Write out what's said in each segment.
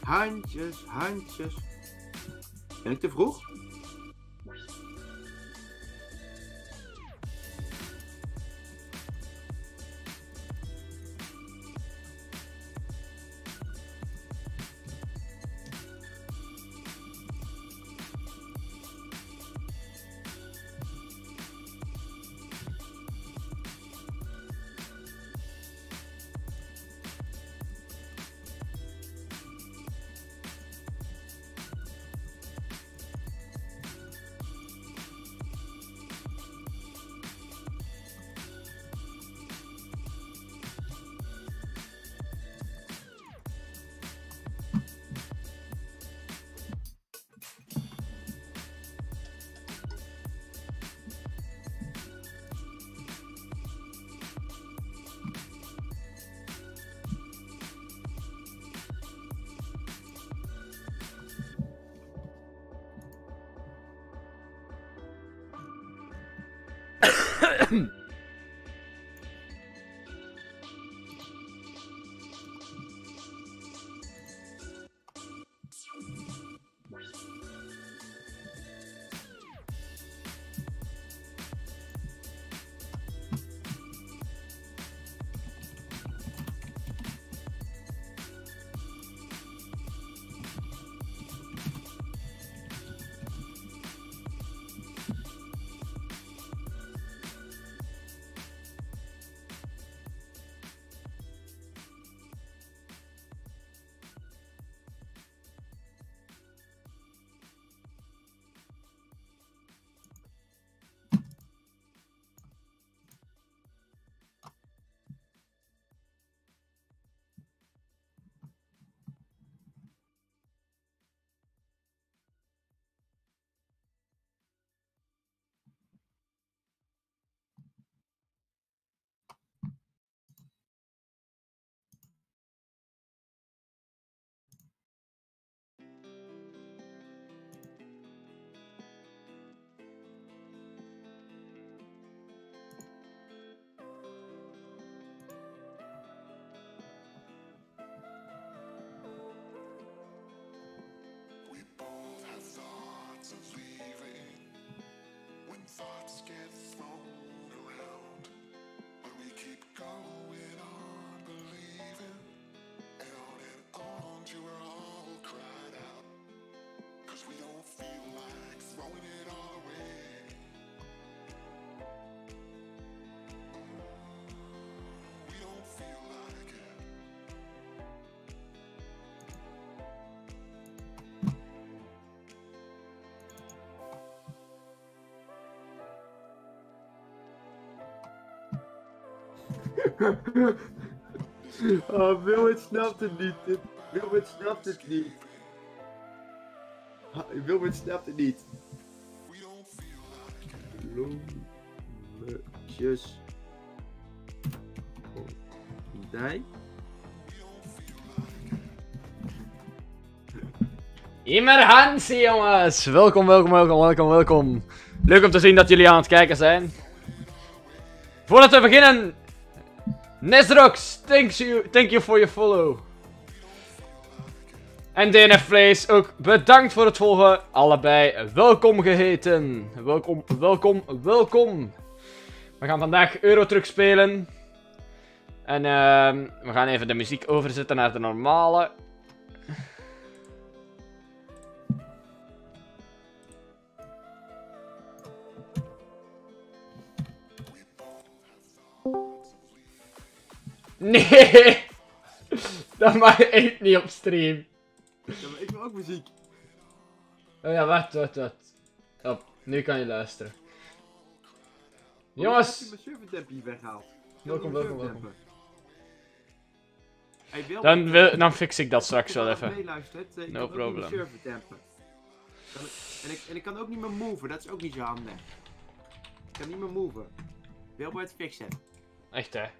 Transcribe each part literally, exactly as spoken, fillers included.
Handjes, handjes. Ben ik te vroeg? Oh, Wilbert snapt het niet. Wilbert snapt het niet. Wilbert snapt het niet. Bloemetjes. Dij. Emergentie, jongens! Welkom, welkom, welkom, welkom, welkom. Leuk om te zien dat jullie aan het kijken zijn. Voordat we beginnen, Nesrox, thank you, thank you for your follow. En D N F Vlees ook bedankt voor het volgen. Allebei welkom geheten. Welkom, welkom, welkom. We gaan vandaag Euro Truck spelen. En uh, we gaan even de muziek overzetten naar de normale. Nee! Dat mag echt niet op stream. Ja, maar ik wil ook muziek. Oh ja, wacht, wacht, wacht. Op, nu kan je luisteren. Jongens! Ik heb mijn serverdempie weggehaald. Welkom, welkom, welkom. Hey, wil Dan, wil, dan fix ik dat straks wel even. Meeluistert, uh, ik No kan problem. ook niet mijn server dempen. Kan ik, en, ik, en ik kan ook niet meer moven, dat is ook niet zo handig. Ik kan niet meer moven. Wil bij het fixen. Echt hè?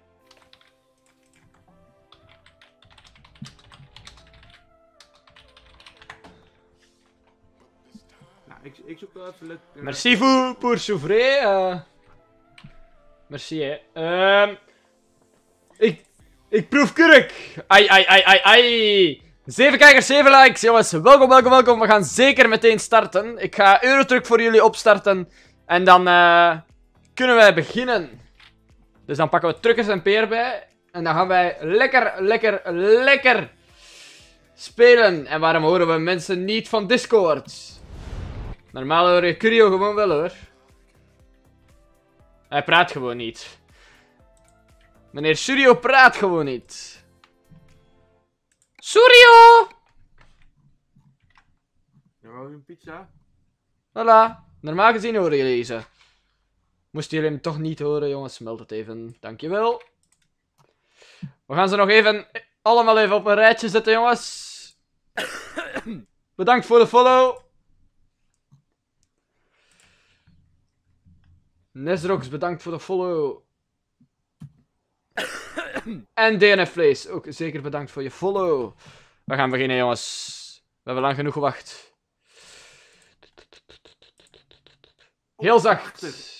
Nou, ik, ik zoek wel even leuk. Uh, Merci voor, pour s'ouvrir. Uh... Merci hè. Ehm... Um, ik... Ik proef kurk! Ai, ai, ai, ai, ai! Zeven kijkers, zeven likes, jongens. Welkom, welkom, welkom. We gaan zeker meteen starten. Ik ga Eurotruck voor jullie opstarten. En dan uh, kunnen wij beginnen. Dus dan pakken we Truckers en Peer bij. En dan gaan wij lekker, lekker, lekker spelen. En waarom horen we mensen niet van Discord? Normaal hoor je Curio gewoon wel, hoor. Hij praat gewoon niet. Meneer Curio praat gewoon niet. Curio! Ja, wou je een pizza? Voilà. Normaal gezien horen jullie ze. Moesten jullie hem toch niet horen, jongens? Meld het even. Dankjewel. We gaan ze nog even allemaal even op een rijtje zetten, jongens. Bedankt voor de follow. Nesrox, bedankt voor de follow. En D N F Vlees, ook zeker bedankt voor je follow. We gaan beginnen, jongens. We hebben lang genoeg gewacht. Heel zacht.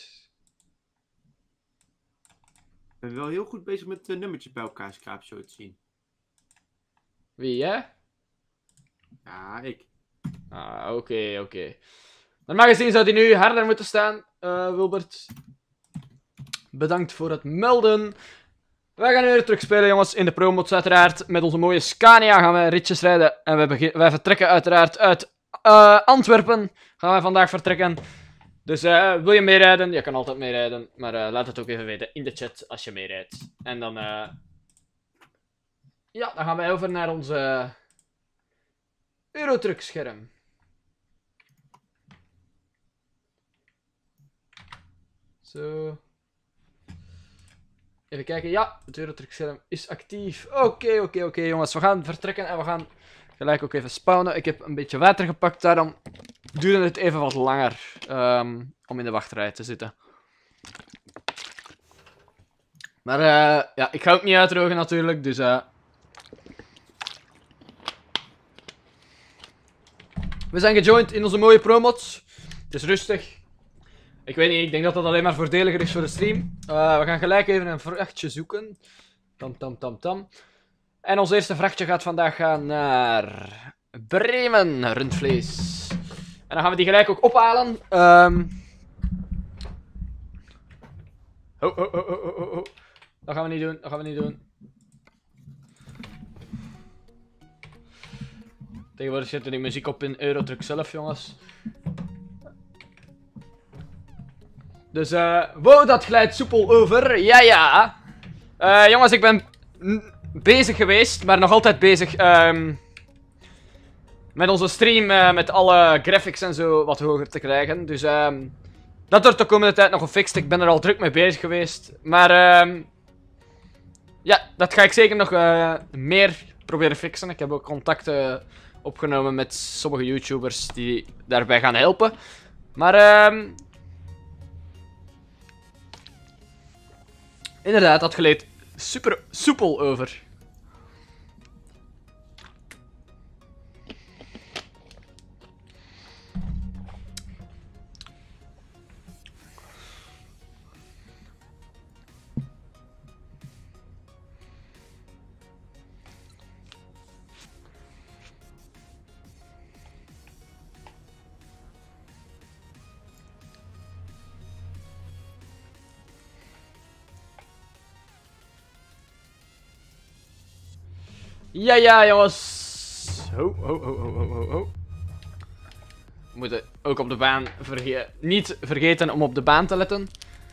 Ik ben wel heel goed bezig met de nummertjes bij elkaar skrapen, zo te zien. Wie, jij? Ja, ik. Ah, oké, okay, oké. Okay. Normaal gezien zou hij nu harder moeten staan, uh, Wilbert. Bedankt voor het melden. Wij gaan nu weer terug spelen, jongens, in de pro-mods uiteraard. Met onze mooie Scania gaan wij ritjes rijden. En wij, begin wij vertrekken uiteraard uit uh, Antwerpen. Gaan wij vandaag vertrekken. Dus uh, wil je meerijden? Je kan altijd meerijden. Maar uh, laat het ook even weten in de chat als je meerijdt. En dan... Uh... Ja, dan gaan wij over naar onze... Eurotruck scherm. Zo. Even kijken. Ja, het Eurotruck scherm is actief. Oké, okay, oké, okay, oké okay, jongens. We gaan vertrekken en we gaan gelijk ook even spawnen. Ik heb een beetje water gepakt, daarom duurde het even wat langer um, om in de wachtrij te zitten. Maar uh, ja, ik ga ook niet uitdrogen natuurlijk, dus... Uh... We zijn gejoind in onze mooie promods. Het is rustig. Ik weet niet, ik denk dat dat alleen maar voordeliger is voor de stream. Uh, we gaan gelijk even een vrachtje zoeken. Tam, tam, tam, tam. En ons eerste vrachtje gaat vandaag gaan naar... Bremen, rundvlees. En dan gaan we die gelijk ook ophalen. Um... Oh, oh, oh, oh, oh, oh. Dat gaan we niet doen, dat gaan we niet doen. Tegenwoordig zit er die muziek op in Eurotruck zelf, jongens. Dus, eh, uh, wow, dat glijdt soepel over. Ja, ja. Uh, jongens, ik ben bezig geweest, maar nog altijd bezig um, met onze stream, uh, met alle graphics en zo wat hoger te krijgen. Dus, um, dat wordt de komende tijd nog gefixt. Ik ben er al druk mee bezig geweest. Maar, um, ja, dat ga ik zeker nog uh, meer proberen fixen. Ik heb ook contacten opgenomen met sommige YouTubers die daarbij gaan helpen. Maar, um, inderdaad, dat gleed super soepel over. Ja, ja, jongens. Ho, ho, ho, ho, ho, ho, ho. We moeten ook op de baan verge niet vergeten om op de baan te letten.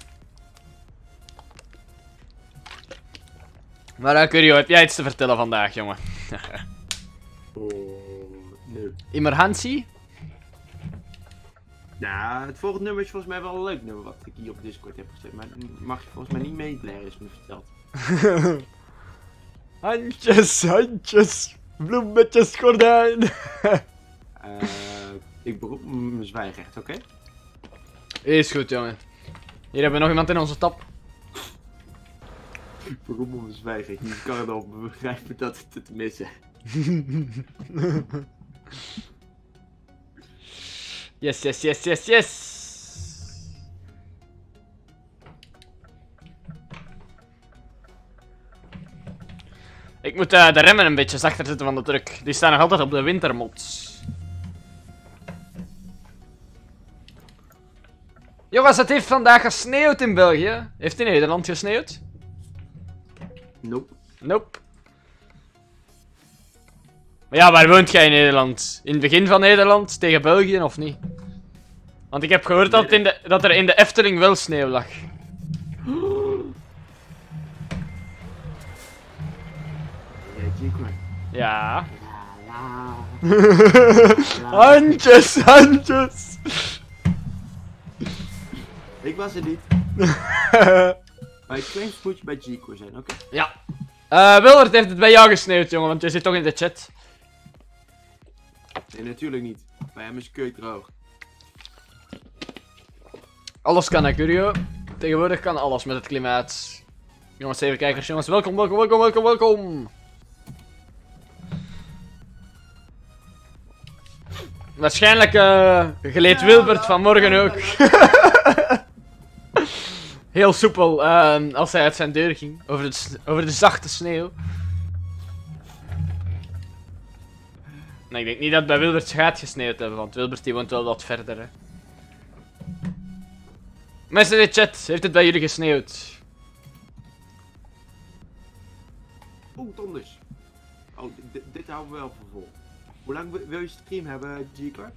Maar uh, Curio, heb jij iets te vertellen vandaag, jongen? Oh, nee. Emergentie? Nou, het volgende nummer is volgens mij wel een leuk nummer wat ik hier op Discord heb gezet. Maar mag je volgens mij niet meeblaren, is me verteld. Handjes, handjes, bloemetjes, gordijn. uh, ik beroep mijn zwijgrecht, oké? Okay? Is goed, jongen. Hier hebben we nog iemand in onze tap. Ik beroep mijn zwijgrecht. Je kan het al begrijpen dat het het missen. Yes, yes, yes, yes, yes. Ik moet uh, de remmen een beetje zachter zetten van de truck. Die staan nog altijd op de wintermods. Jongens, het heeft vandaag gesneeuwd in België. Heeft in Nederland gesneeuwd? Nope. Nope. Maar ja, waar woont jij in Nederland? In het begin van Nederland? Tegen België of niet? Want ik heb gehoord dat, in de, dat er in de Efteling wel sneeuw lag. Ja. Ja. Handjes, handjes. Ik was er niet. Bij Claims moet je bij Chico zijn, oké? Okay? Ja. Uh, Wilbert heeft het bij jou gesneeuwd, jongen, want je zit toch in de chat. Nee, natuurlijk niet. Bij hem is keut droog. Alles kan, hè, Curio. Tegenwoordig kan alles met het klimaat. Jongens, even kijkers, jongens. Welkom, welkom, welkom, welkom, welkom. Waarschijnlijk uh, geleed Wilbert vanmorgen ook. Heel soepel uh, als hij uit zijn deur ging. Over de, over de zachte sneeuw. Nee, ik denk niet dat bij Wilbert gaat gesneeuwd hebben, want Wilbert die woont wel wat verder. Hè. Mensen in de chat, heeft het bij jullie gesneeuwd? Oeh, donders. Oh, dit houden we wel voor vol. Hoe lang wil je stream hebben, G-Car?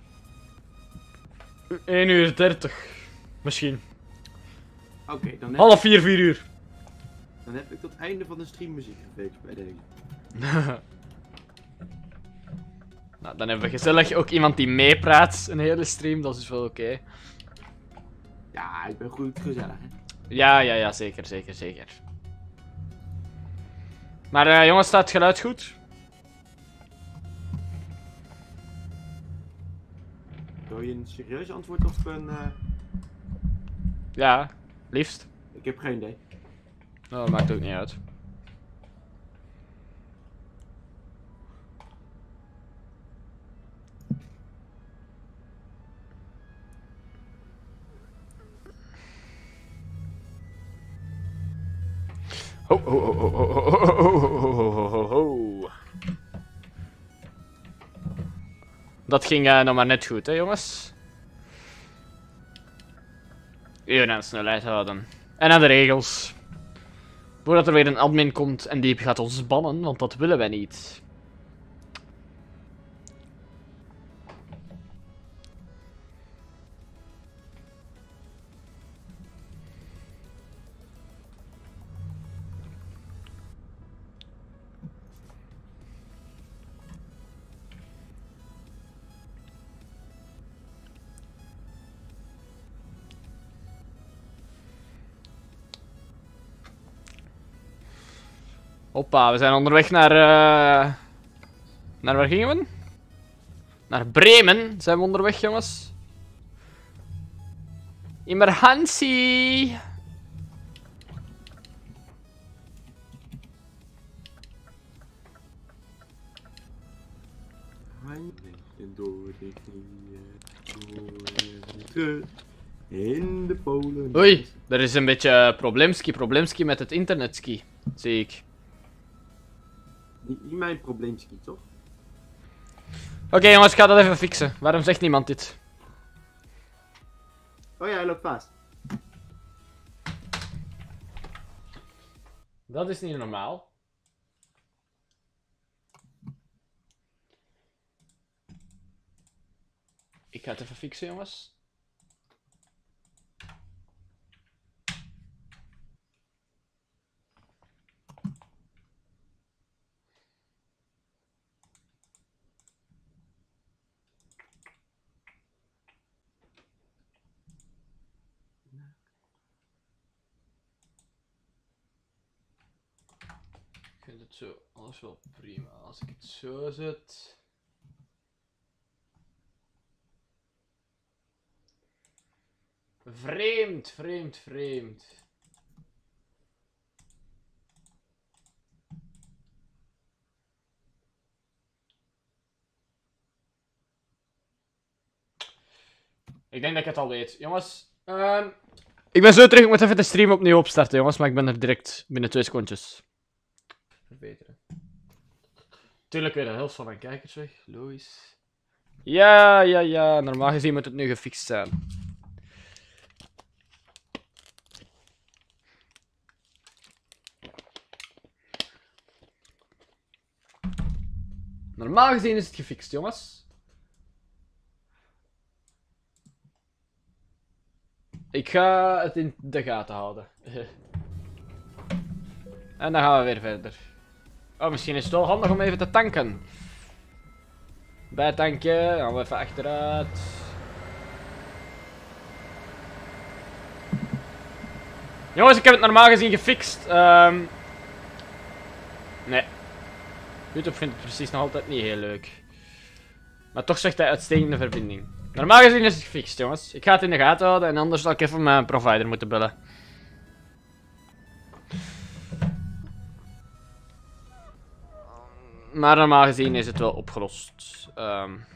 één uur dertig. Misschien. Oké, okay, dan heb half vier, vier uur. Dan heb ik tot het einde van de stream muziek gegeven bij deze. Nou, dan hebben we gezellig ook iemand die meepraat een hele stream, dat is wel oké. Okay. Ja, ik ben goed gezellig, hè? Ja, ja, ja, zeker, zeker, zeker. Maar uh, jongens, staat het geluid goed? Wil je een serieus antwoord of een... Uh... Ja, liefst. Ik heb geen idee. Nou, dat maakt ook niet uit. Ho, ho, ho, ho, ho, ho, ho, ho, ho, ho. Dat ging uh, nog maar net goed, hè jongens. Even aan de snelheid houden. En aan de regels. Voordat er weer een admin komt en die gaat ons bannen, want dat willen wij niet. Hoppa, we zijn onderweg naar... Uh... Naar waar gingen we? Naar Bremen zijn we onderweg, jongens. Emergentie! In de Polen. Oei, er is een beetje probleemski, probleemski met het internetski, zie ik. Niet, niet mijn probleem, Ski, toch? Oké okay, jongens, ik ga dat even fixen. Waarom zegt niemand dit? Oh ja, hij loopt vast. Dat is niet normaal. Ik ga het even fixen, jongens. Ik vind het zo alles wel prima. Als ik het zo zet. Vreemd, vreemd, vreemd. Ik denk dat ik het al weet. Jongens, um, ik ben zo terug. Ik moet even de stream opnieuw opstarten, jongens. Maar ik ben er direct binnen twee secondjes. Verbeteren. Tuurlijk weer de helft van mijn kijkers weg. Lois. Ja, ja, ja. Normaal gezien moet het nu gefixt zijn. Normaal gezien is het gefixt, jongens. Ik ga het in de gaten houden. En dan gaan we weer verder. Oh, misschien is het wel handig om even te tanken. Bijtanken, gaan we even achteruit. Jongens, ik heb het normaal gezien gefixt. Um... Nee. YouTube vindt het precies nog altijd niet heel leuk. Maar toch zegt hij uitstekende verbinding. Normaal gezien is het gefixt, jongens. Ik ga het in de gaten houden en anders zal ik even mijn provider moeten bellen. Maar normaal gezien is het wel opgelost. Um...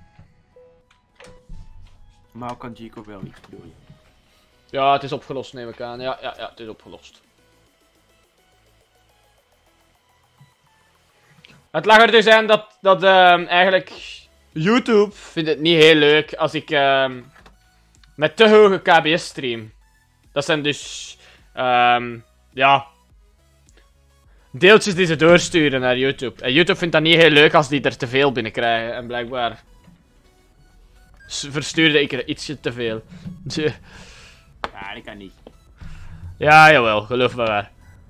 Maar kan Chico wel iets doen? Ja, het is opgelost, neem ik aan. Ja, ja, ja, het is opgelost. Het lag er dus aan dat, dat um, eigenlijk YouTube vindt het niet heel leuk als ik um, met te hoge K B S stream. Dat zijn dus, um, ja, deeltjes die ze doorsturen naar YouTube. En YouTube vindt dat niet heel leuk als die er te veel binnenkrijgen. En blijkbaar verstuurde ik er ietsje te veel. Ja, dat kan niet. Ja, jawel, geloof me maar.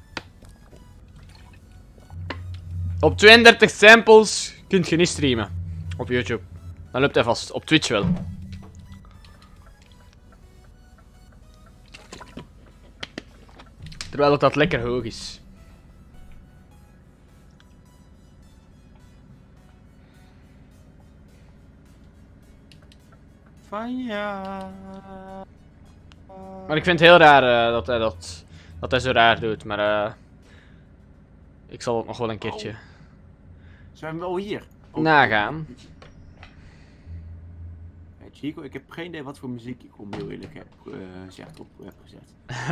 Op tweeëndertig samples kun je niet streamen. Op YouTube. Dan loopt hij vast. Op Twitch wel. Terwijl dat, dat lekker hoog is. Van ja. Maar ik vind het heel raar uh, dat hij dat, dat hij zo raar doet. Maar uh, ik zal het nog wel een keertje Oh. Zijn we wel hier? Oh. nagaan. Hey, Chico, ik heb geen idee wat voor muziek ik om heel eerlijk heb uh, gezegd op heb gezet.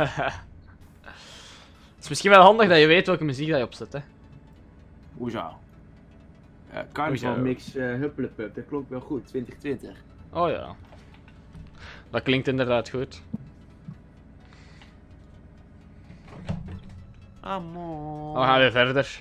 Het is misschien wel handig dat je weet welke muziek dat je opzet, hè. Hoezo? Uh, Carnival Hoezo? Mix uh, Huppelepup, dat klonk wel goed, twintig twintig. Oh ja. Dat klinkt inderdaad goed. Amor. Dan gaan we verder.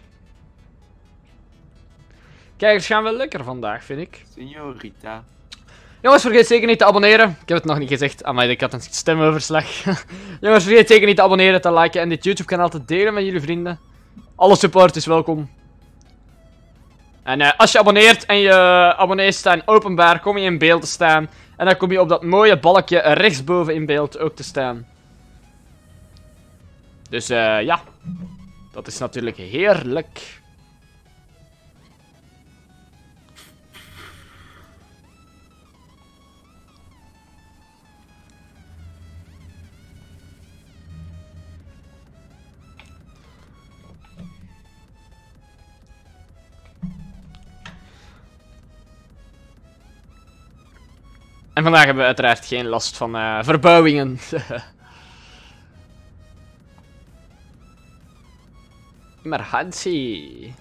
Kijkers gaan wel lekker vandaag, vind ik. Signorita. Jongens, vergeet zeker niet te abonneren. Ik heb het nog niet gezegd. Amai, ik had een stemoverslag. Jongens, vergeet zeker niet te abonneren, te liken en dit YouTube kanaal te delen met jullie vrienden. Alle support is welkom. En uh, als je abonneert en je abonnees staan openbaar, kom je in beeld te staan. En dan kom je op dat mooie balkje rechtsboven in beeld ook te staan. Dus uh, ja, dat is natuurlijk heerlijk. En vandaag hebben we uiteraard geen last van uh, verbouwingen. Emergentie.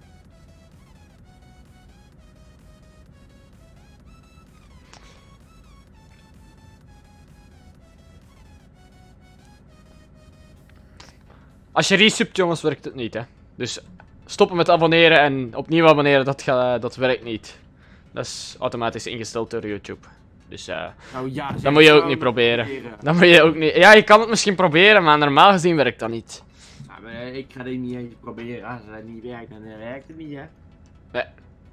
Als je resubt, jongens, werkt het niet, hè. Dus stoppen met abonneren en opnieuw abonneren, dat, ga, dat werkt niet. Dat is automatisch ingesteld door YouTube. Dus uh, Nou ja, dat moet je ook niet proberen. Dat moet je ook niet... Ja, je kan het misschien proberen, maar normaal gezien werkt dat niet. Ja, maar ik ga dit niet eens proberen. Als het niet werkt, dan werkt het niet, hè. Nee.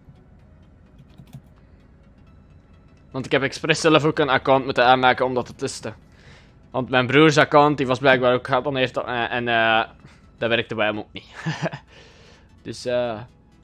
Want ik heb expres zelf ook een account moeten aanmaken om dat te testen. Want mijn broers account, die was blijkbaar ook geabonneerd uh, en uh, dat werkte bij hem ook niet. Dus eh... Uh...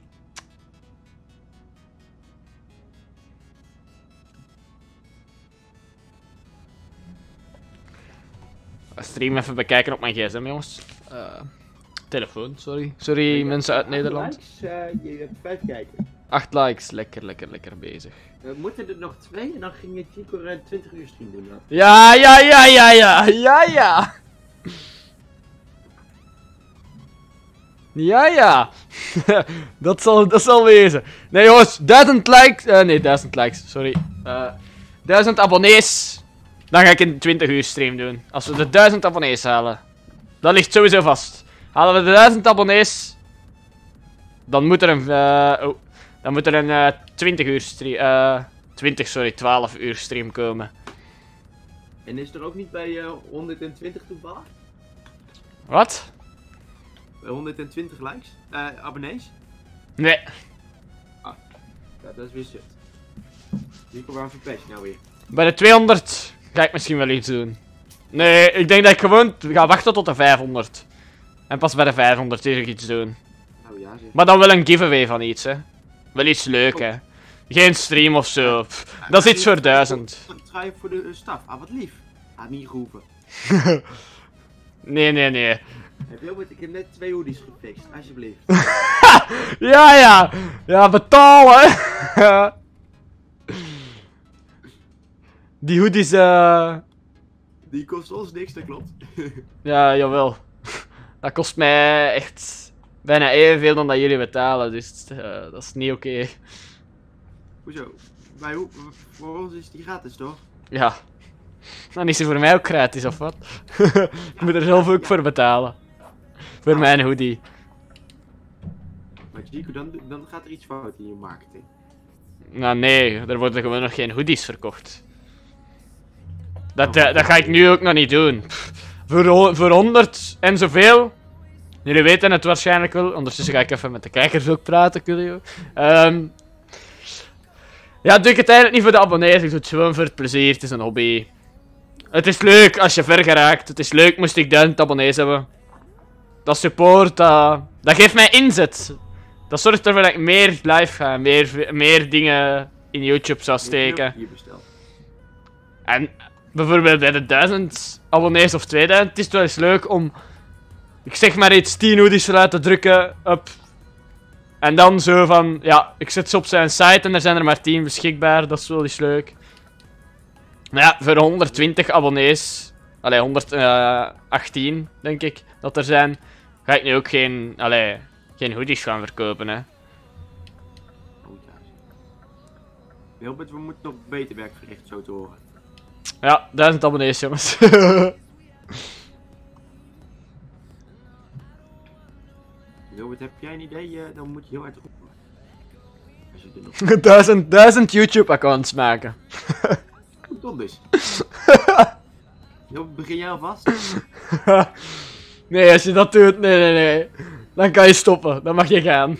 stream even bekijken op mijn gsm, jongens. Uh, telefoon, sorry. Sorry, ja, mensen uit Nederland. Likes, uh, je hebt vijf kijken. Acht likes, lekker, lekker, lekker bezig. We moeten er nog twee en dan ging Chico er twintig uur stream doen. Dan. Ja, ja, ja, ja, ja, ja, ja. Ja, ja. dat, zal, dat zal wezen. Nee jongens, duizend likes. Uh, nee, duizend likes, sorry. Uh, duizend abonnees. Dan ga ik een twintig uur stream doen. Als we de duizend abonnees halen. Dat ligt sowieso vast. Halen we de duizend abonnees. Dan moet er een. Uh, oh, dan moet er een uh, twintig uur stream. Uh, twintig, sorry, twaalf uur stream komen. En is er ook niet bij uh, honderdtwintig toevallig? Wat? Bij honderdtwintig likes? Uh, abonnees? Nee. Ah, ja, dat is weer shit. Hier komt waar verpest nou weer. Bij de tweehonderd ga ik misschien wel iets doen. Nee, ik denk dat ik gewoon ga wachten tot de vijfhonderd. En pas bij de vijfhonderd ga ik iets doen. Nou ja, zeg. Maar dan wel een giveaway van iets, hè. Wel iets leuk, hè. Geen stream of zo. Pff, dat is iets voor duizend. Ga je voor de staf? Ah, wat lief. Ah, niet geroepen. Nee, nee, nee. Heb je ook met, ik heb net twee hoodies gefixt, alsjeblieft. Ja, ja. Ja, betalen. Die hoodies, eh... Die kost ons niks, dat klopt. Ja, jawel. Dat kost mij echt bijna evenveel dan dat jullie betalen, dus uh, dat is niet oké. Okay. Hoezo? Bij hoe, voor ons is die gratis, toch? Ja. Dan is ze voor mij ook gratis, of wat? Ik moet er zelf ook voor betalen. Voor ah. mijn hoodie. Maar Chico, dan, dan gaat er iets fout in je marketing. Nou nee, er worden gewoon nog geen hoodies verkocht. Dat, uh, dat ga ik nu ook nog niet doen. Pff, voor, voor honderd en zoveel. Jullie weten het waarschijnlijk wel. Ondertussen ga ik even met de kijkers ook praten, Curio. Um, ja, doe ik het eigenlijk niet voor de abonnees. Ik doe het gewoon voor het plezier. Het is een hobby. Het is leuk als je ver geraakt. Het is leuk moest ik duizend abonnees hebben. Dat support, uh, dat geeft mij inzet. Dat zorgt ervoor dat ik meer live ga. Meer, meer dingen in YouTube zou steken. En bijvoorbeeld bij de duizend abonnees of tweeduizend, het is wel eens leuk om, ik zeg maar iets, tien hoodies eruit te drukken, up. En dan zo van, ja, ik zet ze op zijn site en er zijn er maar tien beschikbaar, dat is wel eens leuk. Maar ja, voor honderdtwintig abonnees, allee, honderdachttien denk ik, dat er zijn, ga ik nu ook geen, allee, geen hoodies gaan verkopen, hè. Wilbert, we moeten nog beter werk verrichten, zo te horen. Ja, duizend abonnees, jongens. Wilbert, heb jij een idee? Uh, dan moet je heel hard roepen. Als je er nog... duizend, duizend YouTube-accounts maken. Goed dan dus. Wilbert, begin jij alvast? Nee, als je dat doet, nee, nee, nee. Dan kan je stoppen, dan mag je gaan.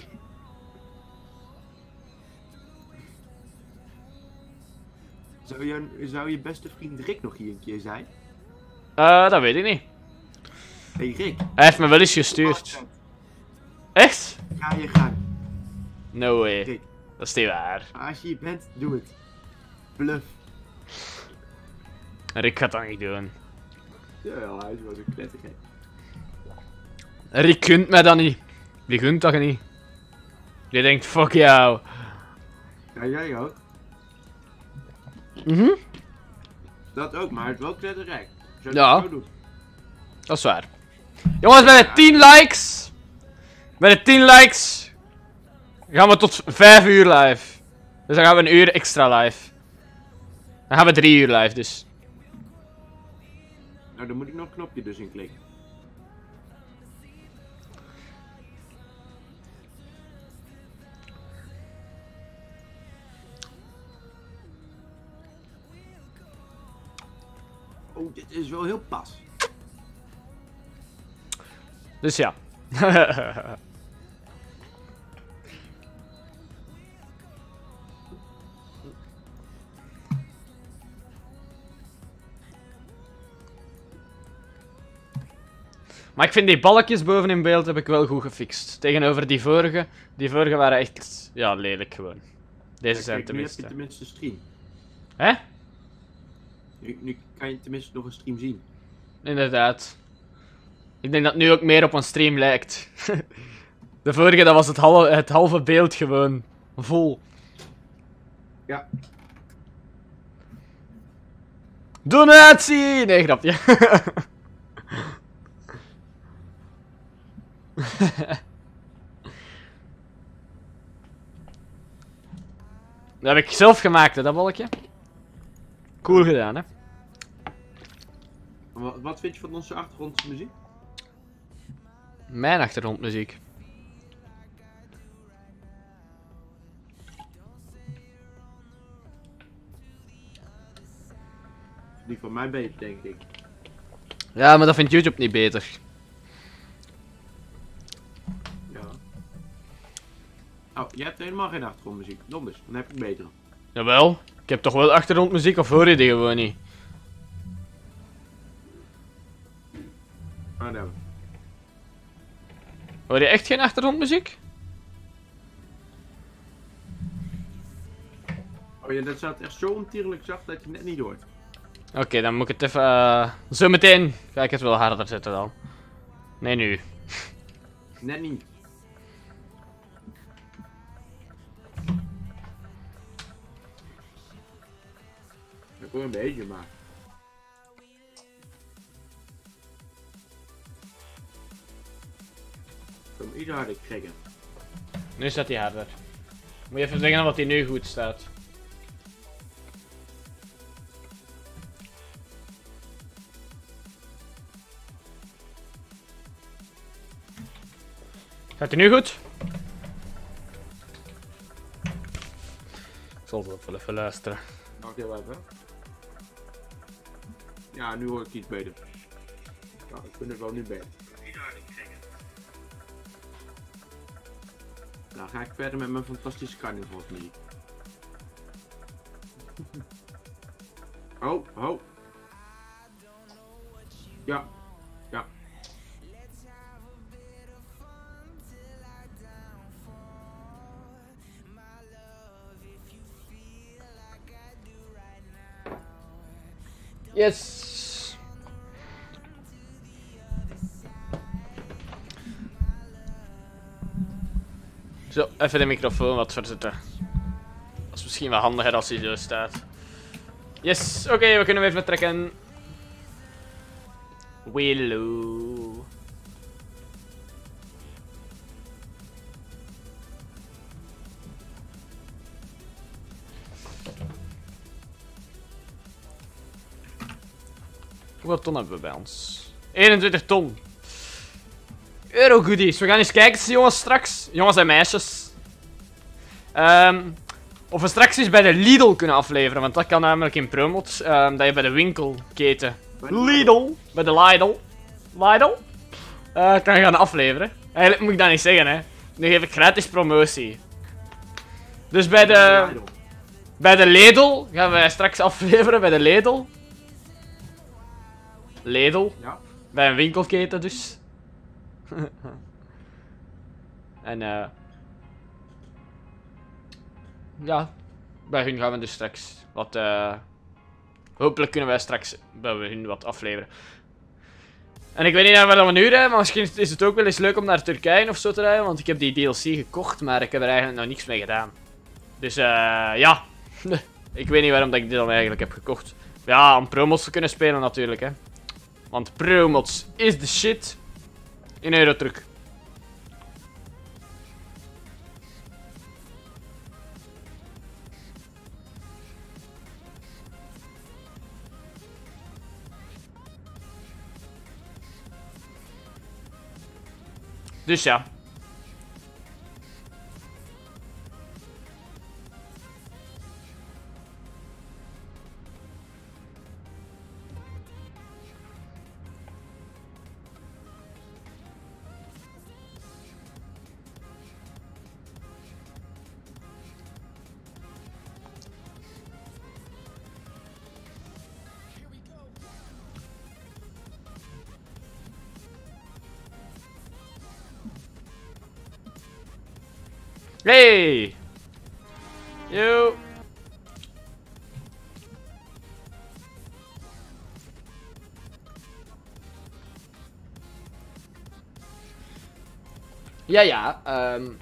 Zou je, zou je beste vriend Rick nog hier een keer zijn? Eh, uh, dat weet ik niet. Hey Rick. Hij heeft me wel eens gestuurd. Echt? Ga je gang. No way. Rick. Dat is niet waar. Als je hier bent, doe het. Bluff. Rick gaat dat niet doen. Ja, hij is wel zo knettergek. Rick gunt mij dat niet. Die gunt dat niet. Die denkt, fuck jou. Ja, jij ook. Mhm. Mm Dat ook, maar het is wel knettergek. Ja. Zo doen. Dat is waar. Jongens, bij de tien likes. Bij de tien likes. Gaan we tot vijf uur live. Dus dan gaan we een uur extra live. Dan gaan we drie uur live dus. Nou, dan moet ik nog een knopje dus inklikken. Oh, dit is wel heel pas. Dus ja. Maar ik vind die balkjes boven in beeld heb ik wel goed gefixt. Tegenover die vorige. Die vorige waren echt, ja, lelijk gewoon. Deze ja, zijn kijk, tenminste. Nu heb je tenminste stream. Hè? Nu, nu kan je tenminste nog een stream zien. Inderdaad. Ik denk dat het nu ook meer op een stream lijkt. De vorige, dat was het halve, het halve beeld gewoon. Vol. Ja. Donatie! Nee, grapje. Dat heb ik zelf gemaakt, hè, dat balkje. Cool gedaan, hè. Wat, wat vind je van onze achtergrondmuziek? Mijn achtergrondmuziek. Die van mij beter, denk ik. Ja, maar dat vindt YouTube niet beter. Ja. Oh, jij hebt helemaal geen achtergrondmuziek. Donders, dan heb ik betere. Jawel. Ik heb toch wel achtergrondmuziek, of hoor je die gewoon niet? Ah, nou. Hoor je echt geen achtergrondmuziek? Oh ja, dat staat echt zo ontierlijk zacht dat je het net niet hoort. Oké, okay, dan moet ik het even... Uh... Zometeen ga ik het wel harder zetten dan. Nee, nu. Net niet. Ik hoor een beetje, maar... Ik hem iets harder krikken. Nu staat hij harder. Moet je even zeggen wat hij nu goed staat. Gaat hij nu goed? Ik zal wel even luisteren. Wacht heel even. Ja, nu hoor ik iets beter. Nou, ik vind het wel nu beter. Nou ga ik verder met mijn fantastische carnavalsmuziek. Oh, oh. Ja, ja. Yes! Zo, even de microfoon wat verzetten. Dat is misschien wel handiger als hij zo staat. Yes, oké, okay, we kunnen hem even trekken. Willow. Hoeveel ton hebben we bij ons? eenentwintig ton. Euro goodies. We gaan eens kijken, jongens, straks. Jongens en meisjes. Um, of we straks eens bij de Lidl kunnen afleveren. Want dat kan namelijk in Promot. Um, dat je bij de winkelketen Lidl. Bij de Lidl. Lidl. Uh, kan gaan afleveren. Eigenlijk moet ik dat niet zeggen, hè. Nu geef ik gratis promotie. Dus bij de... Bij de Lidl gaan we straks afleveren. Bij de Lidl. Lidl. Ja. Bij een winkelketen dus. En eh... Uh, ja, bij hun gaan we dus straks wat... Uh, hopelijk kunnen wij straks bij hun wat afleveren. En ik weet niet naar waar we nu rijden, maar misschien is het ook wel eens leuk om naar Turkije of zo te rijden. Want ik heb die D L C gekocht, maar ik heb er eigenlijk nog niks mee gedaan. Dus eh, uh, ja. Ik weet niet waarom dat ik dit dan eigenlijk heb gekocht. Ja, om promods te kunnen spelen natuurlijk, hè. Want promods is de shit. In Eurotruck. Dus ja. Hey! Yo! Ja, ja, um...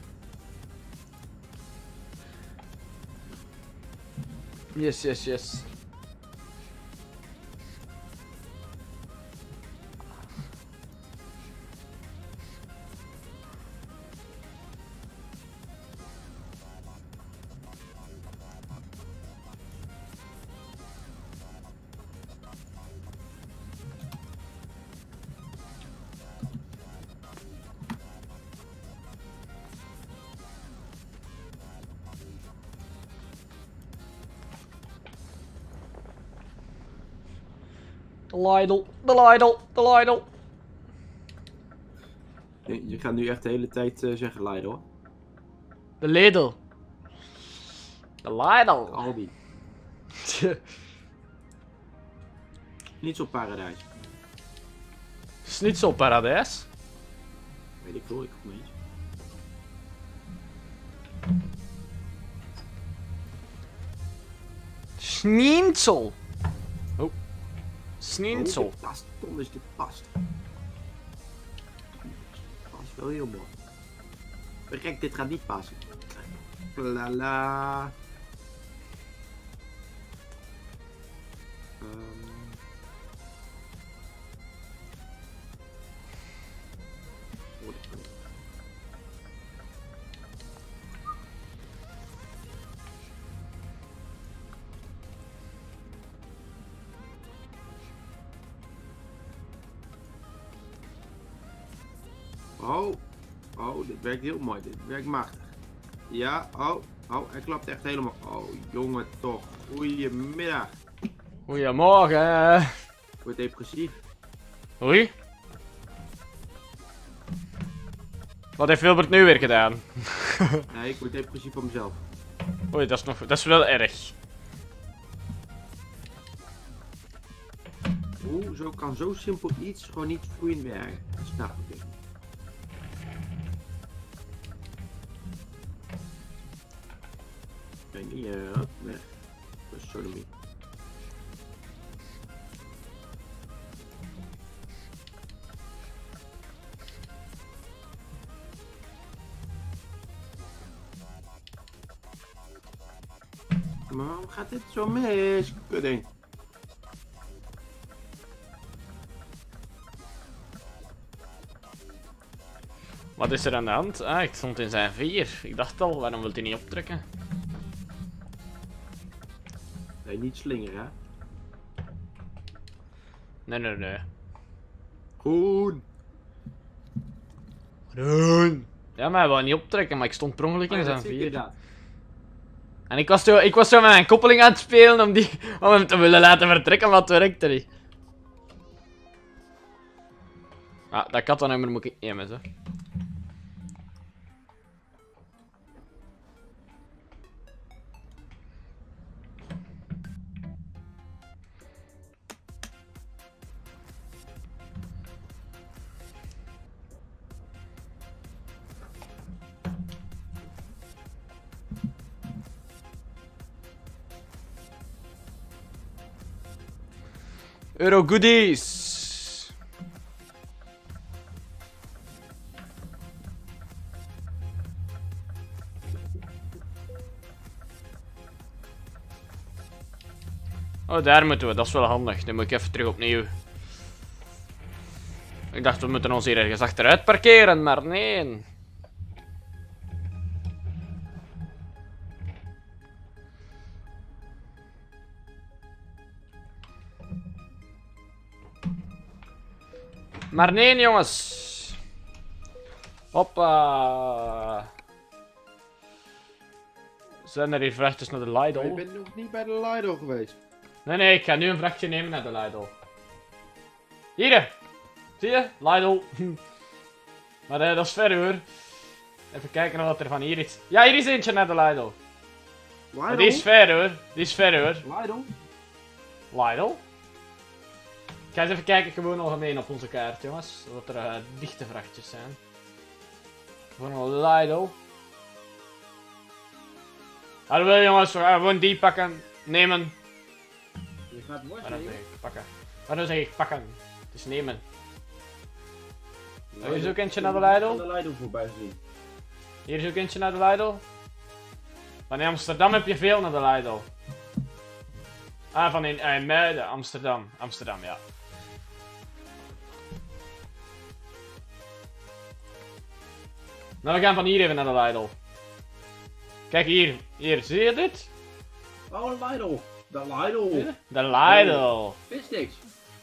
Yes, yes, yes. Lidl, de Lidl, de Lidl. Je, je gaat nu echt de hele tijd uh, zeggen Lidl, hoor. De Lidl. De Lidl. Aldi. Niet zo paradijs. Schnitzelparadijs. Weet ik veel, ik kom eens. Schnitzel. Oh. Schnitzel. Oh, dit past, Tom, dus dit past. Past wel heel mooi. Verrek, dit gaat niet passen. Lala. Um. Oh, oh, dit werkt heel mooi, dit werkt machtig. Ja, oh, oh, hij klapt echt helemaal. Oh, jongen toch. Goedemiddag. Goedemorgen. Ik word depressief. Oei. Wat heeft Wilbert nu weer gedaan? Nee, ik word depressief van mezelf. Oei, dat is nog, dat is wel erg. Hoe zo kan zo simpel iets gewoon niet vloeiend werken? Dat snap ik niet. Ik weet niet, uh, weg. Dat is sodomie. Maar waarom gaat dit zo mis? Kudding. Wat is er aan de hand? Ah, ik stond in zijn vier. Ik dacht al, waarom wilt hij niet optrekken? Nee, niet slingeren, hè? Nee, nee, nee. Groen. Groen. Ja, maar hij wou niet optrekken, maar ik stond per ongeluk in Oh, zijn dat zie ik vier. inderdaad. En ik was, zo, ik was zo met mijn koppeling aan het spelen om, die, om hem te willen laten vertrekken, maar het werkte niet. Ah, dat kattenummer moet ik nemen, zo. Euro goodies. Oh, daar moeten we. Dat is wel handig. Dan moet ik even terug opnieuw. Ik dacht, we moeten ons hier ergens achteruit parkeren, maar nee. Maar nee, jongens. Hoppa. Zijn er hier vrachtjes naar de Lidl? Je bent nog niet bij de Lidl geweest. Nee, nee, ik ga nu een vrachtje nemen naar de Lidl. Hier! Zie je? Lidl. Maar uh, dat is ver hoor. Even kijken of er van hier is. Ja, hier is eentje naar de Lidl. Lidl? Maar die is ver hoor. Die is ver hoor. Lidl? Lidl? Ik ga eens even kijken, gewoon algemeen op onze kaart, jongens. Dat er uh, dichte vrachtjes zijn. Gewoon een Lidl. Hallo jongens, we gaan gewoon die pakken. Nemen. Je gaat mooi Waarom zeg nemen. ik pakken? Waarom zeg ik pakken? Het is nemen. Hier is ook eentje naar de Lidl. de Lidl voorbij zien. Hier is ook eentje naar de Lidl. Van in Amsterdam heb je veel naar de Lidl. Ah, van in uh, Muiden, Amsterdam. Amsterdam, ja. Nou, we gaan van hier even naar de Lidl. Kijk hier, hier, zie je dit? Oh, Lidl. De Lidl. De Lidl. Vissticks.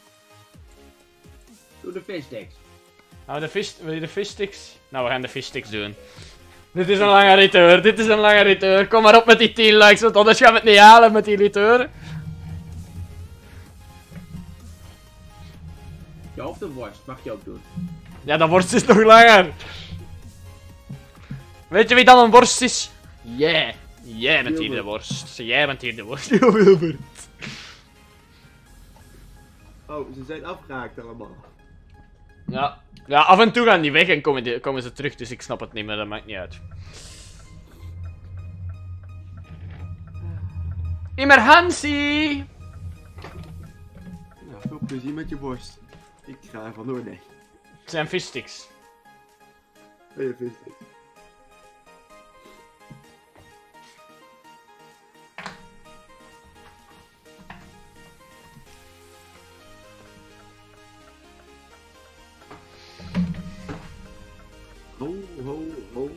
Doe de vissticks. Nou, de vis, wil je de vissticks? Nou, we gaan de vissticks doen. Dit is een lange retour, dit is een lange retour. Kom maar op met die tien likes, want anders gaan we het niet halen met die retour. Of de worst, mag je ook doen. Ja, de worst is nog langer. Weet je wie dan een worst is? Jij. Jij bent hier de worst. Jij bent hier de worst. Wilbert. Oh, ze zijn afgehaakt allemaal. Ja. Ja, af en toe gaan die weg en komen, die, komen ze terug, dus ik snap het niet meer, dat maakt niet uit. Emergency! Nou, veel plezier met je borst. Ik ga er vandoor, nee. Het zijn vissticks. Oh, je vist het. Ho, ho, ho.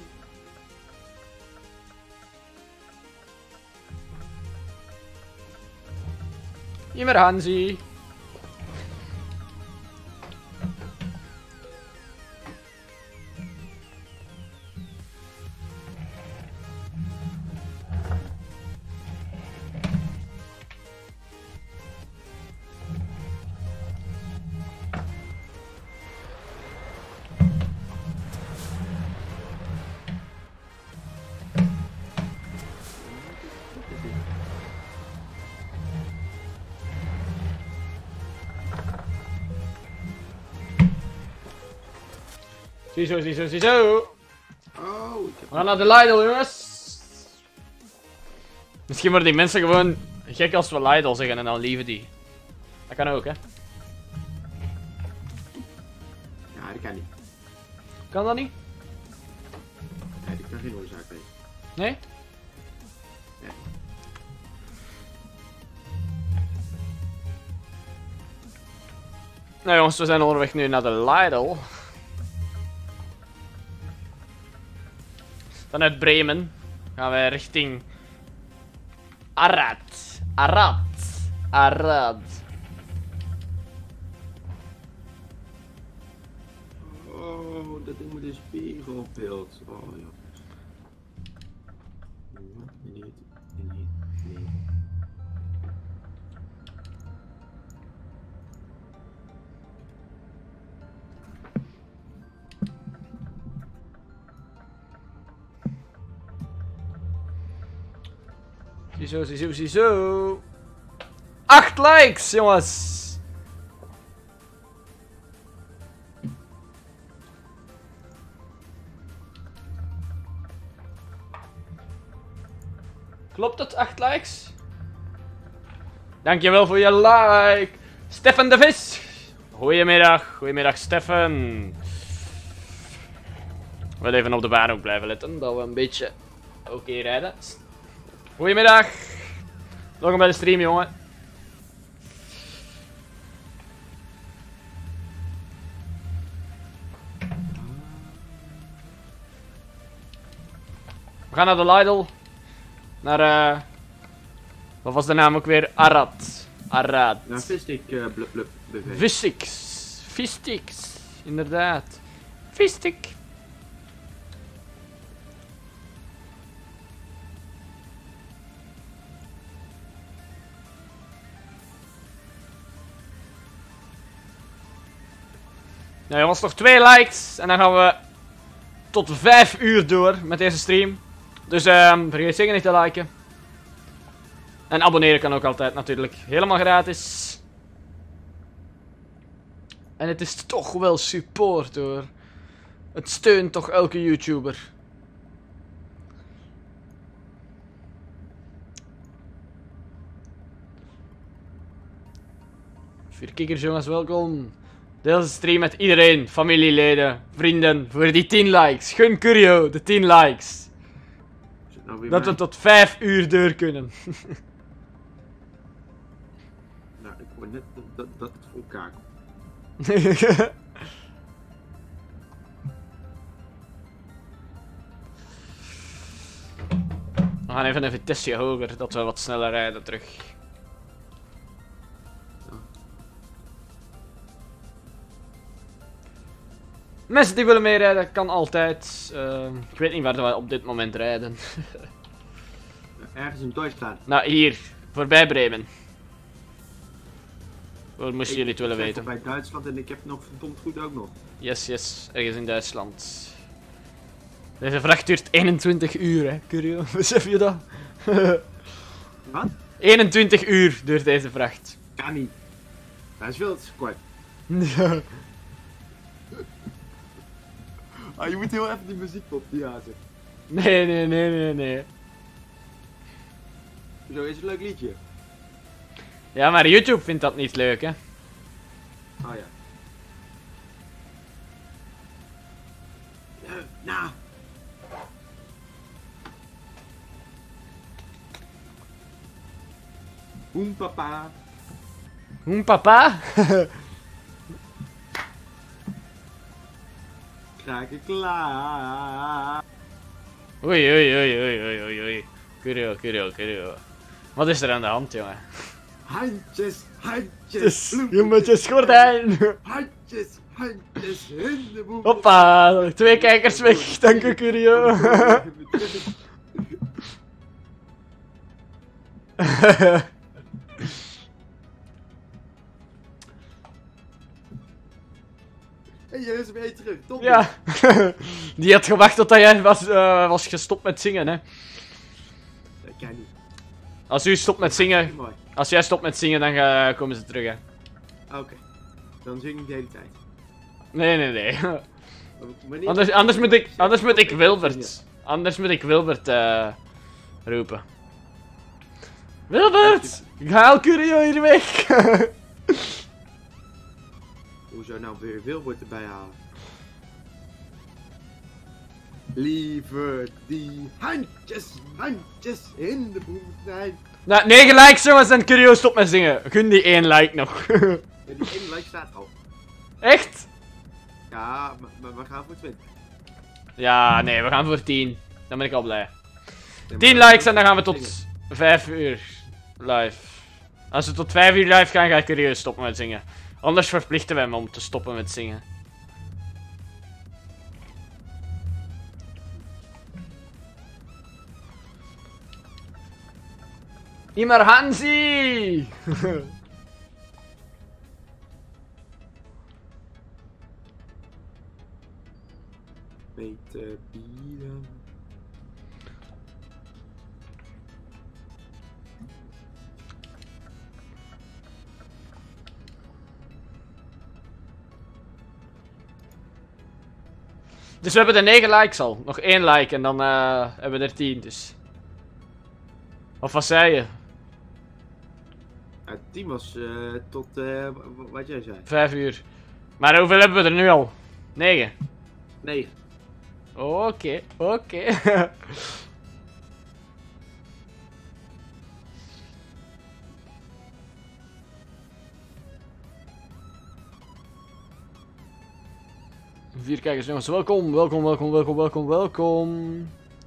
Emergency! Ziezo, ziezo, ziezo! Oh, ik heb... We gaan naar de Lidl, jongens! Misschien worden die mensen gewoon gek als we Lidl zeggen en dan lieven die. Dat kan ook, hè? Ja, dat kan niet. Kan dat niet? Nee, dat kan geen oorzaak zijn. Nee? Nee. Nou jongens, we zijn onderweg nu naar de Lidl. Vanuit Bremen gaan wij richting Arad. Arad. Arad. Oh, dat ding met een spiegelbeeld. Oh ja. Niet, niet, niet. Ziezo, ziezo, ziezo. Acht likes, jongens. Klopt het, acht likes? Dankjewel voor je like. Stefan de Vis. Goedemiddag, goedemiddag Stefan. We willen even op de baan ook blijven letten, dat we een beetje oké okay rijden. Goedemiddag. Welkom bij de stream, jongen. We gaan naar de Lidl. Naar, eh... Uh, wat was de naam ook weer? Arad. Arad. Nou, Vistik, uh, blub blub B V. Vistix. Vistix. Inderdaad. Vistik. Nou jongens, nog twee likes en dan gaan we tot vijf uur door met deze stream. Dus um, vergeet zeker niet te liken. En abonneren kan ook altijd natuurlijk. Helemaal gratis. En het is toch wel support hoor. Het steunt toch elke YouTuber. Vier kikkers jongens, welkom. Deel de stream met iedereen, familieleden, vrienden, voor die tien likes. Gun Curio, de tien likes. Nou dat we tot vijf uur door kunnen. Nou, ik hoor net dat, dat, dat het voor elkaar komt. We gaan even een Vitesse hoger, dat we wat sneller rijden terug. Mensen die willen meerijden, kan altijd. Uh, ik weet niet waar we op dit moment rijden. Ergens in Duitsland. Nou, hier, voorbij Bremen. Wat moesten jullie het willen ik weten? ben bij Duitsland en ik heb nog verdomd goed ook nog. Yes, yes. Ergens in Duitsland. Deze vracht duurt eenentwintig uur, hè, Curio. Besef je dat? Wat? eenentwintig uur duurt deze vracht. Kan niet. Dat is veel te kort. Ja. Ah, je moet heel even die muziek op die hazen. Nee, nee, nee, nee, nee. Zo is een leuk liedje. Ja, maar YouTube vindt dat niet leuk, hè. Oh ja. Uh, nou. Hoem papa. Hoem papa? Kraken klaar. Oei, oei, oei, oei, oei, oei, oei. Curio, Curio, Curio. Wat is er aan de hand, jongen? Handjes, handjes. Dus, bloemen. jummetjes gordijn. Handjes, handjes in de boem. Hoppa, twee kijkers weg. Dank u, Curio. Hé, hey, jij is weer terug, top. Ja. Die had gewacht tot jij was, uh, was gestopt met zingen, hè. Dat kan niet. Als u stopt met zingen, Mooi. als jij stopt met zingen, dan uh, komen ze terug, hè. Oké. Okay. Dan zing ik de hele tijd. Nee, nee, nee. Wanneer... Anders, anders moet ik, anders moet ik Wilbert. Anders moet ik Wilbert uh, roepen. Wilbert! Haal Curio hier weg! Hoezo nou weer Wilbert erbij halen? Liever die handjes, handjes in de boerderij. Nou, negen likes jongens en Curio stop met zingen. Gun die één like nog. Ja, die ene like staat al. Echt? Ja, maar, maar we gaan voor twintig. Ja, nee, we gaan voor tien. Dan ben ik al blij. Nee, tien maar- likes en dan gaan we tot vijf uur live. Als we tot vijf uur live gaan, ga ik Curio stoppen met zingen. Anders verplichten we hem om te stoppen met zingen. Immer Hansi! Beter bieden. Dus we hebben de negen likes al. Nog één like en dan uh, hebben we er tien dus. Of wat zei je? Ja, tien was uh, tot uh, wat jij zei. vijf uur. Maar hoeveel hebben we er nu al? negen. negen. Oké, oké. Vier kijkers jongens, welkom, welkom, welkom, welkom, welkom, welkom.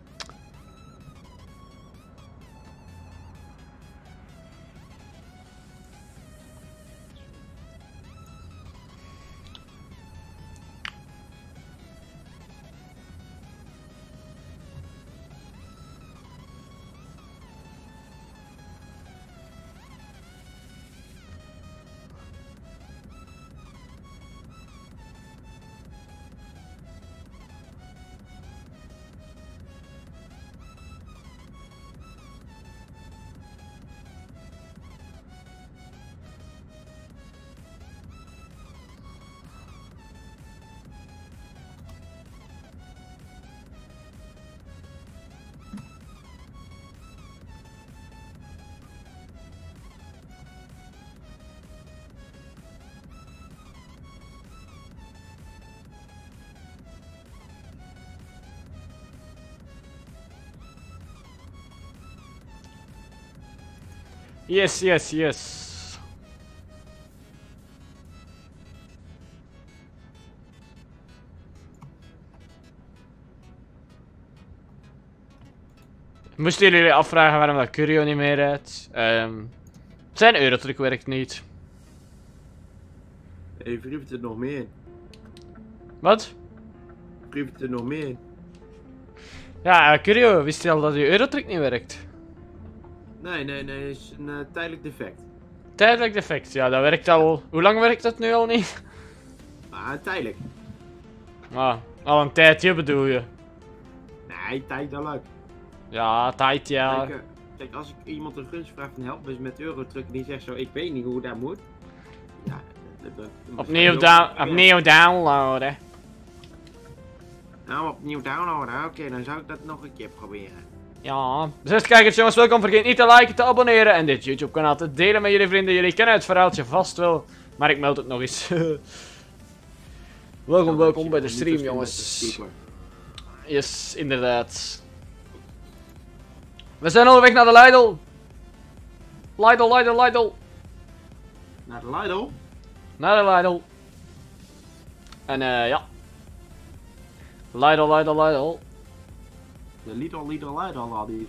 Yes, yes, yes. Moesten jullie afvragen waarom dat Curio niet meer rijdt? Um, zijn eurotruck werkt niet. Hey, vriend er nog meer in. Wat? Vriend er nog meer in. Ja, Curio, wist je al dat je eurotruck niet werkt? Nee, nee, nee, het is een uh, tijdelijk defect. Tijdelijk defect, ja, dat werkt al... Hoe lang werkt dat nu al niet? Ah, tijdelijk. Ah, al een tijdje bedoel je? Nee, tijdelijk. Ja, tijd ja. Kijk, uh, kijk, als ik iemand een gunst vraag van help me met Eurotruck en die zegt zo, ik weet niet hoe dat moet. Ja, dat, dat, dat Opnieuw, down opnieuw downloaden. Nou, opnieuw downloaden, oké, okay, dan zou ik dat nog een keer proberen. Ja, zesde kijkers jongens, welkom. Vergeet niet te liken, te abonneren en dit YouTube kanaal te delen met jullie vrienden. Jullie kennen het verhaaltje vast wel, maar ik meld het nog eens. welkom, welkom bij de stream jongens. Yes, inderdaad. We zijn onderweg naar de Lidl. Lidl, Lidl, Lidl. Naar de Lidl? Naar de Lidl. En eh, uh, ja. Lidl, Lidl, Lidl. De Lidl, Lidl, Lidl, Lidl.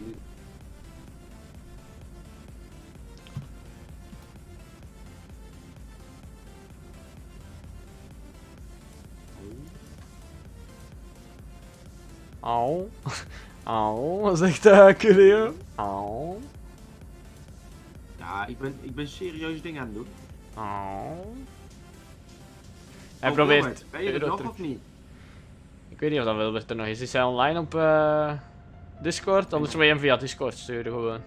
Au. Au, wat zegt de courier? Au. Ja, ik ben, ik ben serieuze dingen aan het doen. Au. Hij oh, probeert... Wilbert, ben je er nog of niet? Ik weet niet of dat Wilbert er nog is. Is hij online op uh, Discord? Anders moet je hem via Discord sturen gewoon.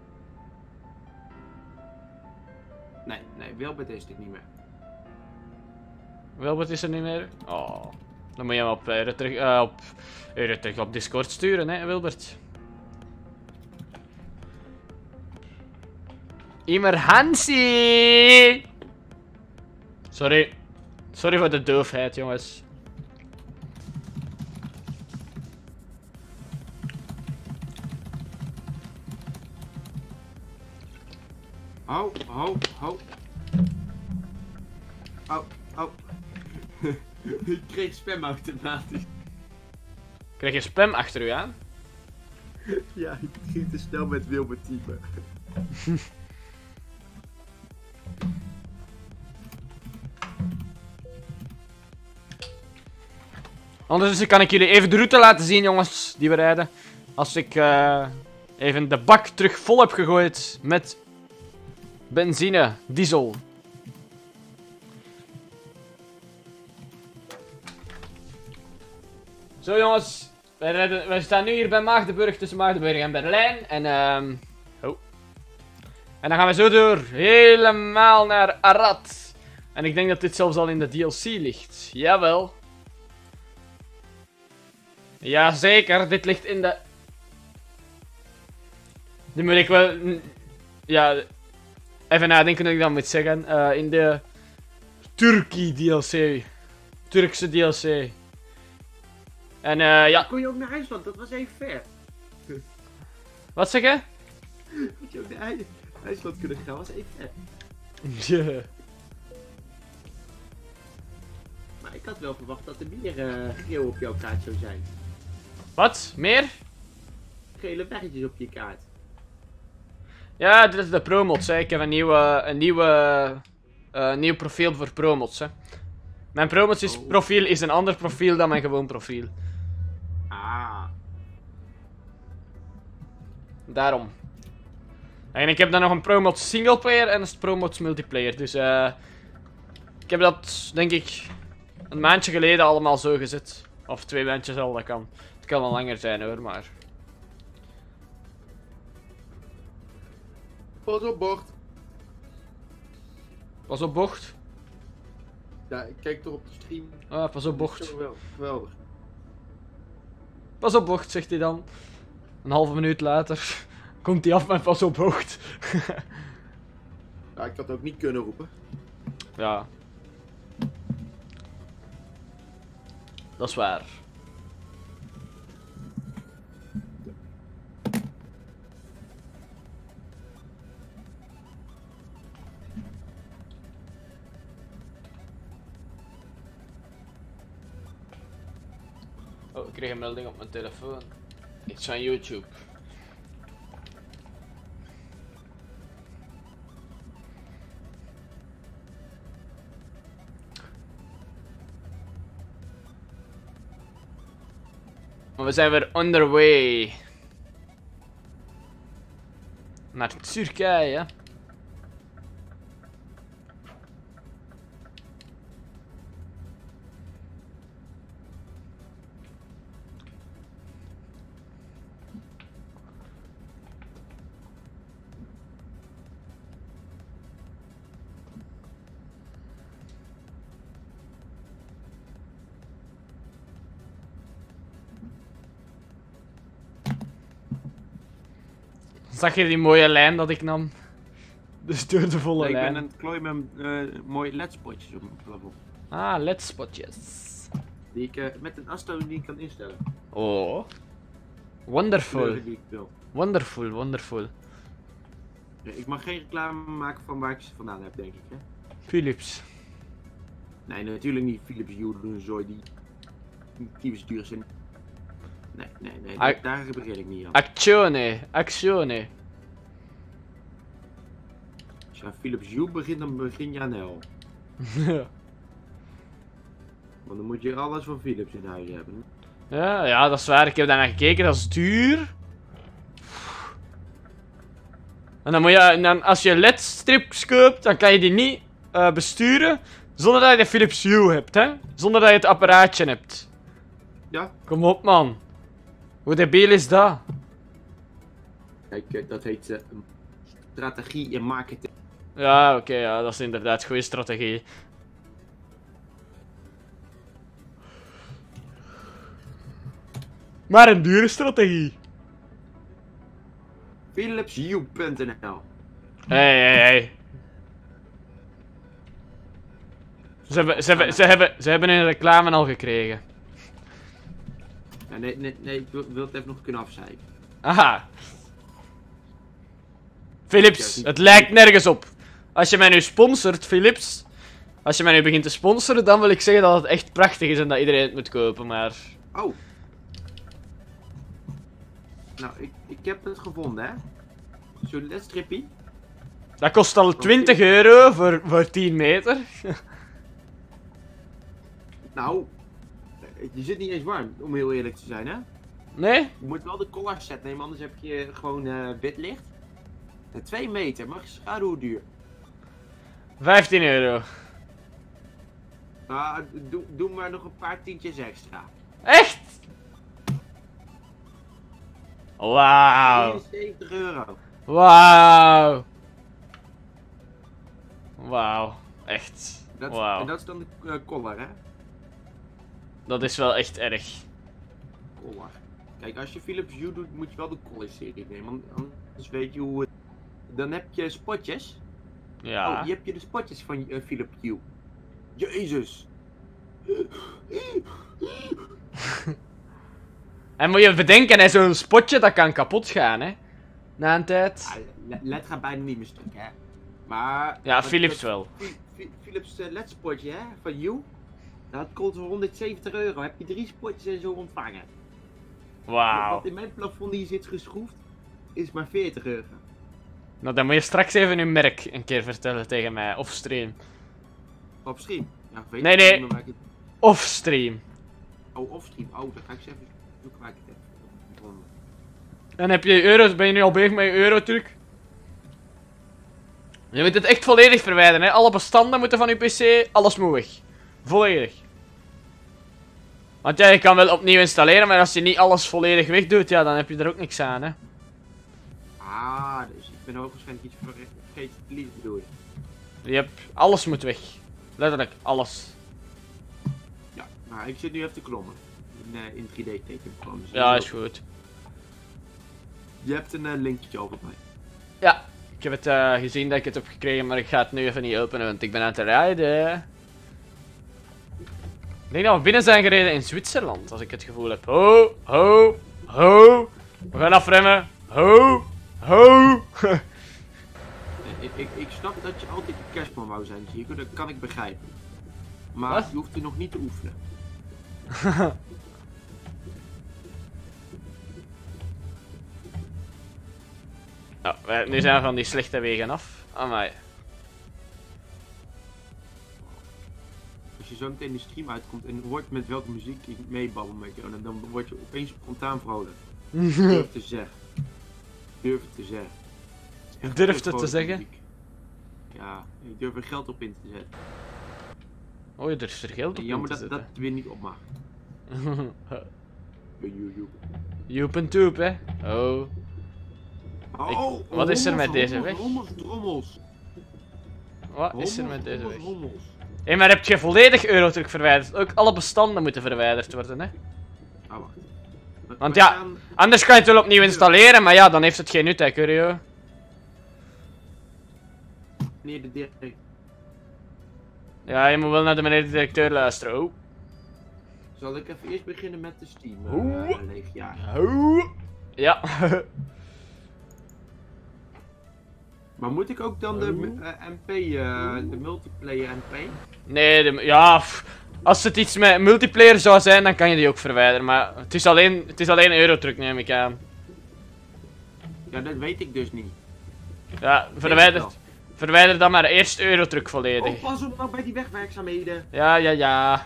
Nee, nee, Wilbert is dit niet meer. Wilbert is er niet meer? Oh. Dan moet je hem op, uh, terug, uh, op, uh, terug op Discord sturen, hè, Wilbert. Emergency! Sorry. Sorry voor de doofheid, jongens. Ho, ho, ho. Oh, oh. Ik kreeg spam automatisch. Krijg je spam achter u aan? Ja, ik ging te snel met Wilbert typen. Ondertussen kan ik jullie even de route laten zien, jongens, die we rijden. Als ik uh, even de bak terug vol heb gegooid met benzine, diesel. Zo jongens, wij, rijden, wij staan nu hier bij Maagdenburg, tussen Maagdenburg en Berlijn. En, um, oh. en dan gaan we zo door, helemaal naar Arad. En ik denk dat dit zelfs al in de D L C ligt. Jawel. Jazeker, dit ligt in de... Nu moet ik wel... Ja... Even nadenken hoe ik dat moet zeggen. Uh, in de... Turkey D L C. Turkse D L C. En uh, ja... Kon je ook naar IJsland? Dat was even ver. Wat zeg je? Moet je ook naar IJsland kunnen gaan? Dat was even ver. Yeah. Maar ik had wel verwacht dat er meer uh, geel op jouw kaart zou zijn. Wat? Meer? Gele weggetjes op je kaart. Ja, dit is de promods, hè. Ik heb een nieuwe, een nieuwe, uh, nieuw profiel voor promods, hè. Mijn promods is, oh. profiel is een ander profiel dan mijn gewoon profiel. Ah. Daarom. En ik heb dan nog een promods singleplayer en een promods multiplayer, dus uh, ik heb dat, denk ik, een maandje geleden allemaal zo gezet. Of twee maandjes al, dat kan. Het kan wel langer zijn hoor, maar... Pas op bocht. Pas op bocht. Ja, ik kijk toch op de stream. Ah, pas op bocht. Zo wel, geweldig. Pas op bocht, zegt hij dan. Een halve minuut later komt hij af met pas op bocht. Ja, ik had ook niet kunnen roepen. Ja. Dat is waar. Oh, ik kreeg een melding op mijn telefoon. Iets van YouTube. Maar we zijn weer underway. Naar Turkije. Zag je die mooie lijn dat ik nam? Dus door de volle Nee, ik ben lijn. aan het klooien met uh, mooie ledspotjes op mijn plafond. Ah, L E D-spotjes. Die ik uh, met een Astro die kan instellen. Oh. Wonderful. Kleuren die ik wil. Wonderful, wonderful. Ja, ik mag geen reclame maken van waar ik ze vandaan heb, denk ik. Hè? Philips. Nee, natuurlijk niet. Philips Hue doen een zooi die typisch duur zijn. Nee, nee, nee. Ah. Daar begin ik niet aan. Actione, actione. Als je aan Philips Hue begint, dan begin je aan hel. Want dan moet je alles van Philips in huis hebben. ja, ja, dat is waar. Ik heb daar naar gekeken. Dat is duur. En dan moet je, en dan, als je L E D-strips koopt, dan kan je die niet uh, besturen zonder dat je de Philips Hue hebt, hè? Zonder dat je het apparaatje hebt. Ja. Kom op, man. Hoe debiel is dat? Kijk, uh, dat heet uh, strategie in marketing. Ja, oké, okay, ja, dat is inderdaad goede strategie. Maar een dure strategie. Philips Hue punt n l. Hey, hey, hey. Ze hebben, ze, hebben, ze, hebben, ze hebben een reclame al gekregen. Ja, nee, nee, nee, ik wil, wil het even nog kunnen afzeiken. Aha. Philips, het lijkt nergens op. Als je mij nu sponsort, Philips. Als je mij nu begint te sponsoren, dan wil ik zeggen dat het echt prachtig is en dat iedereen het moet kopen, maar... Oh. Nou, ik, ik heb het gevonden, hè. Zo'n ledstrippie. Dat kost al twintig euro voor, voor tien meter. Nou, je zit niet eens warm, om heel eerlijk te zijn, hè. Nee? Je moet wel de collar set nemen, anders heb je gewoon uh, wit licht. En twee meter, mag je schaduw hoe duur? vijftien euro. Nou, doe, doe maar nog een paar tientjes extra. Echt? Wauw. vierenzeventig euro. Wauw. Wauw. Echt. Dat, Wauw. En dat is dan de uh, collar, hè? Dat is wel echt erg. Collar. Kijk, als je Philips Hue doet, moet je wel de collar serie nemen, want anders weet je hoe het... Dan heb je spotjes. Ja. Oh, hier heb je de spotjes van uh, Philips Hue. Jezus. En moet je bedenken, hè, zo'n spotje dat kan kapot gaan, hè. Na een tijd. Ja, L E D gaat bijna niet meer stuk, hè. Maar... Ja, Philips wel. Philips uh, L E D-spotje, hè, van Hue. Dat kost honderdzeventig euro. Heb je drie spotjes en zo ontvangen. Wauw. Wat in mijn plafond hier zit geschroefd, is maar veertig euro. Nou, dan moet je straks even uw merk een keer vertellen tegen mij. Of stream. Op stream? Ja, ik weet Nee, niet nee. meer waar ik het... Of stream. Oh, offstream. Oh, dan ga ik eens even zoeken waar ik het heb gevonden. Dan heb je euro's, ben je nu al bezig met je eurotruc? Je moet het echt volledig verwijderen, hè. Alle bestanden moeten van je pc, alles moet weg. Volledig. Want ja, je kan wel opnieuw installeren, maar als je niet alles volledig weg doet, ja, dan heb je er ook niks aan, hè. Ah, dus ik ben ook waarschijnlijk iets verge- vergeten te lezen, bedoel je? Yep, alles moet weg. Letterlijk, alles. Ja, nou, ik zit nu even te klommen. In, uh, in drie D teken gewoon. Dus Ja, is goed. Je hebt een uh, linkje over mij. Ja, ik heb het uh, gezien dat ik het heb gekregen, maar ik ga het nu even niet openen, want ik ben aan het rijden. Ik denk dat we binnen zijn gereden in Zwitserland, als ik het gevoel heb. Ho, ho, ho. We gaan afremmen. Ho, ho. Ik, ik, ik snap dat je altijd de kerstman wou zijn, Chico. Dat kan ik begrijpen. Maar Wat? je hoeft er nog niet te oefenen. Nou, wij, nu zijn we van die slechte wegen af. Amai. Als je zo meteen de stream uitkomt en hoort met welke muziek ik meebabbel met jou, dan word je opeens spontaan vrolijk. Durf te zeggen. Durf het te zeggen. Echt Durf heel het te vrolijke zeggen? muziek. Ja, ik durf er geld op in te zetten. Oh, je durft er geld op in Jammer te dat dat zetten. weer niet op mag. Joep en toep, hè. Oh. Oh, Ik- wat is er met deze rommels, weg? Rommels, drommels. Wat is er Rommels, met deze weg? rommels, rommels. Hé, maar heb je volledig eurotruc verwijderd? Ook alle bestanden moeten verwijderd worden, hè. Ah, wacht. Want We ja, gaan- anders kan je het wel opnieuw installeren, maar ja, dan heeft het geen nut, hè, Curio. Meneer de directeur. Ja, je moet wel naar de meneer de directeur luisteren. Oh. Zal ik even eerst beginnen met de Steam Oeh. uh, leegjaar. Oh. Ja. Maar moet ik ook dan de Oeh. uh, M P, uh, de multiplayer M P? Nee, de, ja, pff, als het iets met multiplayer zou zijn, dan kan je die ook verwijderen. Maar het is alleen, het is alleen Eurotruck, neem ik aan. Ja, dat weet ik dus niet. Ja, verwijder, verwijder dan maar eerst Eurotruck volledig. Oh, pas op nou bij die wegwerkzaamheden. Ja, ja, ja.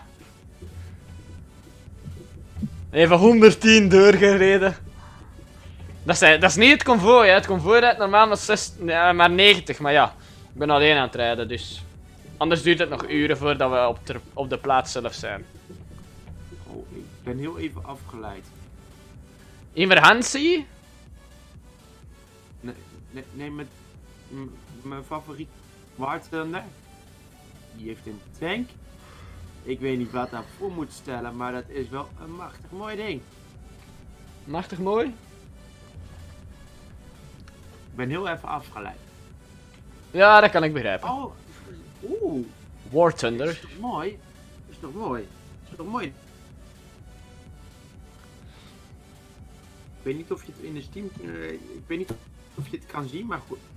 Even honderdtien doorgereden. Dat is, dat is niet het konvooi, hè. Het konvooi rijdt normaal maar, zes, ja, maar negentig, maar ja. Ik ben alleen aan het rijden, dus... Anders duurt het nog uren voordat we op de, op de plaats zelf zijn. Oh, ik ben heel even afgeleid. Emergency? Nee, nee, nee met m- mijn favoriet Wartender. Die heeft een tank. Ik weet niet wat daarvoor moet stellen, maar dat is wel een machtig mooi ding. Machtig mooi. Ik ben heel even afgeleid. Ja, dat kan ik begrijpen. Oh, oeh, War dat Thunder. is toch mooi? Dat is toch mooi? Dat is toch mooi? Ik weet niet of je het in de Steam... Uh, ik weet niet of je het kan zien, maar goed.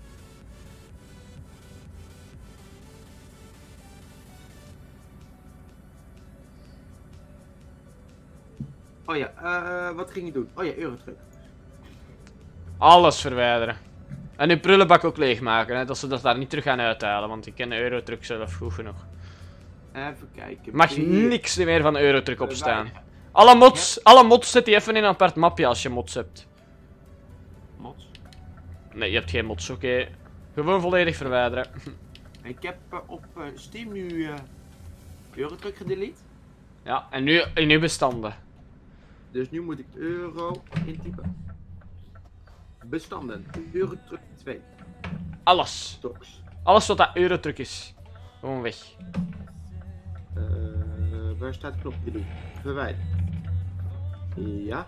Oh ja, uh, wat ging je doen? Oh ja, Eurotruck. Alles verwijderen. En uw prullenbak ook leegmaken, hè, dat ze dat daar niet terug gaan uithalen, want ik ken de Eurotruck zelf goed genoeg. Even kijken. Er mag Hier. niks meer van Eurotruck op Eh, staan. waar- Alle mods, alle mods zet die even in een apart mapje als je mods hebt. Mods. Nee, je hebt geen mods, oké. Gewoon volledig verwijderen. Ik heb uh, op uh, Steam nu uh, Eurotruck gedelete. Ja, en nu in uw bestanden. Dus nu moet ik euro intypen. Bestanden. Eurotruck twee. Alles. Stocks. Alles wat dat Eurotruck is. Gewoon weg. Uh, waar staat het knopje doen? Verwijderen. Ja.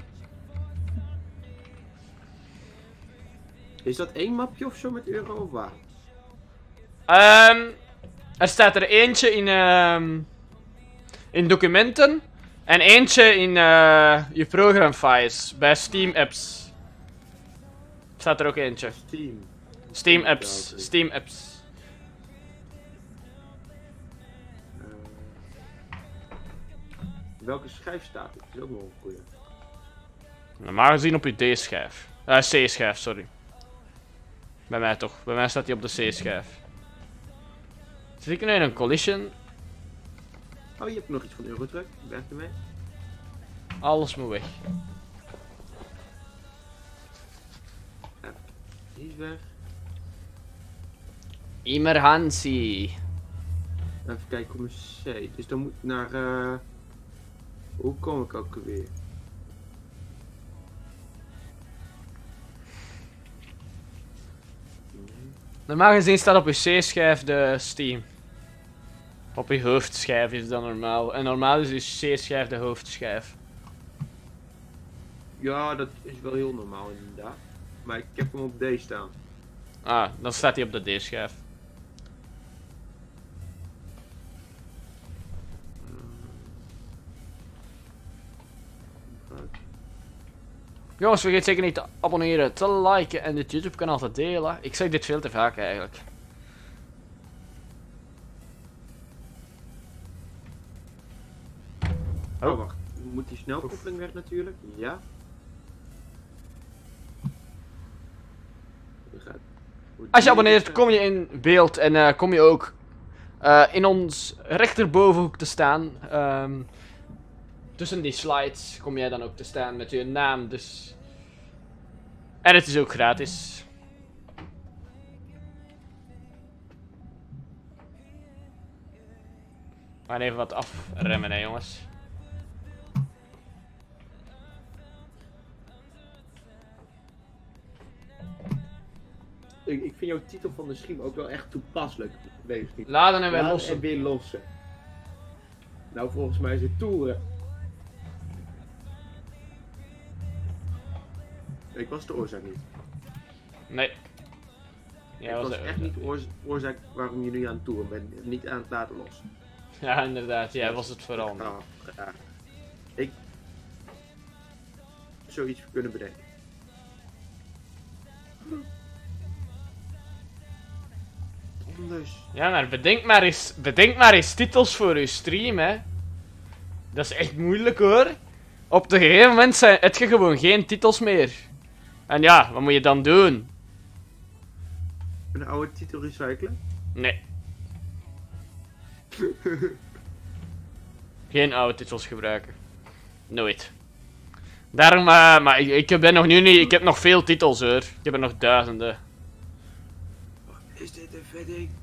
Is dat één mapje of zo met euro of waar? Ehm er staat er eentje in, ehm in documenten. En eentje in eh je programfiles. Bij Steam apps. Staat er ook eentje. Steam. Steam apps. Steam apps. Uh, welke schijf staat het? Dat is ook nog een goeie. Normaal gezien op je D-schijf. Eh, C-schijf, sorry. Bij mij toch. Bij mij staat hij op de C-schijf. Zit ik nu in een collision? Oh, je hebt nog iets van Eurotruck. Werkt ermee. Alles moet weg. Die is weg. Emergency. Even kijken op mijn C. Dus dan moet ik naar... Uh... Hoe kom ik ook weer? Normaal gezien staat op je C-schijf de Steam. Op je hoofdschijf is dat normaal. En normaal is je C-schijf de hoofdschijf. Ja, dat is wel heel normaal inderdaad. Maar ik heb hem op D staan. Ah, dan staat hij op de D-schijf. Jongens, vergeet zeker niet te abonneren, te liken en dit YouTube kanaal te delen. Ik zeg dit veel te vaak eigenlijk. Oh, Oh. wacht. Moet die snelkoppeling weg natuurlijk? Ja. Gaat. Als je abonneert, kom je in beeld en uh, kom je ook uh, in ons rechterbovenhoek te staan. Um, tussen die slides kom jij dan ook te staan met je naam, dus... En het is ook gratis. We gaan even wat afremmen, hè jongens. Ik, ik vind jouw titel van de stream ook wel echt toepasselijk. Wees niet. Laden en weer Laden lossen. en weer lossen. Nou, volgens mij is het toeren. Ik was de oorzaak niet. Nee. Jij ik was was de echt niet de oorzaak, oorzaak waarom je nu aan het toeren bent. Niet aan het laten los. Ja, inderdaad. Jij was het vooral. Ah, ja. Ik... zoiets kunnen bedenken. Anders. Ja, maar bedenk maar eens, bedenk maar eens titels voor uw stream, hè. Dat is echt moeilijk, hoor. Op een gegeven moment zijn, heb je gewoon geen titels meer. En ja, wat moet je dan doen? Een oude titel recyclen? Nee. Geen oude titels gebruiken. Nooit. Daarom, uh, maar ik, ik ben nog nu niet, ik heb nog veel titels, hoor. Ik heb er nog duizenden. Is dit een vet ding?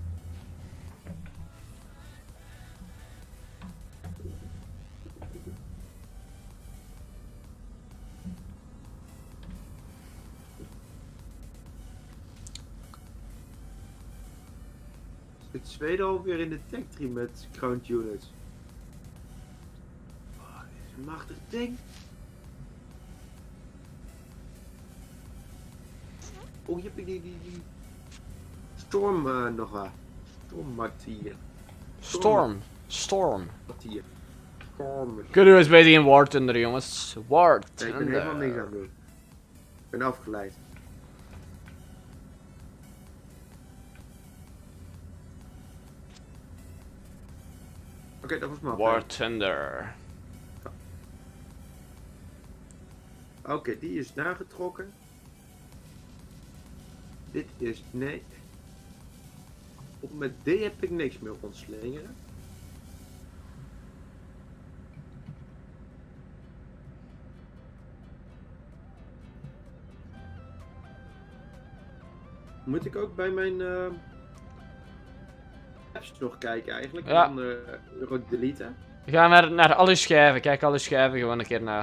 Het tweede alweer in de tech tree met Crown Units. Oh, dit is een machtig ding. Oh, je hebt die, die, die Storm uh, nog wat. Storm Martier. Storm. Storm. Martier. Storm. Kunnen we eens bij die in War Thunder, jongens. War Nee, ik ben Thunder. helemaal niks aan het doen. Ik ben afgeleid. Oké, okay, dat was maar. War Thunder. Oké, okay, die is nagetrokken. Dit is... nee. Op met D heb ik niks meer ontslingeren. Moet ik ook bij mijn uh, apps nog kijken eigenlijk? Ja. Dan uh, Euro deleten. Ga naar, naar alle schijven. Kijk alle schijven gewoon een keer na.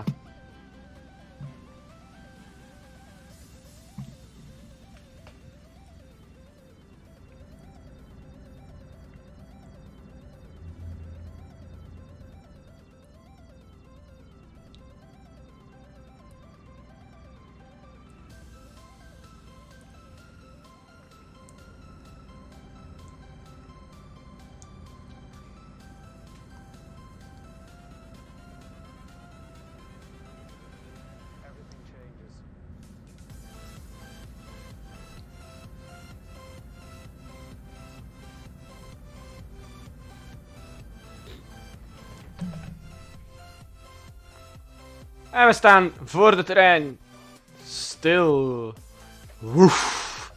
En we staan voor de trein. Stil. Woef.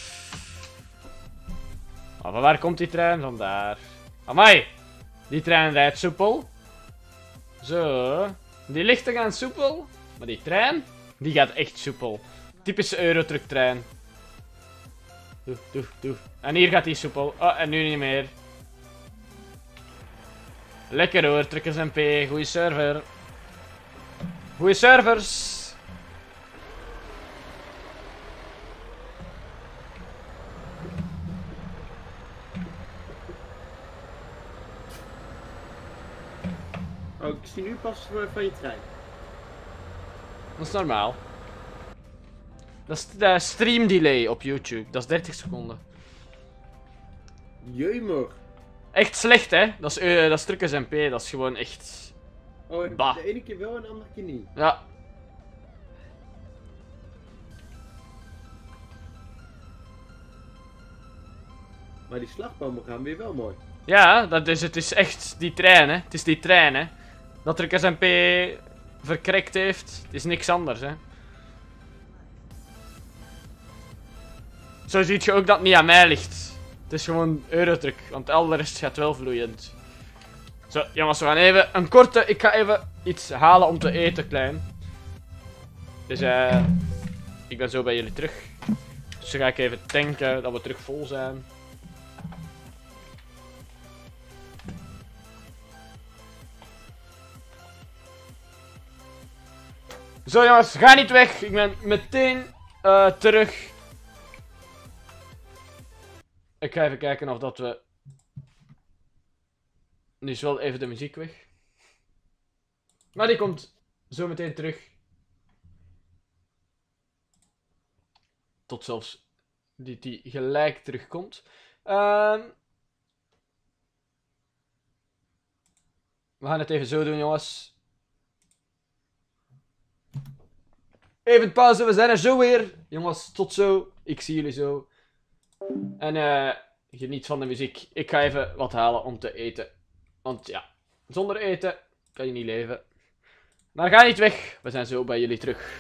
Maar van waar komt die trein? Vandaar. Amai. Die trein rijdt soepel. Zo. Die lichten gaan soepel. Maar die trein, die gaat echt soepel. Typische Eurotruck trein. Doe, doe, doe. En hier gaat die soepel. Oh, en nu niet meer. Lekker hoor, Truckers M P. Goeie server. Goeie servers! Oh, ik zie nu pas van je trein. Dat is normaal. Dat is de stream delay op YouTube. Dat is dertig seconden. Jemig. Echt slecht, hè? Dat is, uh, dat is Truckers M P. Dat is gewoon echt... Oh, bah. de ene keer wel en de andere keer niet. Ja. Maar die slagbomen gaan weer wel mooi. Ja, dat is, het is echt die trein, hè. Het is die trein, hè. Dat Truckers M P verkrekt heeft. Het is niks anders, hè. Zo ziet je ook dat het niet aan mij ligt. Het is gewoon Eurotruck, want al de rest gaat wel vloeiend. Zo, jongens, we gaan even een korte... Ik ga even iets halen om te eten, klein. Dus eh... ik ben zo bij jullie terug. Dus dan ga ik even tanken dat we terug vol zijn. Zo jongens, ga niet weg. Ik ben meteen uh, terug. Ik ga even kijken of dat we... Nu is wel even de muziek weg. Maar die komt zo meteen terug. tot zelfs die, die gelijk terugkomt. Um, we gaan het even zo doen, jongens. Even pauze, we zijn er zo weer. Jongens, tot zo. Ik zie jullie zo. En uh, geniet van de muziek. Ik ga even wat halen om te eten. Want ja, zonder eten kan je niet leven. Maar ga niet weg. We zijn zo bij jullie terug.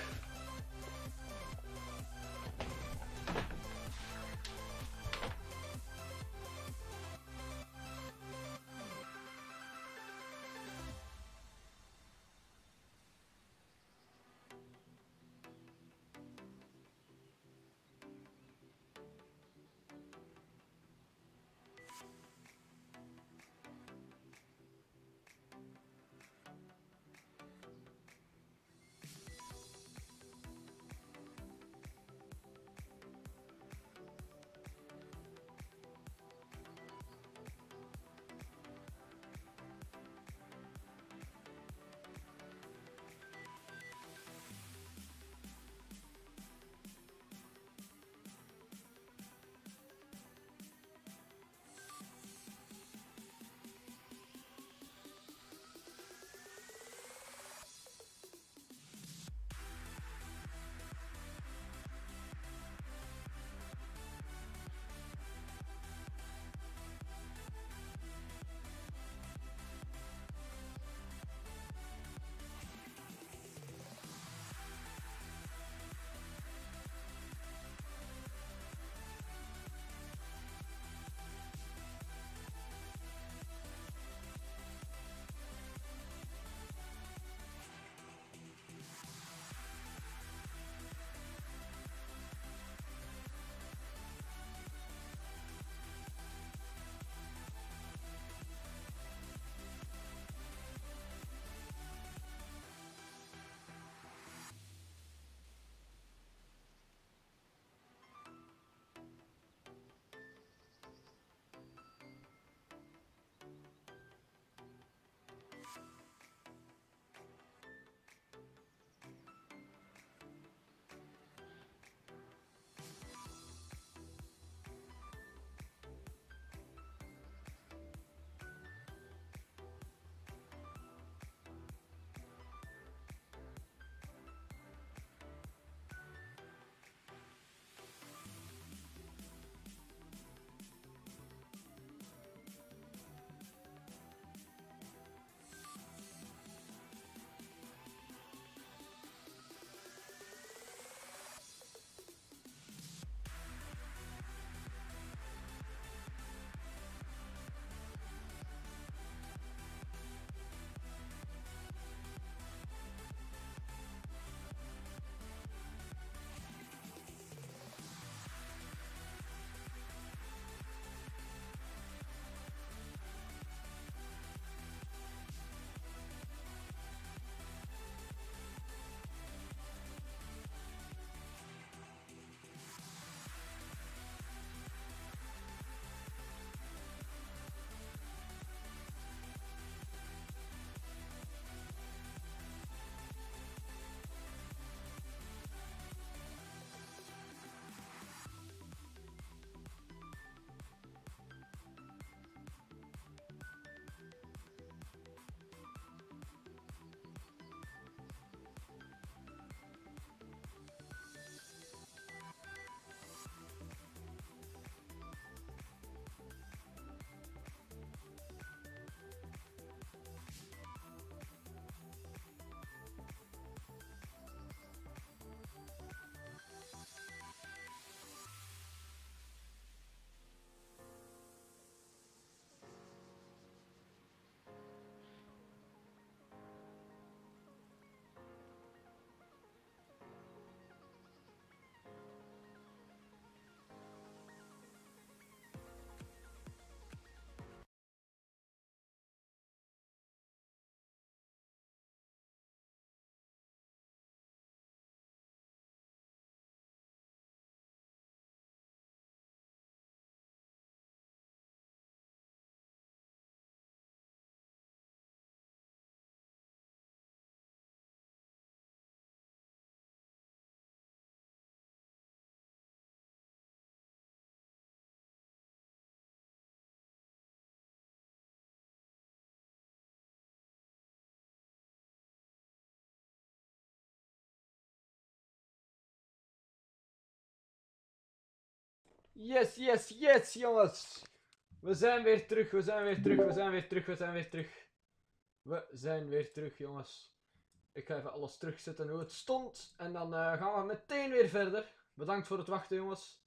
Yes, yes, yes, jongens. We zijn weer terug, we zijn weer terug, we zijn weer terug, we zijn weer terug. We zijn weer terug, jongens. Ik ga even alles terugzetten hoe het stond. En dan uh, gaan we meteen weer verder. Bedankt voor het wachten, jongens.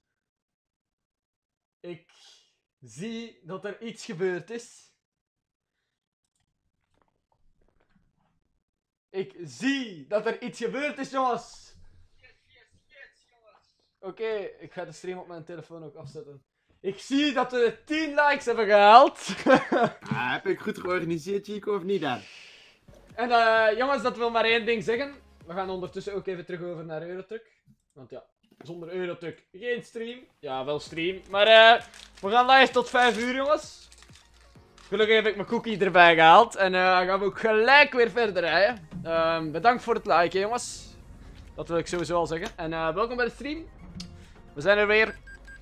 Ik zie dat er iets gebeurd is. Ik zie dat er iets gebeurd is, jongens. Yes, yes, yes, jongens. Oké, okay, ik ga de stream op mijn telefoon ook afzetten. Ik zie dat we tien likes hebben gehaald. ah, heb ik goed georganiseerd, Chico, of niet dan? En uh, jongens, dat wil maar één ding zeggen. We gaan ondertussen ook even terug over naar Eurotruck. Want ja, zonder Eurotruck geen stream. Ja, wel stream. Maar uh, we gaan live tot vijf uur, jongens. Gelukkig heb ik mijn cookie erbij gehaald. En uh, gaan we ook gelijk weer verder rijden. Uh, bedankt voor het liken, jongens. Dat wil ik sowieso al zeggen. En uh, welkom bij de stream. We zijn er weer.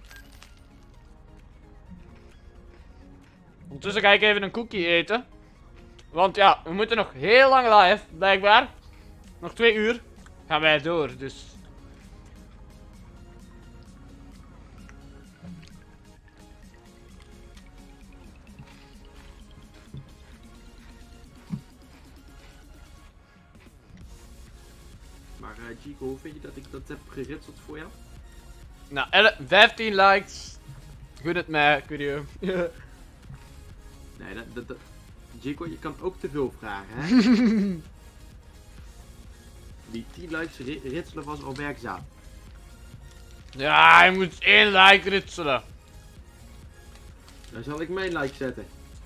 Ondertussen ga ik even een cookie eten. Want ja, we moeten nog heel lang live, blijkbaar. Nog twee uur gaan wij door, dus... Maar uh, Chico, hoe vind je dat ik dat heb geritseld voor jou? Nou, vijftien likes. Gun het mij, Curio. Nee, dat, dat, dat... Chico, je kan ook te veel vragen, hè? Die tien likes ri ritselen was al werkzaam. Ja, je moet één like ritselen. Dan zal ik mijn like zetten.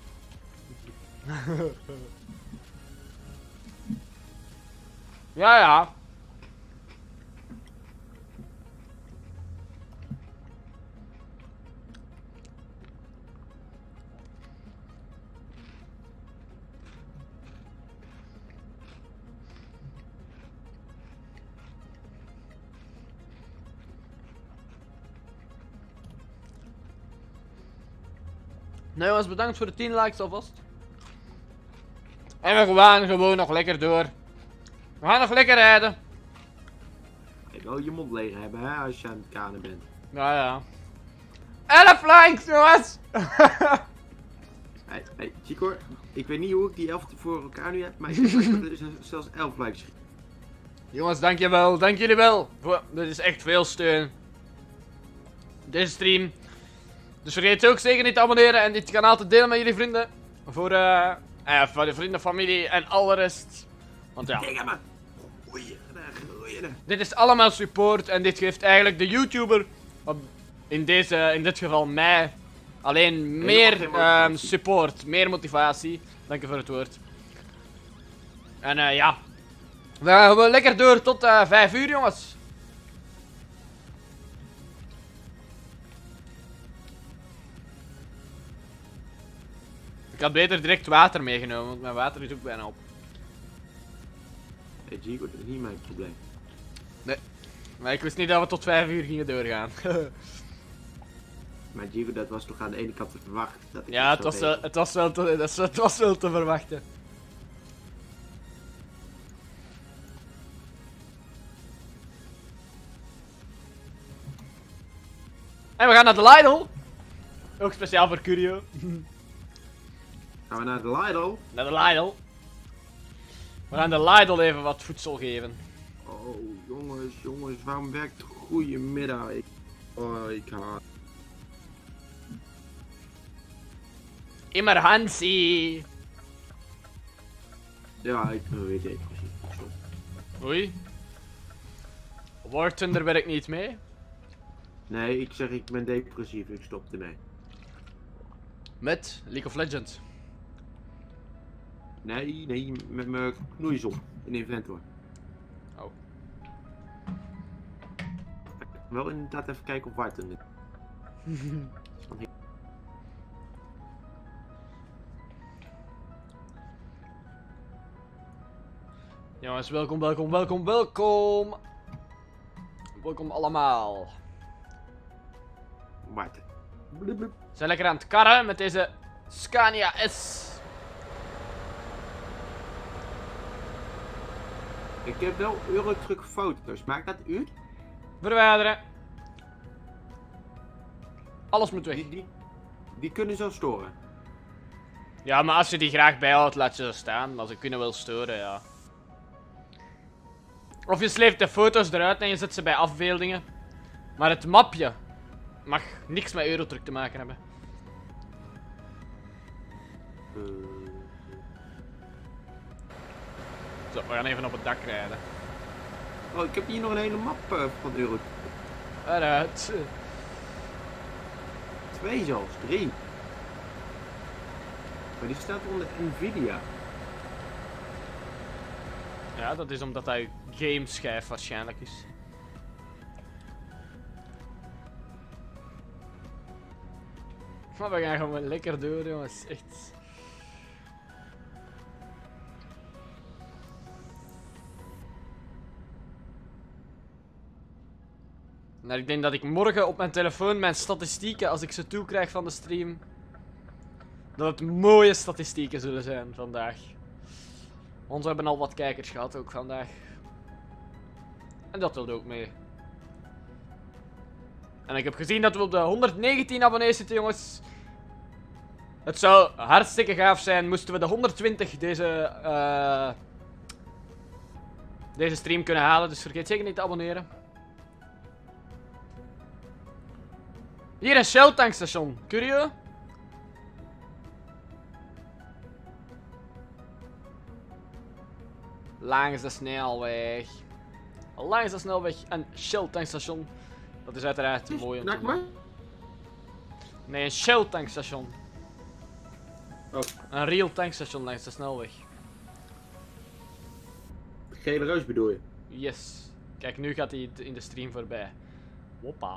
Ja, ja. Nou jongens, bedankt voor de tien likes alvast. En we gaan gewoon nog lekker door. We gaan nog lekker rijden. Je wil je mond leeg hebben, hè, als je aan het kanen bent. Ja, ja. elf likes, jongens! Hey, hey, Chico, ik weet niet hoe ik die elf voor elkaar nu heb, maar ik heb er zelfs elf likes. Jongens, dankjewel, dank jullie wel. Dit is echt veel steun. Deze stream. Dus vergeet ook zeker niet te abonneren en dit kanaal te delen met jullie vrienden. Voor, uh, eh, voor de vrienden, familie en alle rest. Want ja. Kijk maar. Goeie, goeie. Dit is allemaal support en dit geeft eigenlijk de YouTuber, in, deze, in dit geval mij, alleen meer um, support, meer motivatie. Dank je voor het woord. En uh, ja. We gaan lekker door tot uh, vijf uur, jongens. Ik had beter direct water meegenomen, want mijn water is ook bijna op. Hey Chico, dat is niet mijn probleem. Nee, maar ik wist niet dat we tot vijf uur gingen doorgaan. Maar Chico, dat was toch aan de ene kant te verwachten? Dat ik ja, het was, wel, het, was wel te, het was wel te verwachten. En we gaan naar de Lidl. Ook speciaal voor Curio. Gaan we naar de Lidl? Naar de Lidl. We gaan de Lidl even wat voedsel geven. Oh, jongens, jongens, waarom werkt goedemiddag? Ik... Oh, ik haat. Emergentie. Ja, ik weet het precies. Oei. War Thunder werkt niet mee. Nee, ik zeg ik ben depressief, ik stop ermee. Met League of Legends. Nee, nee, met mijn knoeizon in Inventor. Oh. Wel inderdaad even kijken of White er. Jongens, welkom, welkom, welkom, welkom. Welkom allemaal. White. We zijn lekker aan het karren met deze Scania S. Ik heb wel Eurotruck foto's, maakt dat u? Verwijderen. Alles moet weg. Die, die, die kunnen zo storen. Ja, maar als je die graag bijhoudt, laat je ze staan. Maar ze kunnen wel storen, ja. Of je sleept de foto's eruit en je zet ze bij afbeeldingen. Maar het mapje mag niks met Eurotruck te maken hebben. Uh, Zo, we gaan even op het dak rijden. oh, ik heb hier nog een hele map uh, van Euro. Eruit. Twee zelfs, drie. Maar die staat onder Nvidia. Ja, dat is omdat hij gameschijf waarschijnlijk is. Maar we gaan gewoon lekker door, jongens. Echt. Nou, ik denk dat ik morgen op mijn telefoon mijn statistieken, als ik ze toekrijg van de stream, dat het mooie statistieken zullen zijn vandaag. Want we hebben al wat kijkers gehad ook vandaag. En dat telt ook mee. En ik heb gezien dat we op de honderdnegentien abonnees zitten, jongens. Het zou hartstikke gaaf zijn moesten we de honderdtwintig deze, uh, deze stream kunnen halen. Dus vergeet zeker niet te abonneren. Hier een Shell tankstation. Curio? Langs de snelweg. Langs de snelweg een Shell tankstation. Dat is uiteraard mooi om te doen. Nee, een Shell tankstation. Oh. Een real tankstation langs de snelweg. Gele reus bedoel je? Yes. Kijk, nu gaat hij in de stream voorbij. Hoppa.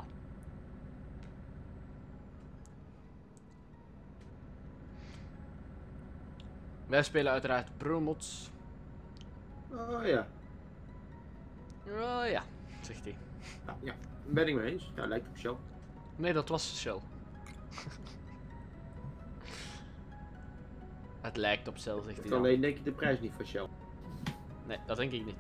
Wij spelen uiteraard Promods. Oh ja. Oh ja, zegt hij. Ja, ja. Ben ik mee eens. Ja, lijkt op Shell. Nee, dat was Shell. Het lijkt op Shell, zegt hij dan. Alleen denk ik de prijs niet van Shell. Nee, dat denk ik niet.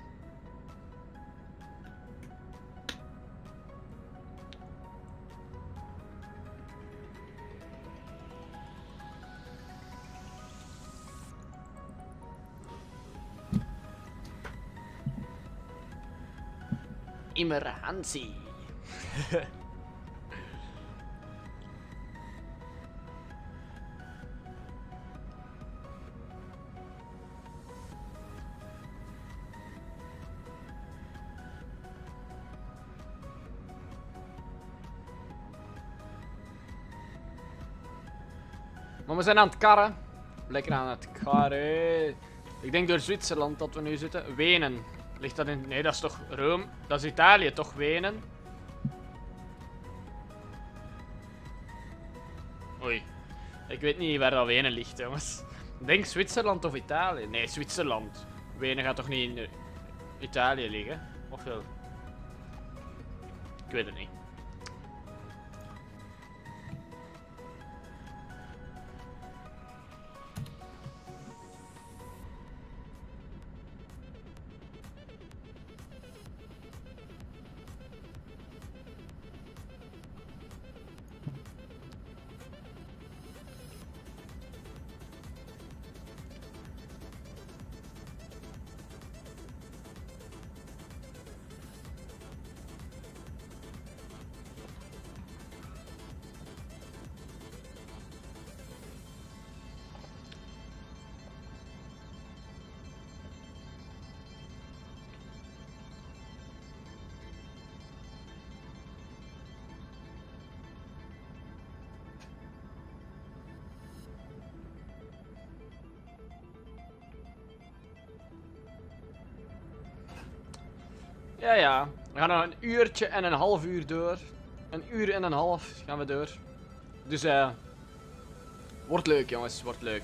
Emergency. Maar we zijn aan het karren. Lekker aan het karren. Ik denk door Zwitserland dat we nu zitten. Wenen. Ligt dat in... Nee, dat is toch Rome? Dat is Italië, toch? Wenen? Oei. Ik weet niet waar dat Wenen ligt, jongens. Ik denk Zwitserland of Italië. Nee, Zwitserland. Wenen gaat toch niet in Italië liggen? Of wel? Ik weet het niet. Ja, ja. We gaan nog een uurtje en een half uur door. Een uur en een half gaan we door. Dus eh... Uh, wordt leuk, jongens. Wordt leuk.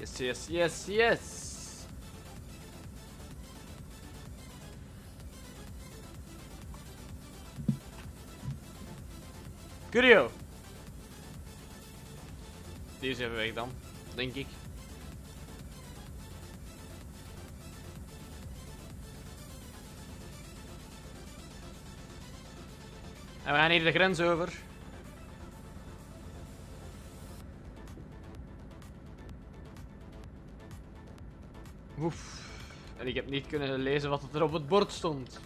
Yes, yes, yes, yes. Curio. Die is even weg dan, denk ik. En we gaan hier de grens over. Oef. En ik heb niet kunnen lezen wat er op het bord stond.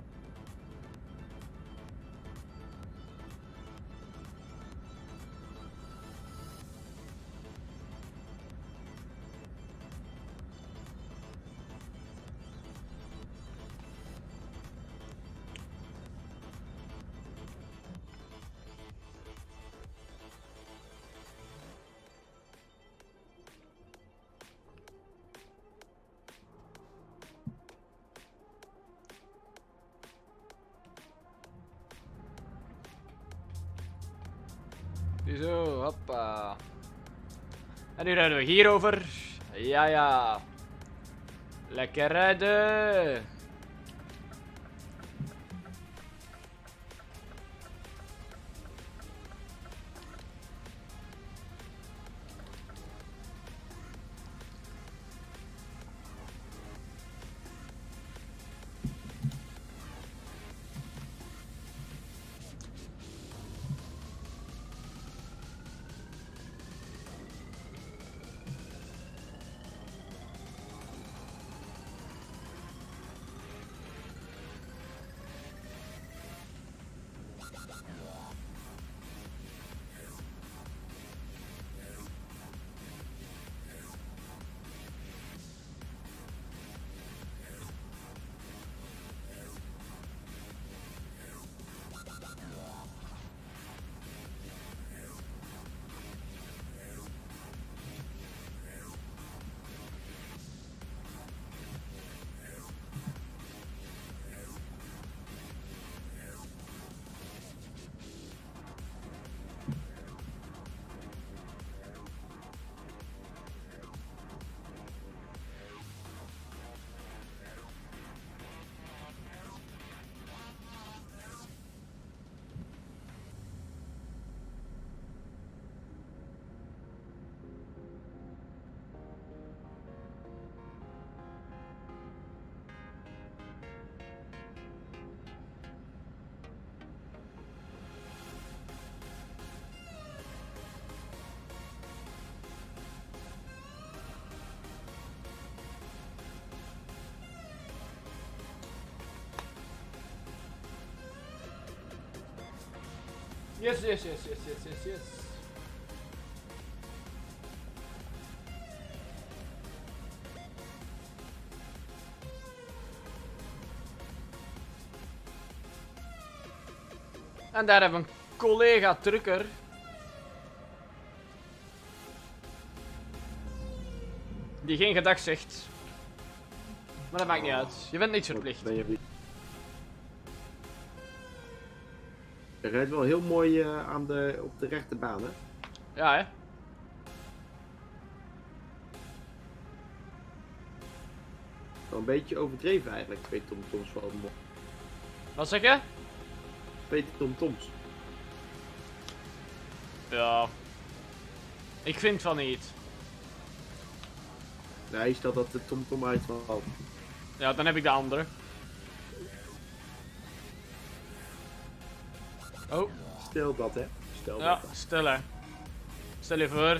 Zo, hoppa. En nu rijden we hierover. Ja, ja. Lekker rijden. Yes, yes, yes, yes, yes, yes, yes. En daar hebben we een collega trucker. Die geen gedag zegt. Maar dat maakt niet uit. Je bent niet verplicht. Ben je... Je rijdt wel heel mooi uh, aan de, op de rechte baan, hè? Ja, hè? Wel een beetje overdreven eigenlijk, twee tomtoms voor allemaal. Wat zeg je? Twee tomtoms. Ja. Ik vind van niet. Nee, stel dat de tomtom uitvalt. Ja, dan heb ik de andere. Oh. Stel dat, hè. Stel Ja, dat. stel hè. Stel je voor.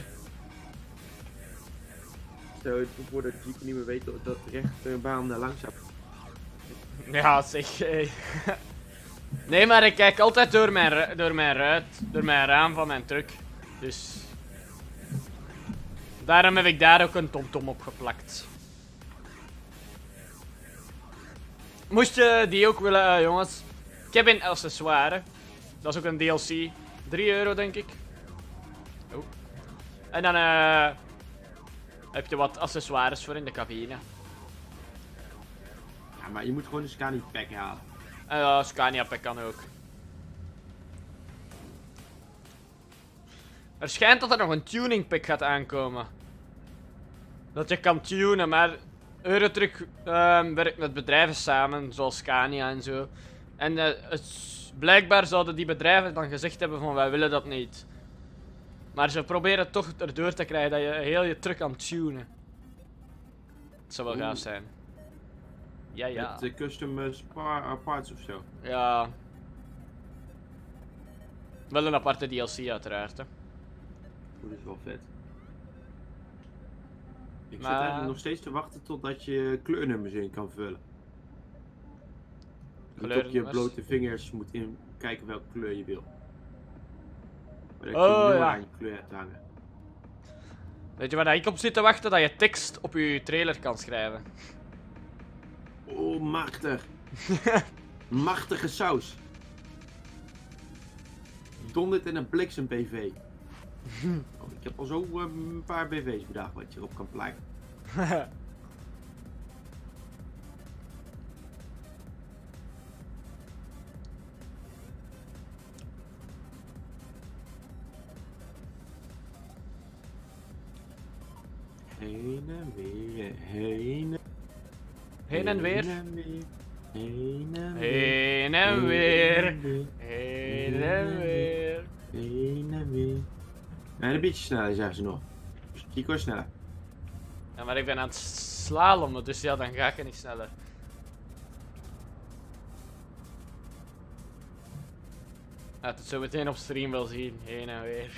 Stel je voor dat je niet meer weet dat de rechterbaan uh, langzaam. Ja, zeg. Hey. Nee, maar ik kijk altijd door mijn, door mijn ruit, door mijn raam van mijn truck. Dus... Daarom heb ik daar ook een tomtom op geplakt. Moest je die ook willen, uh, jongens? Ik heb een accessoire. Dat is ook een D L C. drie euro, denk ik. Oh. En dan uh, heb je wat accessoires voor in de cabine. Ja, maar je moet gewoon een Scania pack halen. En ja, uh, Scania pack kan ook. Er schijnt dat er nog een tuning pack gaat aankomen. dat je kan tunen, maar Eurotruck um, werkt met bedrijven samen, zoals Scania en zo. En uh, het, blijkbaar zouden die bedrijven dan gezegd hebben van wij willen dat niet. Maar ze proberen toch erdoor te krijgen dat je heel je truck kan tunen. Het zou wel gaaf zijn. Ja, ja. Met uh, custom uh, spa- parts of zo. Ja. Wel een aparte D L C uiteraard, hè. Dat is wel vet. Ik Maar... zit eigenlijk nog steeds te wachten totdat je kleurnummers in kan vullen. Dat je op je blote vingers moet in kijken welke kleur je wil. Maar dat je Oh, je ja. aan je kleur hebt hangen. Weet je waar ik op zit te wachten? Dat je tekst op je trailer kan schrijven. Oh, machtig. Machtige saus. Dondert in een bliksem B V. Oh, ik heb al zo uh, een paar B V's bedacht wat je erop kan plakken. Heen en weer, heen en Heen en weer. Heen en weer. Heen en weer. Heen en weer. Heen en weer. En een beetje sneller zeggen ze nog. Chico sneller. Ja, maar ik ben aan het slalommen, dus ja, dan ga ik niet sneller. Laat het zo meteen op stream wel zien. Heen en weer.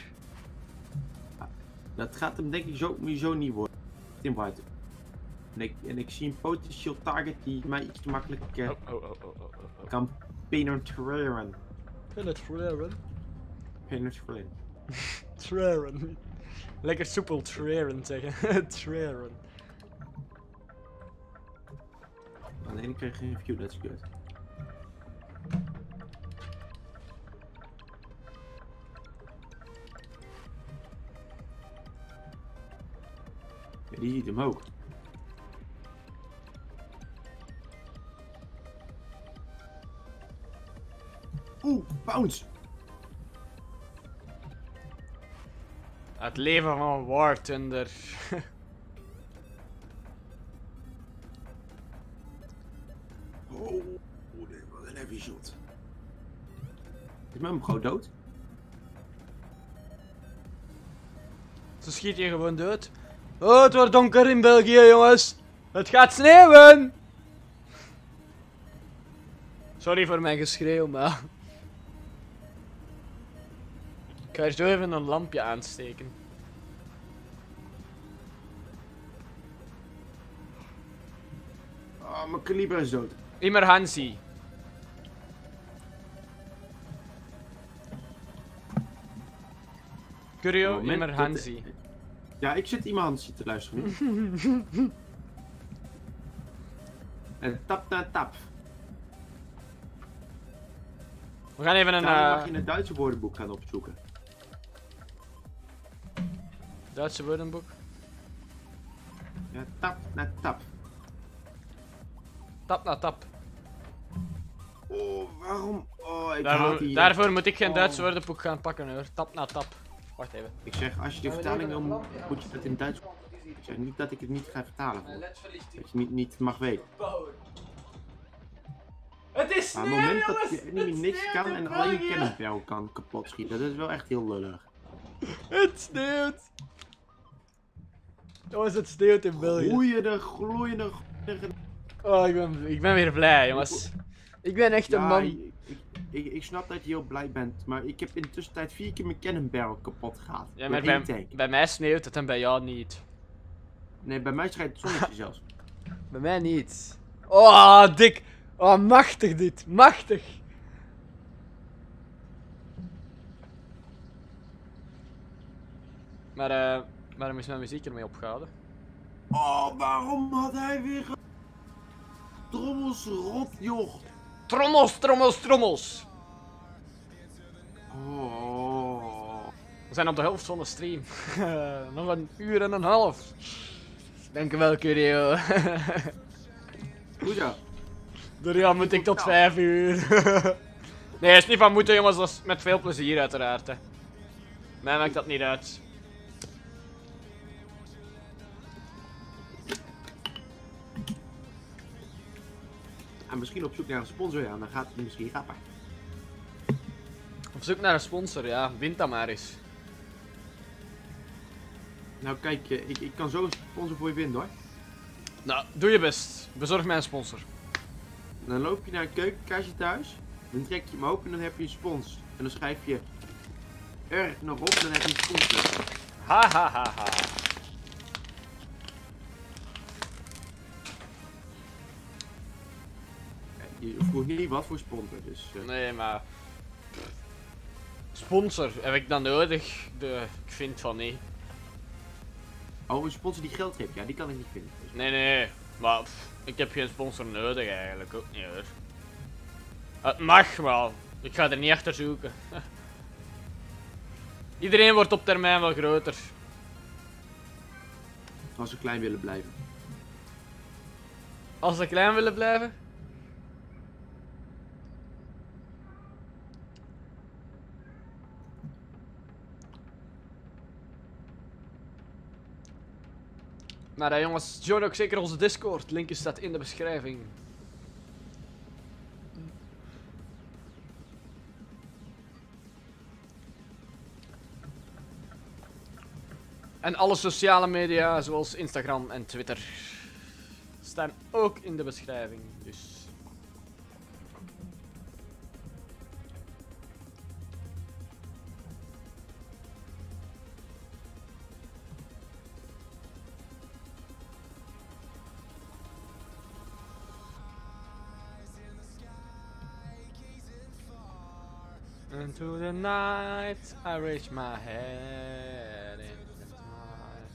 Dat gaat hem denk ik zo, zo niet worden. Tim White. En ik, en ik zie een potentieel target die mij iets te makkelijk uh, Oh, oh, oh, oh, oh, oh. kan penetreren. Penetreren? Penetreren. Treren. Lekker soepel treren zeggen. Treren. Alleen ik kreeg geen view, that's good. Ja, die ziet hem ook. Oeh, bounce! Het leven van War Thunder. Oh, dit was een heavy shot. Is mijn gewoon dood? Zo schiet je gewoon dood. Oh, het wordt donker in België, jongens. Het gaat sneeuwen. Sorry voor mijn geschreeuw, maar... Ik ga er zo even een lampje aansteken. Oh, mijn kaliber is dood. Immer Hansi. Curio, Moment immer dat- Hansi. Ja, ik zit iemand te luisteren. En tap na tap. We gaan even een Daarom mag uh, je in het Duitse woordenboek gaan opzoeken. Duitse woordenboek. Ja, tap na tap. Tap na tap. Oh, waarom? Oh, ik haat Daarvoor, die... daarvoor moet ik geen Oh. Duitse woordenboek gaan pakken hoor. Tap na tap. Wacht even. Ik zeg, als je de vertaling wil, moet je dat in het Duits... Ik zeg niet dat ik het niet ga vertalen. Voor. Dat je niet, niet mag weten. Het is Maar op het moment dat je enemy niks kan en alleen je cannonball kan kapot schieten, dat is wel echt heel lullig. Het sneeuwt. Jongens, het sneeuwt in België. Gloeiende, gloeiende, gloeiende... Oh, ik ben, ik ben weer blij, jongens. Ik ben echt een Ja, man. ik, ik, ik snap dat je heel blij bent, maar ik heb in de tussentijd vier keer mijn cannonball kapot gehad. Ja, Door maar één bij, tank. bij mij sneeuwt het en bij jou niet. Nee, bij mij schijnt het zonnetje zelfs. Bij mij niet. Oh, dik. Oh, machtig dit. Machtig. Maar, eh, waarom is mijn muziek ermee opgehouden? Oh, waarom had hij weer ge... Trommels rot, joh. Trommels, trommels, trommels. Oh. We zijn op de helft van de stream. Nog een uur en een half. Dankjewel, Curio. Goed zo. Door jou moet ik tot vijf uur. Nee, is niet van moeten, jongens. Dat is met veel plezier, uiteraard. Hè. Mij maakt dat niet uit. misschien op zoek naar een sponsor, ja, dan gaat het misschien grappig. Op zoek naar een sponsor, ja, wint dat maar eens. Nou kijk, ik, ik kan zo een sponsor voor je vinden hoor. Nou, doe je best. Bezorg mij een sponsor. Dan loop je naar een keukenkastje thuis, dan trek je hem open en dan heb je een spons. En dan schrijf je er nog op en dan heb je een sponsor. Ha ha ha ha. Je vroeg niet wat voor sponsor, dus... Uh... Nee, maar... Sponsor, heb ik dat nodig? De... Ik vind van niet. Oh, een sponsor die geld heeft, ja, die kan ik niet vinden. Nee, nee, maar pff, ik heb geen sponsor nodig eigenlijk, ook niet hoor. Het mag wel, ik ga er niet achter zoeken. Iedereen wordt op termijn wel groter. Als ze klein willen blijven. Als ze klein willen blijven? Maar uh, jongens, join ook zeker onze Discord. Linkje staat in de beschrijving. En alle sociale media, zoals Instagram en Twitter, staan ook in de beschrijving. Dus... Into the night, I reach my head in the night.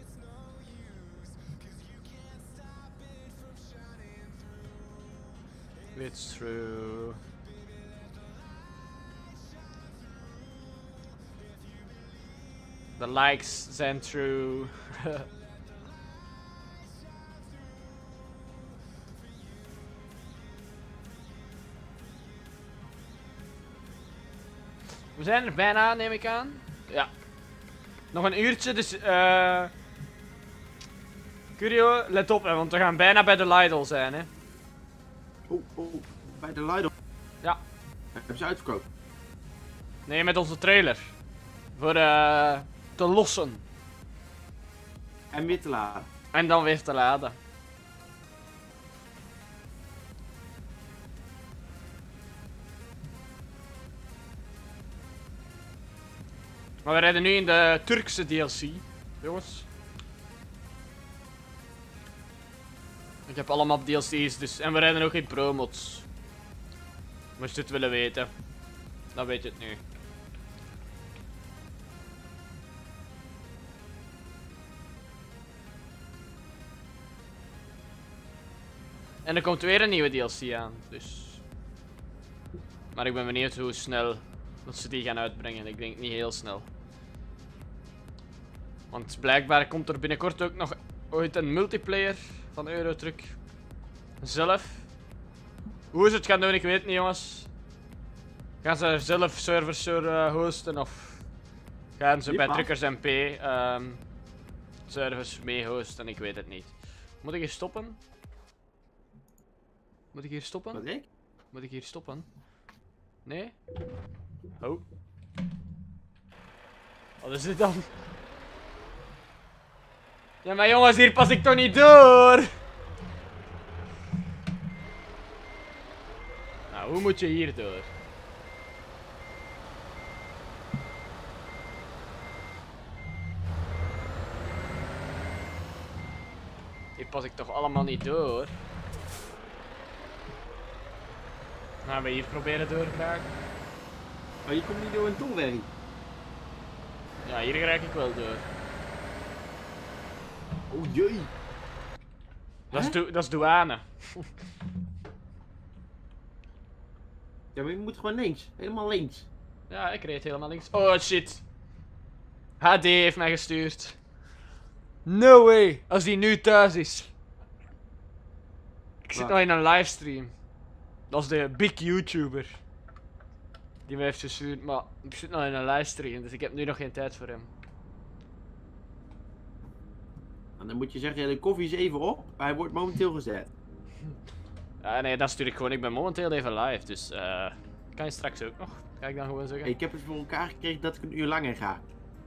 It's true. The likes zijn true. We zijn er bijna, neem ik aan. Ja. Nog een uurtje, dus eh... Uh... Curio, let op hè, want we gaan bijna bij de Lidl zijn hè. Oh, oh, bij de Lidl? Ja. Hebben ze uitverkocht? Nee, met onze trailer. Voor eh... te lossen. En weer te laden. En dan weer te laden. Maar we rijden nu in de Turkse D L C, jongens. Ik heb allemaal D L C's, dus... En we rijden ook in pro-mods. Moest je het willen weten. Dan weet je het nu. En er komt weer een nieuwe D L C aan, dus... Maar ik ben benieuwd hoe snel dat ze die gaan uitbrengen. Ik denk niet heel snel. Want blijkbaar komt er binnenkort ook nog ooit een multiplayer van Eurotruck zelf. Hoe ze het gaan doen, ik weet niet jongens. Gaan ze zelf servers uh, hosten of gaan ze bij Truckers M P um, servers mee hosten? Ik weet het niet. Moet ik hier stoppen? Moet ik hier stoppen? Wat ik? Moet ik hier stoppen? Nee? Oh. Wat is dit dan? Ja, maar jongens, hier pas ik toch niet door! Nou, hoe moet je hier door? Hier pas ik toch allemaal niet door? Gaan we hier proberen door te raken? Maar je komt niet door een tolwerk. Ja, hier raak ik wel door. Oh jee. Dat is, do dat is douane. Ja, maar je moet gewoon links. Helemaal links. Ja, ik reed helemaal links. Oh shit. H D heeft mij gestuurd. No way. Als die nu thuis is. Ik zit Wat? nog in een livestream. Dat is de big YouTuber. Die mij heeft gestuurd, maar ik zit nog in een livestream, dus ik heb nu nog geen tijd voor hem. En dan moet je zeggen, ja, de koffie is even op. Hij wordt momenteel gezet. Ja, nee, dat stuur ik gewoon. Ik ben momenteel even live, dus uh, kan je straks ook nog. Ga ik dan gewoon zeggen. Hey, ik heb het voor elkaar gekregen dat ik een uur langer ga.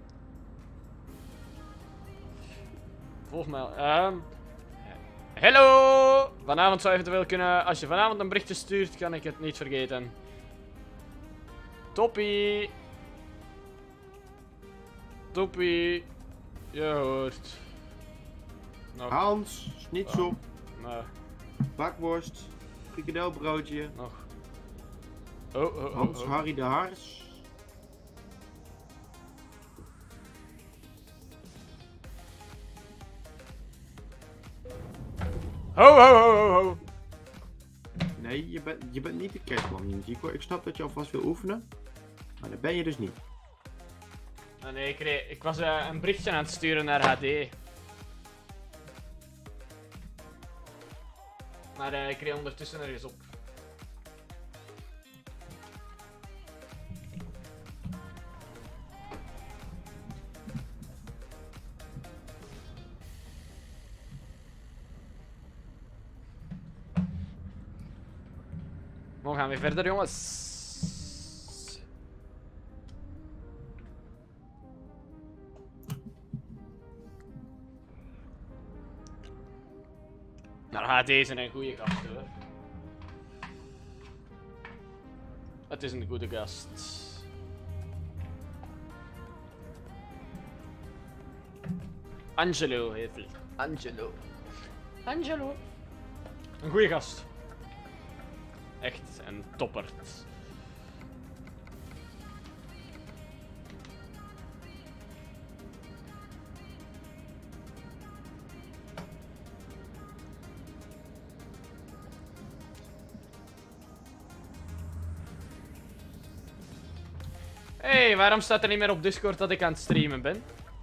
Volg mij. Um, Hallo! Vanavond zou je eventueel kunnen. Als je vanavond een berichtje stuurt, kan ik het niet vergeten. Toppie! Toppie! Je hoort. Nog. Hans, schnitzel, Oh, nou, bakworst, frikadelbroodje. nog. Oh, oh, oh, Hans, oh. Harry de Hars. Ho, ho, ho, ho, ho. Nee, je bent, je bent niet de kerstman, Nico. Ik snap dat je alvast wil oefenen. Maar dat ben je dus niet. Oh, nee, ik, reed, ik was uh, een berichtje aan het sturen naar H D. Maar uh, ik reed ondertussen ergens op. We gaan weer verder, jongens. Nou, H D is een goede gast, hoor. Het is een goede gast. Angelo heet hij. Angelo. Angelo. Een goede gast. Echt een toppert. Hé, hey, waarom staat er niet meer op Discord dat ik aan het streamen ben?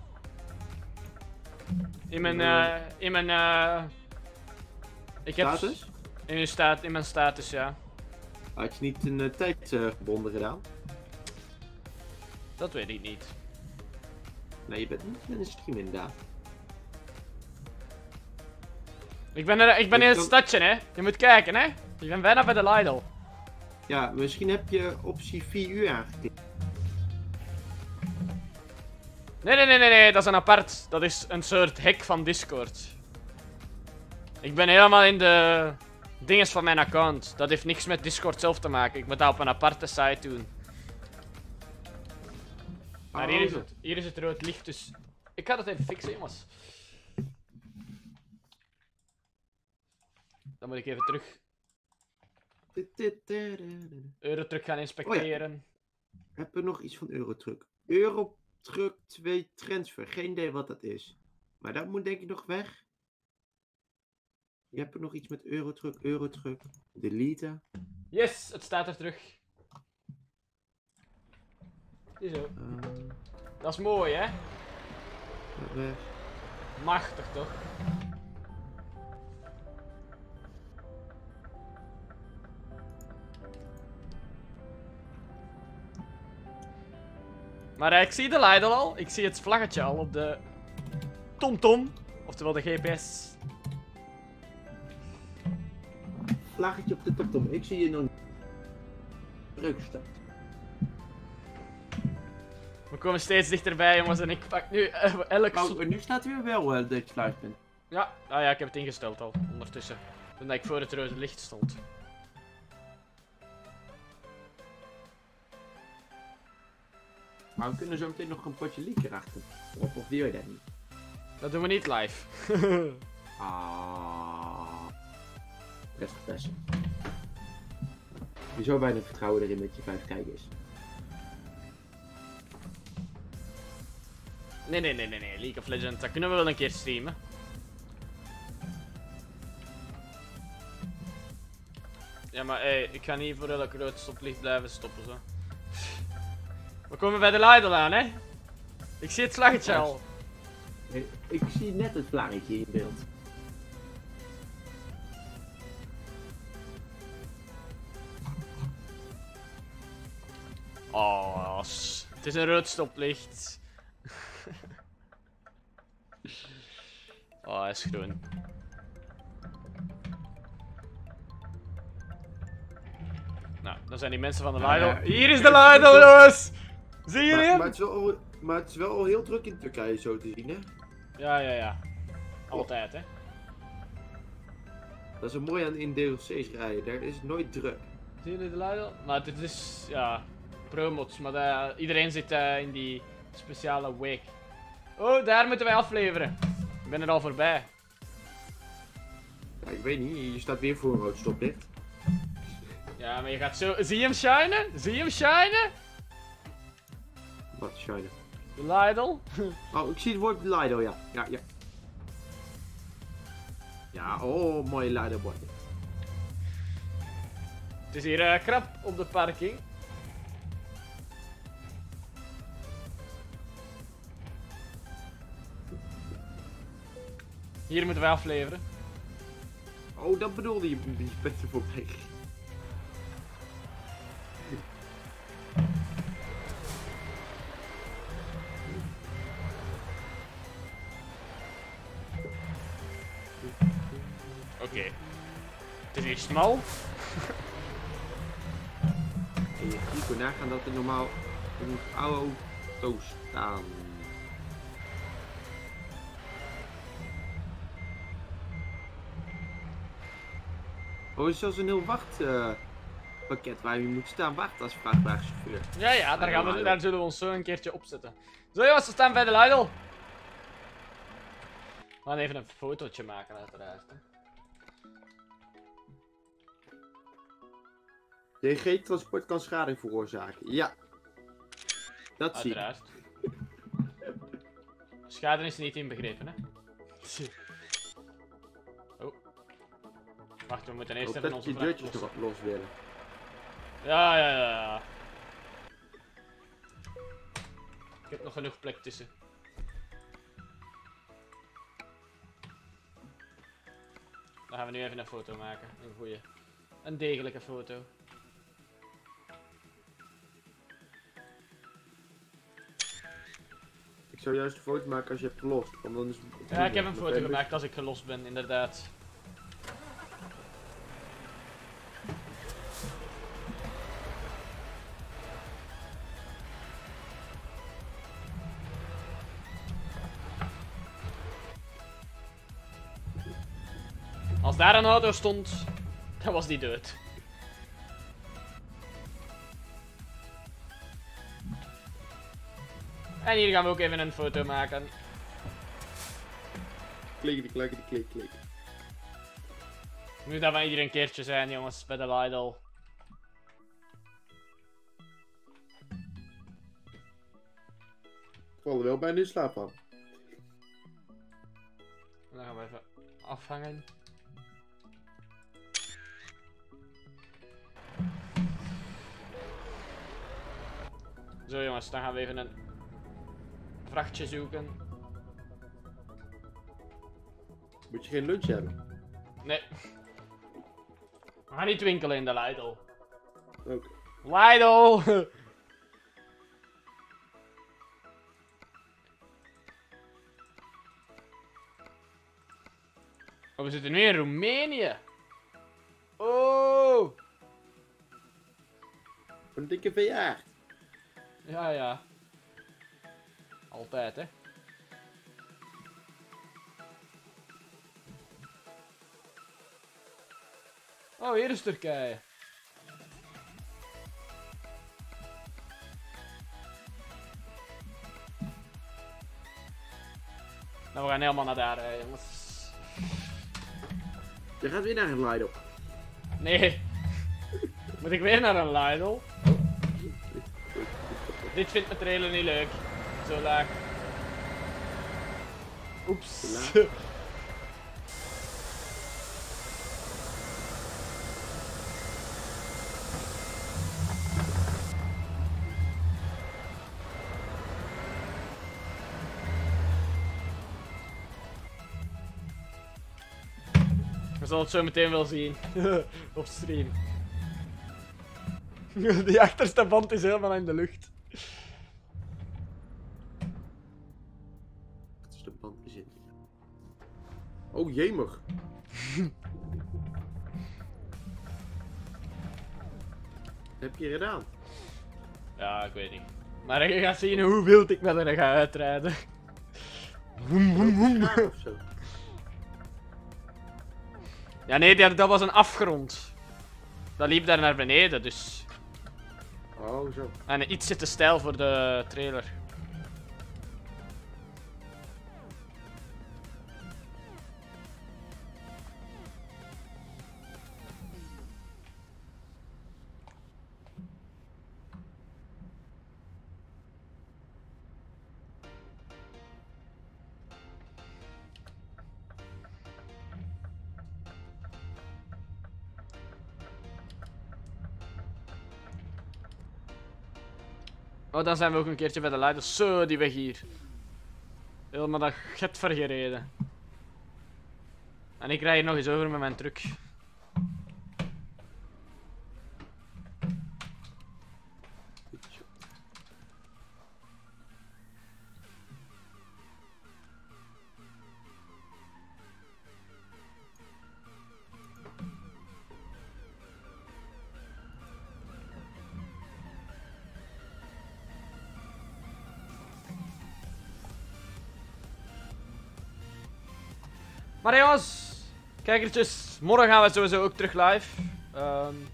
In mijn, uh, in mijn, uh... Ik heb... Status? In, uw staat, in mijn status, ja. Had je niet een uh, tijdsgebonden uh, gedaan? Dat weet ik niet. Nee, je bent niet met een stream inderdaad. Ik ben, er, ik ben in het stadje, hè. Je moet kijken, hè. Ik ben bijna bij de Lidl. Ja, misschien heb je optie vier uur aangeklikt. Nee, nee, nee, nee, nee, dat is een apart. Dat is een soort hack van Discord. Ik ben helemaal in de dinges van mijn account. Dat heeft niks met Discord zelf te maken. Ik moet dat op een aparte site doen. Maar hier is het, hier is het rood licht, dus ik ga dat even fixen, jongens. Dan moet ik even terug Eurotruck gaan inspecteren. Oh ja. Heb je nog iets van Eurotruck? Eurotruck twee transfer. Geen idee wat dat is. Maar dat moet denk ik nog weg. Je hebt er nog iets met Eurotruck, Eurotruck. Delete. Yes, het staat er terug. Ziezo. Um, Dat is mooi, hè? weg. Machtig, toch? Maar uh, ik zie de Lidl al. Ik zie het vlaggetje al op de TomTom. Oftewel de G P S. Vlaggetje op de TomTom. Ik zie je nog niet. Breukstad. We komen steeds dichterbij, jongens. En ik pak nu uh, elk... Oh, nu staat weer wel uh, dat je sluit bent. Ja, ah ja, ik heb het ingesteld al. Ondertussen. Toen ik voor het rode licht stond. Maar we kunnen zo meteen nog een potje leaker achter. Of, of wil je dat niet? Dat doen we niet live. Ah. Best best. Je zo weinig vertrouwen erin dat je vijf kijkers. Nee, nee, nee, nee, nee. League of Legends, dat kunnen we wel een keer streamen. Ja, maar hey, ik ga niet voor elk rood stoplicht blijven stoppen, zo. We komen bij de Lidl aan, hè? Ik zie het vlaggetje al. Nee, ik zie net het vlaggetje in beeld. Oh, het is een rood stoplicht. Oh, hij is groen. Nou, dan zijn die mensen van de Ja, Lidl. ja. Hier is de Lidl, jongens! Zie je Maar, hem? maar, het is wel al, maar het is wel al heel druk in Turkije zo te zien, hè? Ja, ja, ja. Altijd, hè. Dat is een mooi aan in D L C's rijden, daar is het nooit druk. Zien jullie de Lidl? Maar dit is, ja, promots. Maar de- iedereen zit uh, in die speciale week. Oh, daar moeten wij afleveren. Ik ben er al voorbij. Ja, ik weet niet, je staat weer voor een rood stoplicht. Ja, maar je gaat zo... Zie je hem shinen? Zie je hem shinen? Wat, shine. De Lidl? Oh, ik zie het woord Lido, ja. Ja, ja. Ja, oh, mooie Lido-bord. Het is hier uh, krap op de parking. Hier moeten wij afleveren. Oh, dat bedoelde je, die bent er voorbij. Oké. Okay. Het is hier smal. En je Pico nagaan dat er normaal een auto's staan. Oh, er is zelfs een heel wachtpakket uh, waar je moet staan wachten als vrachtwagenchauffeur. Ja, ja, daar, gaan we, daar zullen we ons zo een keertje opzetten. Zo jongens, we staan bij de Lidl. We gaan even een fotootje maken uiteraard. Hè. D G-transport kan schade veroorzaken. Ja. Dat zie ik. Uiteraard. Schade is er niet inbegrepen, hè? Oh. Wacht, we moeten eerst Hoop even dat onze je vracht deurtjes lossen. nog los willen. Ja, ja, ja, ja. Ik heb nog genoeg plek tussen. Dan gaan we nu even een foto maken. Een goeie. Een degelijke foto. Ik zou juist een foto maken als je hebt gelost. Want dan is het Ja, ik heb een Dan foto ben je gemaakt als ik gelost ben, inderdaad. Als daar een auto stond, dan was die dood. En hier gaan we ook even een foto maken. Klikken, klikken, klik, klik. Nu dat we hier een keertje zijn, jongens, bij de Lidl. Ik val er wel bijna in slaap van. Dan gaan we even afhangen. Zo jongens, dan gaan we even een vrachtje zoeken. Moet je geen lunch hebben? Nee. We gaan niet winkelen in de Lidl. Oké. Lidl! Oh, we zitten nu in Roemenië. Oh! Een dikke verjaard. Ja, ja. Altijd, hè. Oh, hier is Turkije. Nou, we gaan helemaal naar daar, hè, jongens. Je gaat weer naar een Lidl. Nee. Moet ik weer naar een Lidl? Dit vindt mijn trailer niet leuk. Zo laag. Oeps. Te laag. We zullen het zo meteen wel zien. Op stream. Die achterste band is helemaal in de lucht. Dat is de band is in. Oh jemig. heb je gedaan? Ja, ik weet niet. Maar je gaat zien hoe wild ik met haar ga uitrijden. Woem, woem, woem. Of zo. Ja, nee, dat dat was een afgrond. Dat liep daar naar beneden, dus. Oh, zo. En iets te stijl voor de trailer. Oh, dan zijn we ook een keertje bij de leiders. Zo, die weg hier. Helemaal dat get vergereden. En ik rij hier nog eens over met mijn truck. Maar jongens, kijkertjes, morgen gaan we sowieso ook terug live. Um,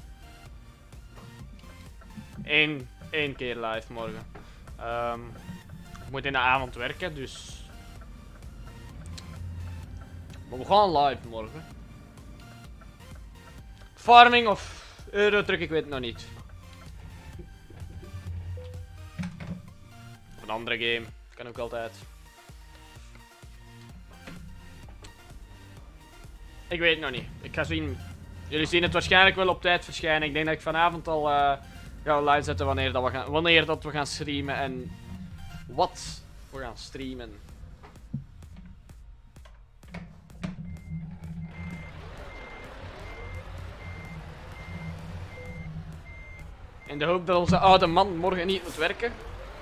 Eén, één keer live morgen. Um, ik moet in de avond werken, dus... Maar we gaan live morgen. Farming of Eurotruck, ik weet het nog niet. Of een andere game, kan ook altijd. Ik weet het nog niet. Ik ga zien. Jullie zien het waarschijnlijk wel op tijd verschijnen. Ik denk dat ik vanavond al uh, ga live zetten wanneer, dat we gaan, wanneer dat we gaan streamen en wat we gaan streamen. In de hoop dat onze oude man morgen niet moet werken.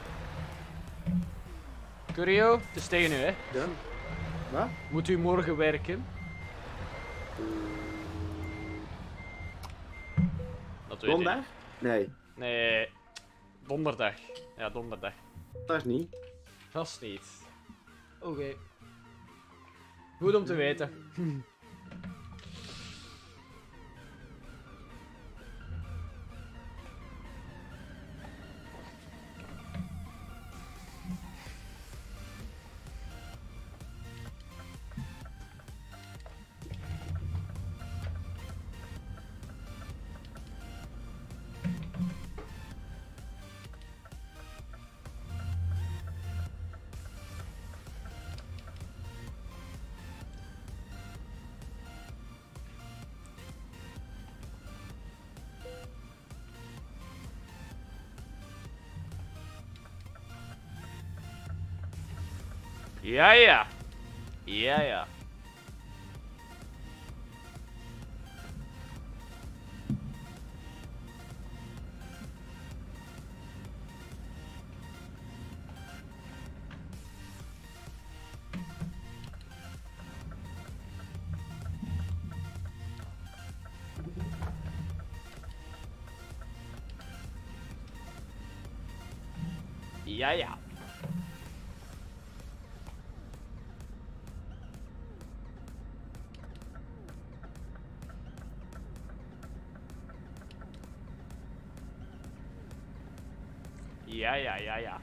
Curio, het is tegen u, hè? Ja? Wat? Moet u morgen werken? Dat weet ik. Donderdag? Nee, Nee, donderdag. Ja, donderdag. dat is niet. Vast niet. Oké. Okay. Goed om te weten. Ja, ja. Ja, ja. Ja, ja. Ja, ja, ja, ja.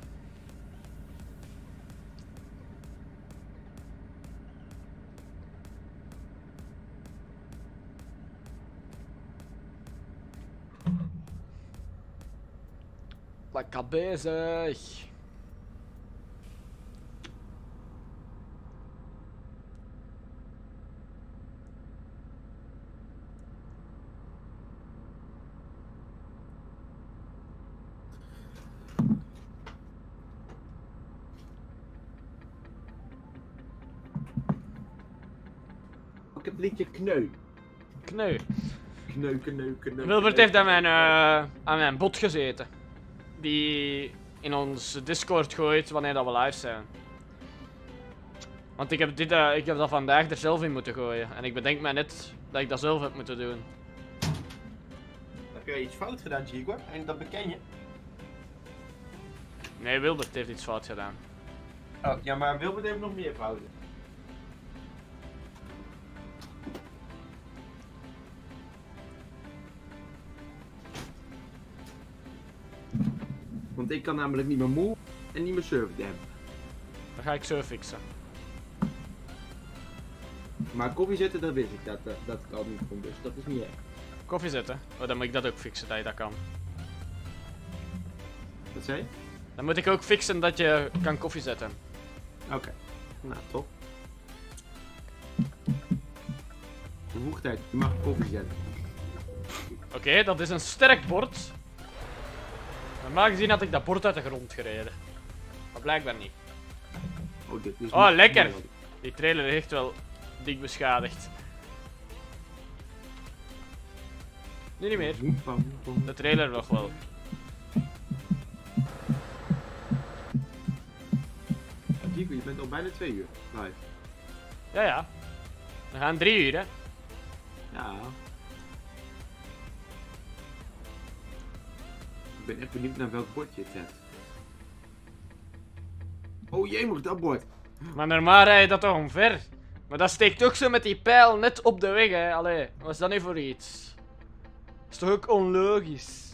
Lekker bezig. Ik heb het liedje kneu. Kneu. Kneu, kneu, kneu. Wilbert heeft aan mijn, uh, aan mijn bot gezeten. Die in ons Discord gooit wanneer dat we live zijn. Want ik heb, dit, uh, ik heb dat vandaag er zelf in moeten gooien. En ik bedenk mij net dat ik dat zelf heb moeten doen. heb je iets fout gedaan, Chico? En dat beken je. Nee, Wilbert heeft iets fout gedaan. Oh, ja, maar Wilbert heeft nog meer fouten. Want ik kan namelijk niet meer move en niet meer surf dampen. Dan ga ik zo fixen. Maar koffie zetten, dat wist ik, dat, dat, dat ik al niet kon, dus dat is niet erg. Koffie zetten? Oh, dan moet ik dat ook fixen, dat je dat kan. Wat zei je? Dan moet ik ook fixen dat je kan koffie zetten. Oké, okay. Nou, top. Een hoogtijd, je mag koffie zetten. Oké, okay, dat is een sterk bord. Normaal gezien had ik dat bord uit de grond gereden. Maar blijkbaar niet. Oh, dit is oh lekker! Die trailer is echt wel dik beschadigd. Nu niet meer. De trailer nog wel. Chico, je bent al bijna twee uur live. Ja, ja. We gaan drie uur, hè? Ja. Ik ben echt benieuwd naar welk bord je het hebt. Oh jee, mag dat bord. Maar normaal rijd je dat toch omver? Maar dat steekt ook zo met die pijl net op de weg, hè? Allee, wat is dat nu voor iets? Dat is toch ook onlogisch?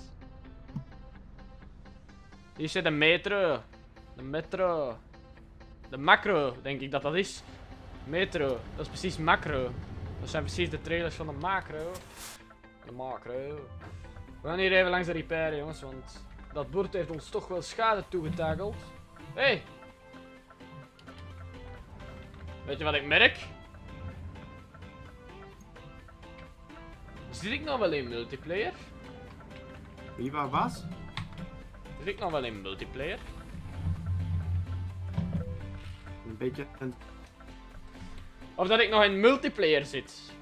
Hier zit de metro. De metro. De macro, denk ik dat dat is. Metro, dat is precies macro. Dat zijn precies de trailers van de macro. De macro. We gaan hier even langs de repair, jongens, want dat bord heeft ons toch wel schade toegetakeld. Hé! Hey. Weet je wat ik merk? Zit ik nog wel in multiplayer? Wie waar was? Zit ik nog wel in multiplayer? Een beetje. Een... Of dat ik nog in multiplayer zit.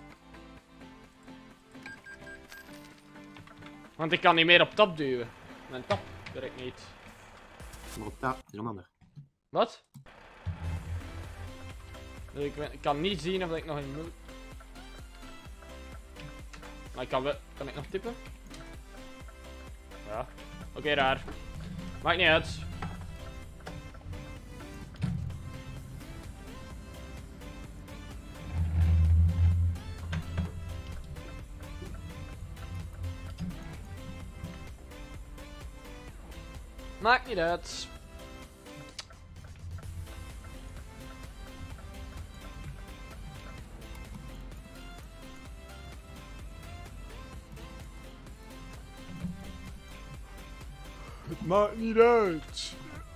Want ik kan niet meer op tab duwen. Mijn tab werkt niet. Maar op tafel is een ander. Wat? Ik, ik kan niet zien of dat ik nog in multiplayer... Maar ik kan wel... Kan ik nog tippen? Ja. Oké, okay, raar. Maakt niet uit. Maakt niet uit. Het maakt niet uit.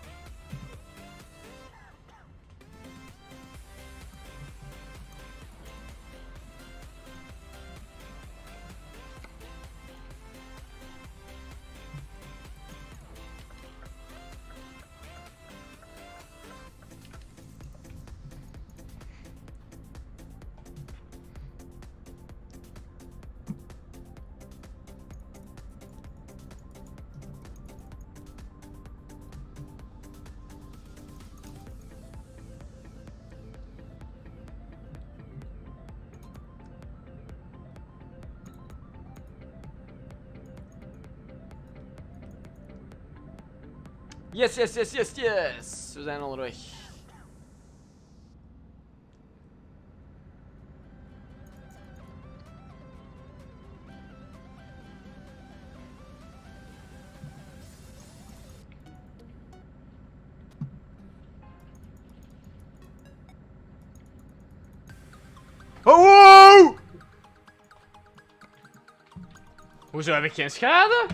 Yes, yes, yes, yes, yes. We zijn onderweg. Oh, wow! Hoezo heb ik geen schade?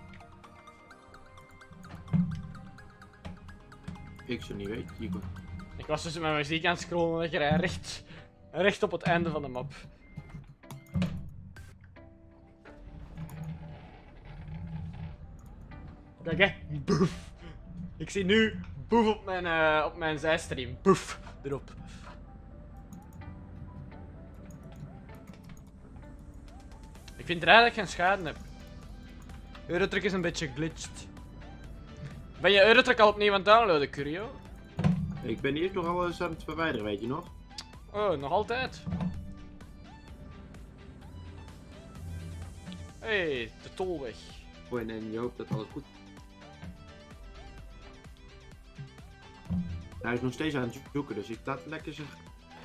Ik zou niet weten, Chico. Ik was dus met mijn muziek aan het scrollen en ik rijd recht, recht op het einde van de map. Kijk hè, boef. Ik zie nu boef op mijn, uh, op mijn zijstream. Boef, erop. Ik vind raar dat ik geen schade heb. Eurotruck is een beetje glitched. Ben je Eurotruck al opnieuw aan het downloaden, Curio? Ik ben eerst nog alles aan het verwijderen, weet je nog? Oh, nog altijd? Hey, de tolweg. Gewoon en je hoopt dat alles goed. Hij is nog steeds aan het zoeken, dus ik laat lekker zeggen.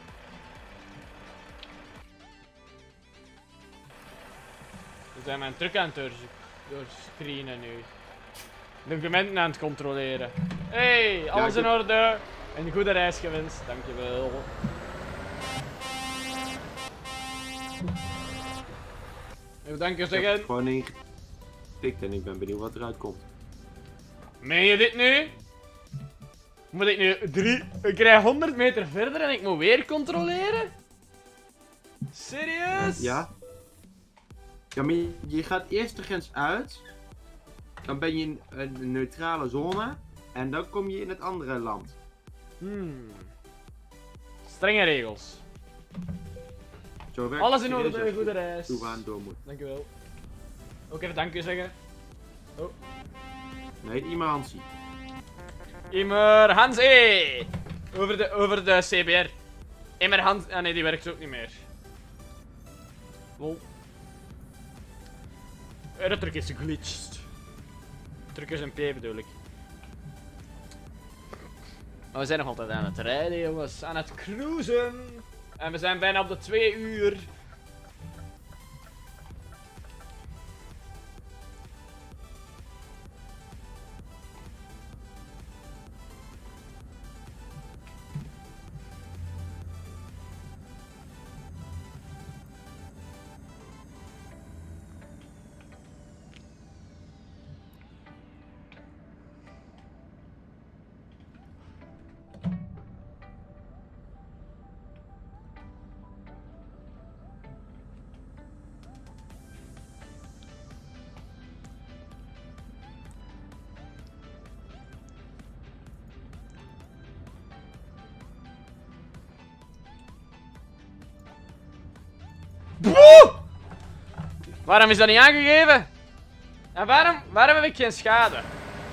We zijn mijn truck aan het doorzoeken. Doorscreenen nu. Documenten aan het controleren. Hey, alles ja, in orde. Een goede reis gewenst, dankjewel. Even dank je Ik heb zeggen. gewoon ingetikt en ik ben benieuwd wat eruit komt. Meen je dit nu? Moet ik nu drie... Ik rij honderd meter verder en ik moet weer controleren? Serieus? Ja. Ja, maar je, je gaat eerst de grens uit. Dan ben je in een neutrale zone. En dan kom je in het andere land. Hmm. Strenge regels. Zo werkt Alles in het orde, serieus als goede je reis. douane door moet. Dankjewel. Ook even dank u zeggen. Oh. Nee, iemand Hansie. Immer Hansi! Over de, over de C B R. Immer Hans... Ah nee, die werkt ook niet meer. Lol. Eh, de truck is geglitcht. Truck is een P bedoel ik. Maar we zijn nog altijd aan het rijden, jongens. Aan het cruisen. En we zijn bijna op de twee uur. Boe! Waarom is dat niet aangegeven? En waarom, waarom heb ik geen schade?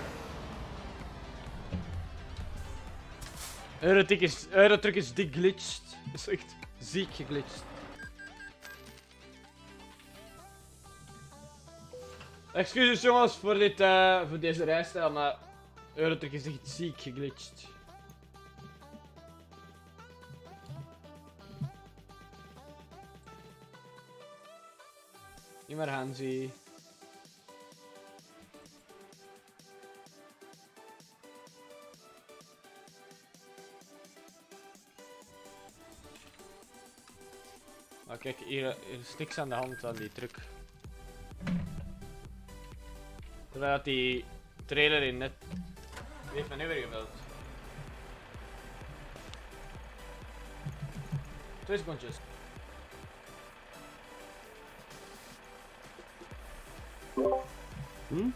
Eurotruck is, Eurotruck is dik glitched. Is echt ziek geglitcht. Excuses jongens voor, dit, uh, voor deze rijstijl, maar Eurotruck is echt ziek geglitcht. Niet meer Hansi. Maar kijk, hier, hier is niks aan de hand aan die truck. Terwijl dat die trailer in net... Wie heeft me nu weer gebeld? Twee secondjes. Hm?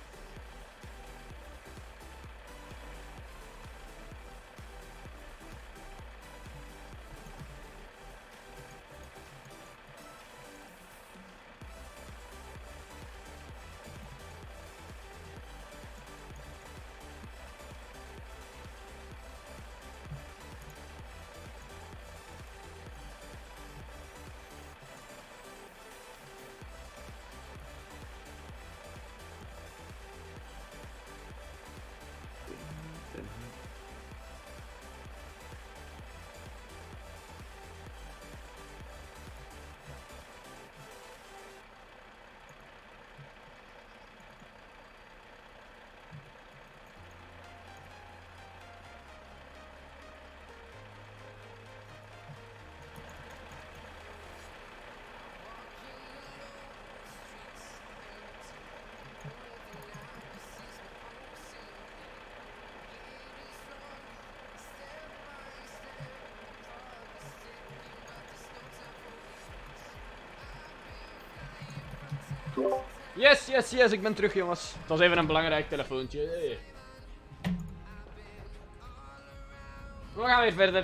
Yes, yes, yes, ik ben terug jongens. Het was even een belangrijk telefoontje. Hey. We gaan weer verder.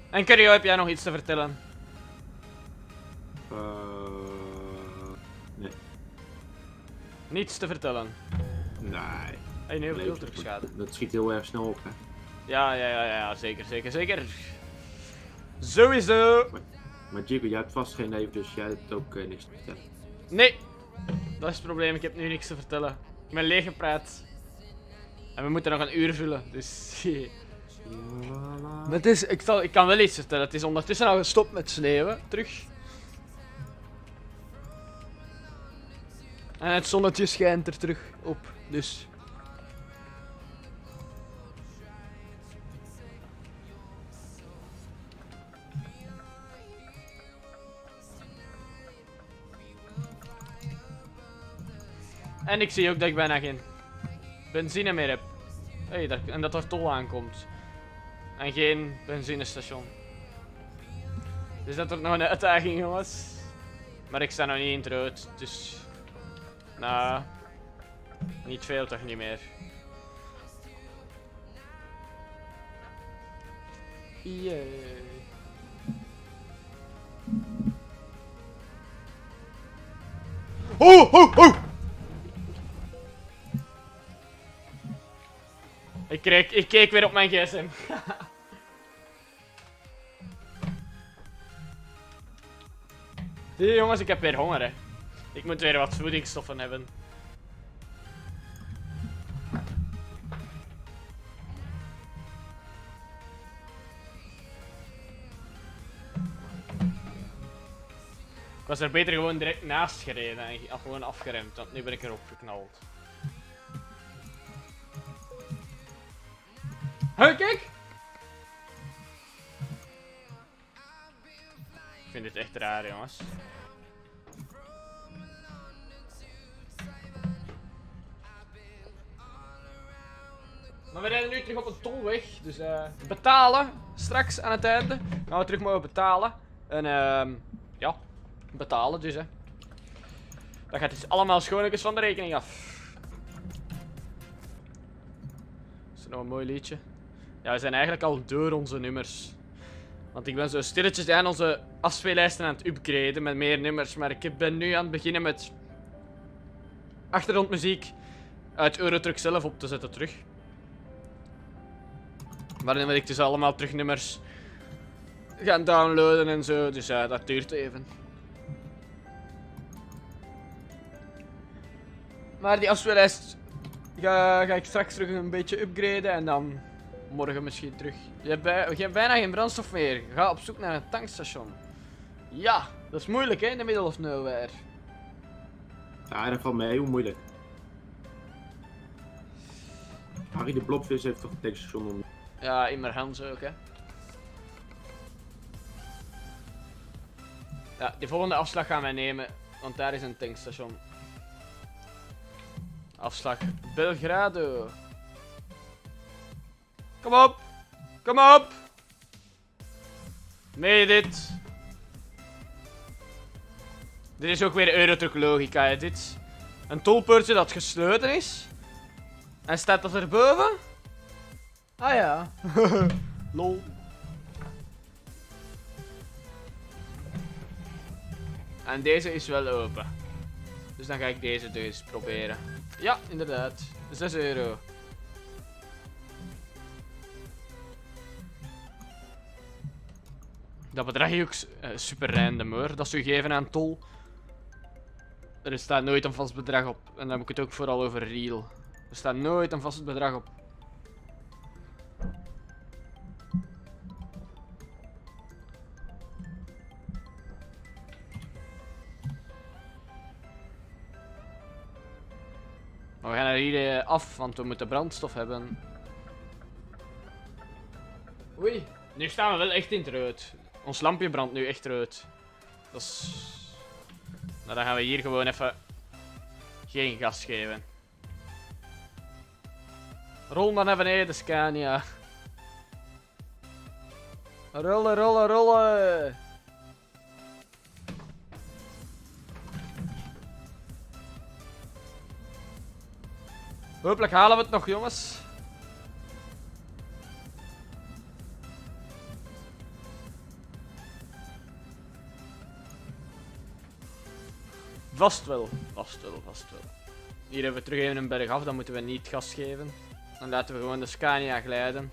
En Curio, heb jij nog iets te vertellen? Uh, nee. Niets te vertellen. Nee. Hey, nee, Nee, veel terugschade. Dat schiet heel erg snel op, hè. Ja, ja, ja, ja, zeker, zeker, zeker. Sowieso. Maar, maar Jigo, jij hebt vast geen neef, dus jij hebt ook uh, niks te vertellen. Nee. Dat is het probleem, ik heb nu niks te vertellen. Ik ben leeg gepraat. En we moeten nog een uur vullen, dus... Maar het is, ik, zal, ik kan wel iets vertellen, het is ondertussen al gestopt met sneeuwen, terug. En het zonnetje schijnt er terug op, dus... En ik zie ook dat ik bijna geen benzine meer heb. Hey, dat, en dat er tol aankomt. En geen benzinestation. Dus dat wordt nog een uitdaging, jongens. Maar ik sta nog niet in het rood, dus... Nou... Niet veel toch niet meer. Yay. Oh, oh, oh! Ik keek, ik keek weer op mijn gsm. Hey, jongens, ik heb weer honger, hè. Ik moet weer wat voedingsstoffen hebben. Ik was er beter gewoon direct naast gereden en gewoon afgeremd, want nu ben ik erop geknald. Hé, kijk! Ik vind dit echt raar, jongens. Maar we rijden nu terug op een tolweg, dus uh, betalen straks aan het einde. Gaan we terug mogen betalen. En uh, ja, betalen dus, hè. Dat gaat dus allemaal schoonlijkjes van de rekening af. Is er nog een mooi liedje? Ja, we zijn eigenlijk al door onze nummers. Want ik ben zo stilletjes aan onze afspeellijsten aan het upgraden met meer nummers. Maar ik ben nu aan het beginnen met achtergrondmuziek uit Eurotruck zelf op te zetten terug. Waarin wil ik dus allemaal terug nummers gaan downloaden en zo. Dus ja, dat duurt even. Maar die afspeellijst ga, ga ik straks terug een beetje upgraden en dan morgen misschien terug. Je hebt, bij, je hebt bijna geen brandstof meer. Ga op zoek naar een tankstation. Ja, dat is moeilijk hè, in de middle of nowhere. Ja, dat valt mee, hoe moeilijk. Harry de Blobvis heeft toch een tankstation om. Ja, in mijn hand ook hè. Ja, de volgende afslag gaan wij nemen, want daar is een tankstation. Afslag Belgrado. Kom op! Kom op! Meen je dit? Dit is ook weer Eurotruck logica, hè, dit. Een tolpoortje dat gesloten is. En staat dat erboven? Ah ja. Lol. En deze is wel open. Dus dan ga ik deze dus proberen. Ja, inderdaad. zes euro. Dat bedrag is ook uh, super random hoor. Dat is gegeven aan tol. Er staat nooit een vast bedrag op. En dan heb ik het ook vooral over real. Er staat nooit een vast bedrag op. Maar we gaan er hier uh, af, want we moeten brandstof hebben. Oei, nu staan we wel echt in het rood. Ons lampje brandt nu echt rood. Dat is... Nou, dan gaan we hier gewoon even geen gas geven. Rol maar naar beneden, Scania. Rollen, rollen, rollen. Hopelijk halen we het nog, jongens. Vast wel, vast wel, vast wel. Hier hebben we terug even een berg af, dan moeten we niet gas geven. Dan laten we gewoon de Scania glijden.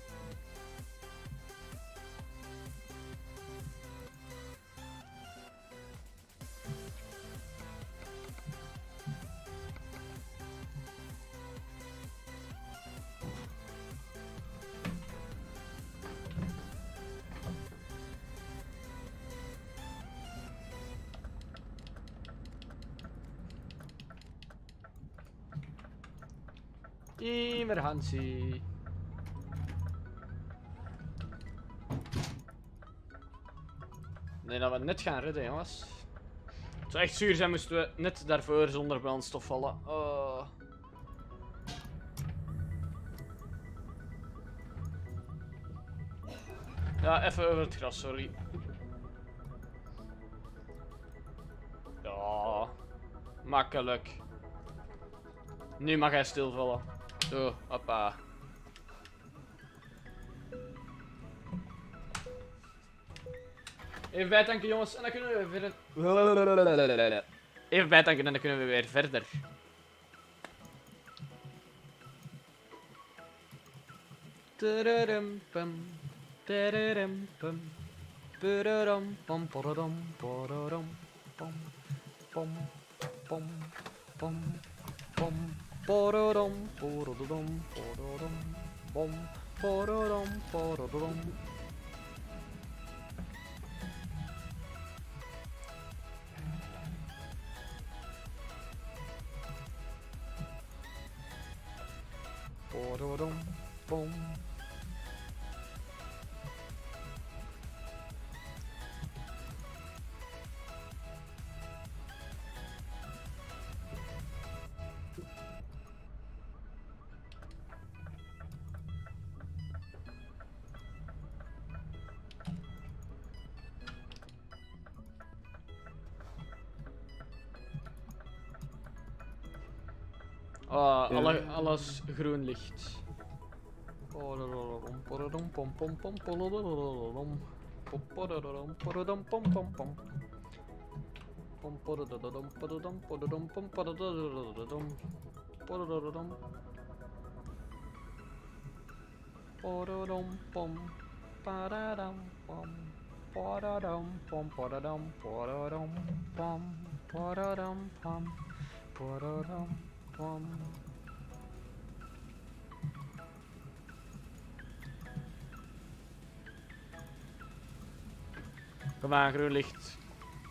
Emergency. Nee, dat we net gaan redden, jongens. Het zou echt zuur zijn moesten we net daarvoor zonder brandstof vallen. Oh. Ja, even over het gras, sorry. Ja, makkelijk. Nu mag hij stilvallen. Zo, hoppa. Even bijtanken, jongens, en dan kunnen we weer verder. Even bijtanken en dan kunnen we weer verder. Tadadam, pam. Tadadam, pam. Tadadam, pam, padadam, padadam, pam. Pam, pam, pam, pam. Pododom, pododom, pododom, bom, pododom, pododom. Pododom, bom. Oh, alle, alles groen licht. Pom. Kom aan, groen licht.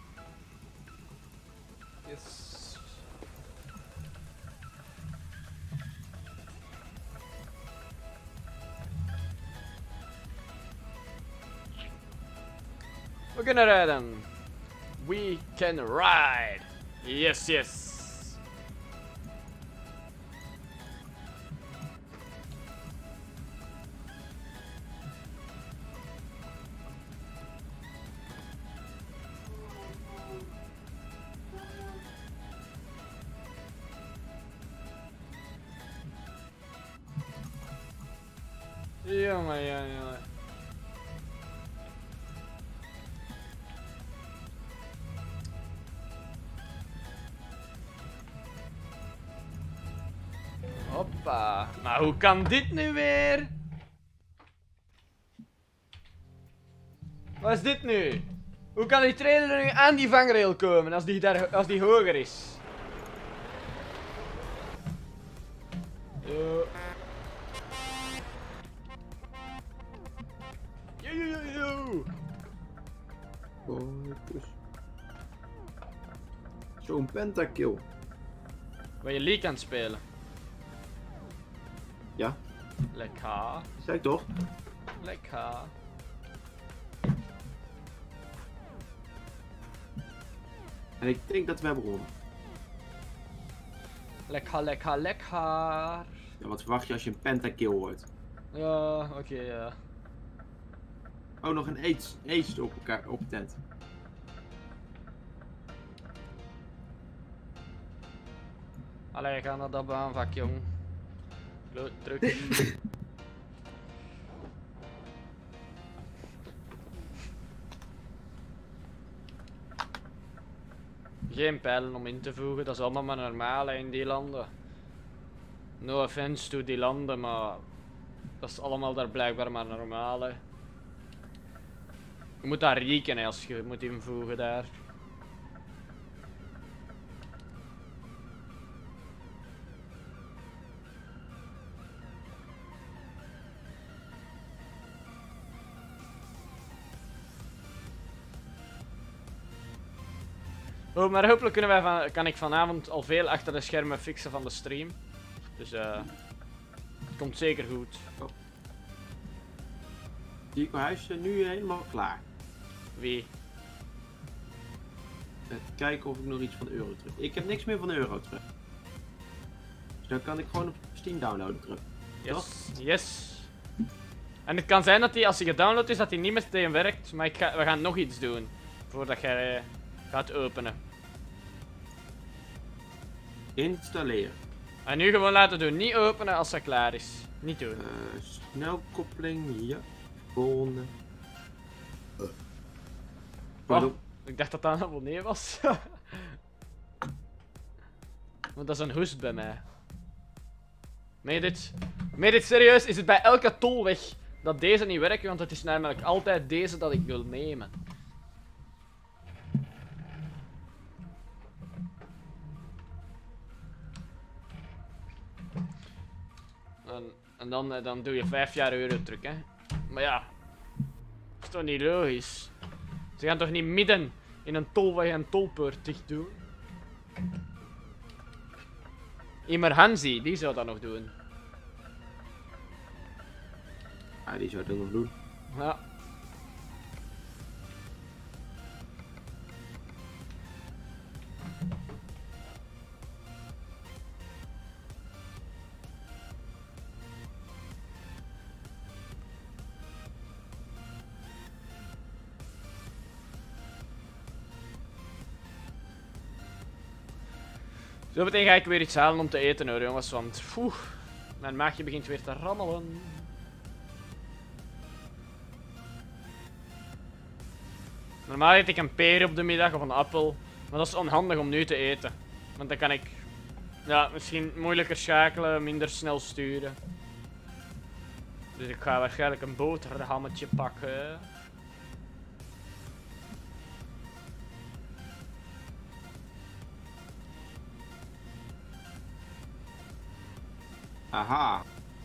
Yes. We kunnen rijden. We can ride. Yes, yes. Jongen, jongen, jongen. Hoppa. Maar hoe kan dit nu weer? Wat is dit nu? Hoe kan die trainer nu aan die vangrail komen als die, daar, als die hoger is? Yo. Yo, yo, yo, yo. Oh, dus. Zo'n pentakill. Ben je League aan het spelen? Ja. Lekker. Zeg toch? Lekker. En ik denk dat we hebben gewonnen. Lekker, lekker, lekker. Ja, wat verwacht je als je een pentakill hoort? Ja, oké, okay, ja. Oh, nog een ace, ace op elkaar, op tent. Allee, ga naar dat baanvak, jong. Kloot, druk. geen pijlen om in te voegen. Dat is allemaal maar normaal in die landen. No offense to die landen, maar dat is allemaal daar blijkbaar maar normaal. Hè. Je moet daar rekenen als je moet invoegen daar. Oh, maar hopelijk kunnen wij van, kan ik vanavond al veel achter de schermen fixen van de stream. Dus eh, uh, het komt zeker goed. Oh. Dico Huis is nu helemaal klaar. Wie? Met kijken of ik nog iets van euro terug. Ik heb niks meer van euro terug. Dus dan kan ik gewoon op Steam downloaden terug. Yes. Toch? Yes. En het kan zijn dat hij als hij gedownload is, dat hij niet meteen werkt. Maar ik ga, we gaan nog iets doen. Voordat jij uh, gaat openen. Installeren. En nu gewoon laten doen. Niet openen als hij klaar is. Niet doen. Uh, snelkoppeling, ja. Volgende. Uh. Oh, ik dacht dat dat een abonnee was. Want dat is een hoest bij mij. Meen je dit? Meen je dit serieus? Is het bij elke tolweg dat deze niet werkt? Want het is namelijk altijd deze dat ik wil nemen. En, en dan, dan doe je vijf jaar euro terug, hè. Maar ja, dat is toch niet logisch? Ze gaan toch niet midden in een tolweg en tolpoort dicht doen? Immer Hansi, die zou dat nog doen. Ja, die zou dat nog doen. Ja. Zo meteen ga ik weer iets halen om te eten hoor jongens, want poeh, mijn maagje begint weer te rammelen. Normaal eet ik een peer op de middag of een appel, maar dat is onhandig om nu te eten. Want dan kan ik ja, misschien moeilijker schakelen, minder snel sturen. Dus ik ga waarschijnlijk een boterhammetje pakken. Aha.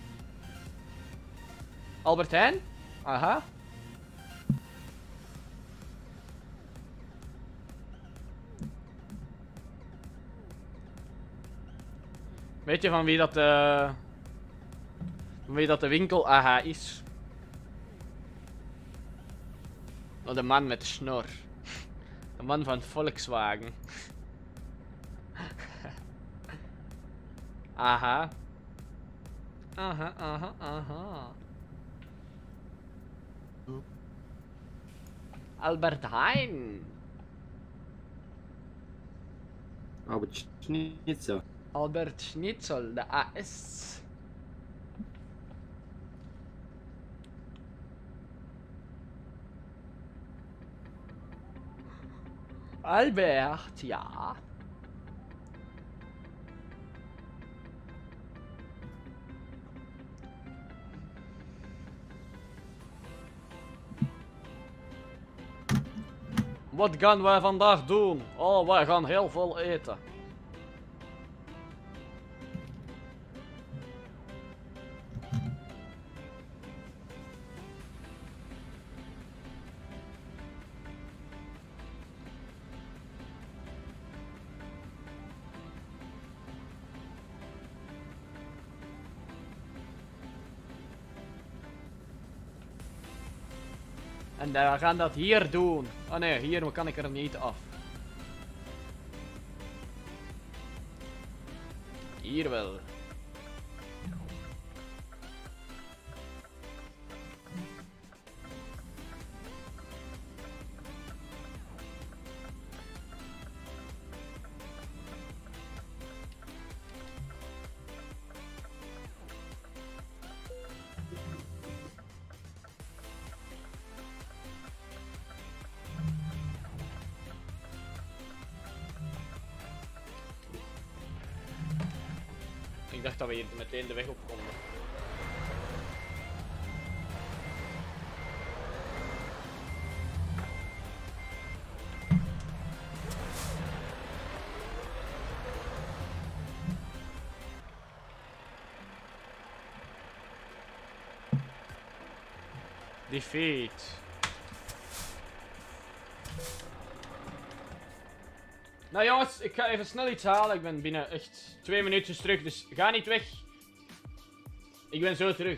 Albert Heijn? Aha. Weet je van wie dat de... Van wie dat de winkel Aha is? Oh, de man met de snor. De man van Volkswagen. Aha. Aha, aha, aha. Albert Heijn. Albert Schnitzel. Albert Schnitzel, de A S. Albert, ja. Wat gaan wij vandaag doen? Oh, wij gaan heel veel eten. En we gaan dat hier doen. Oh nee, hier kan ik er niet af. Hier wel. Ik dacht dat we hier meteen de weg op konden. Defeat. Nou jongens, ik ga even snel iets halen. Ik ben binnen echt twee minuutjes terug, dus ga niet weg. Ik ben zo terug.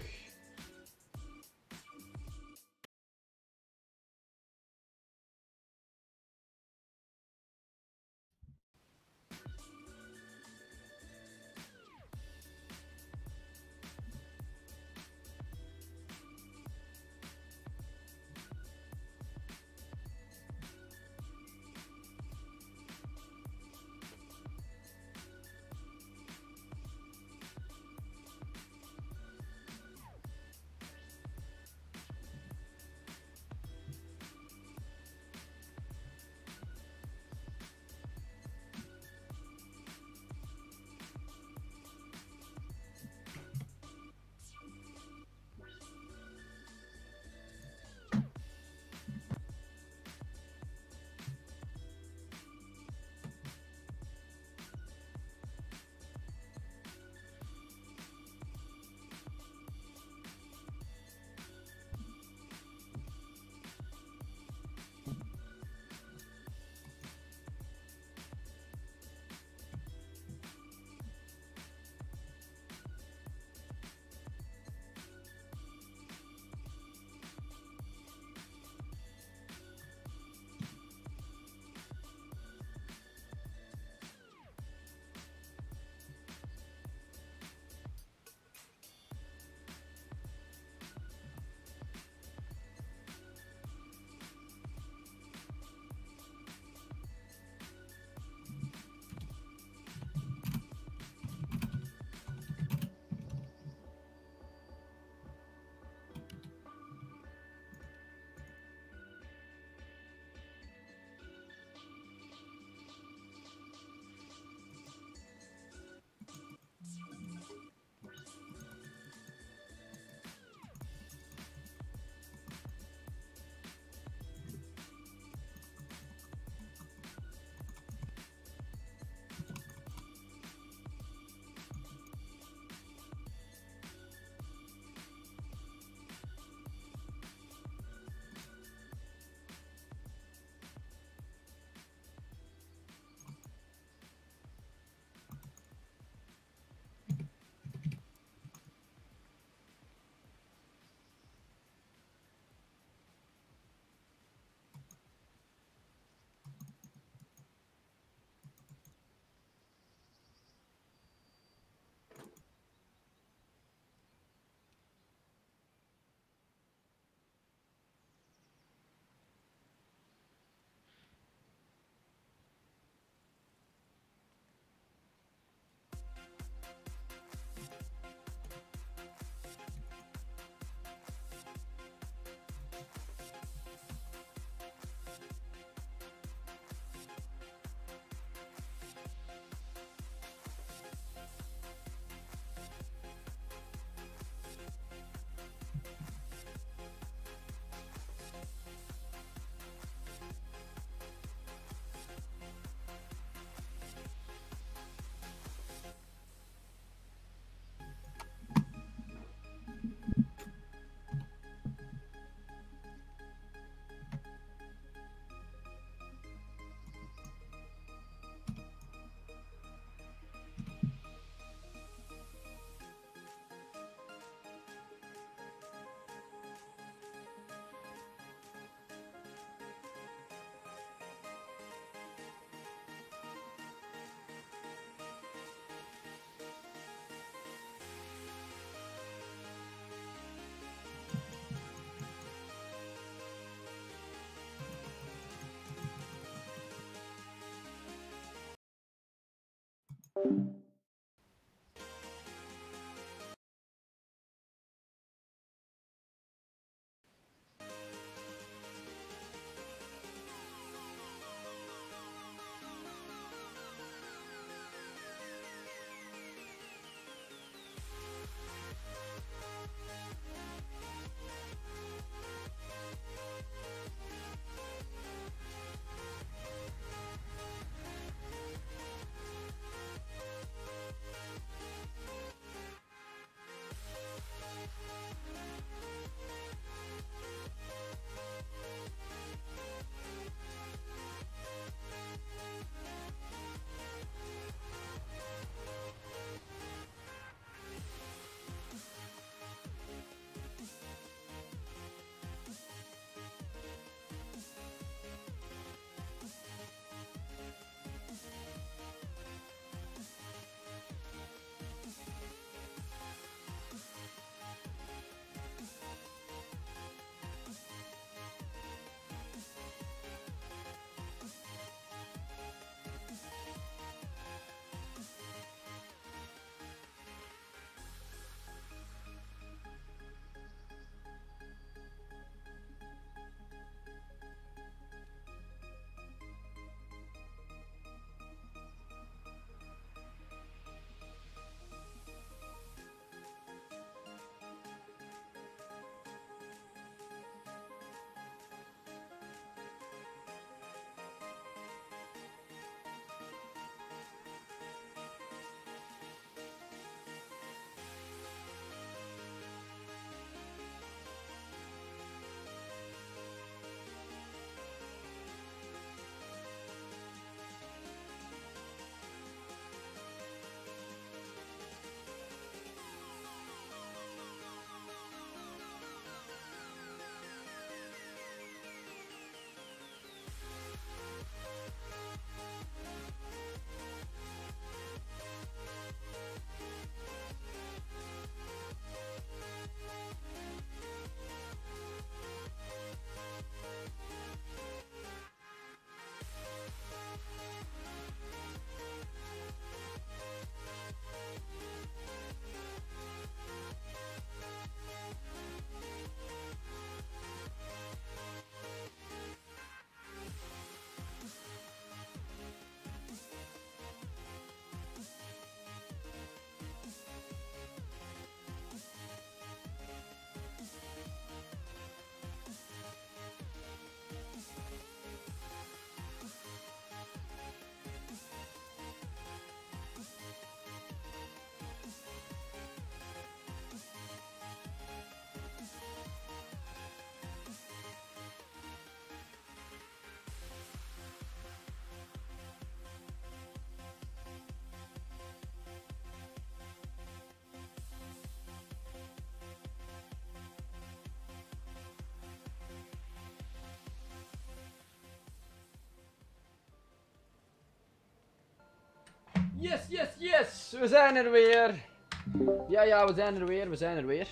Yes, yes, yes! We zijn er weer! Ja, ja, we zijn er weer, we zijn er weer.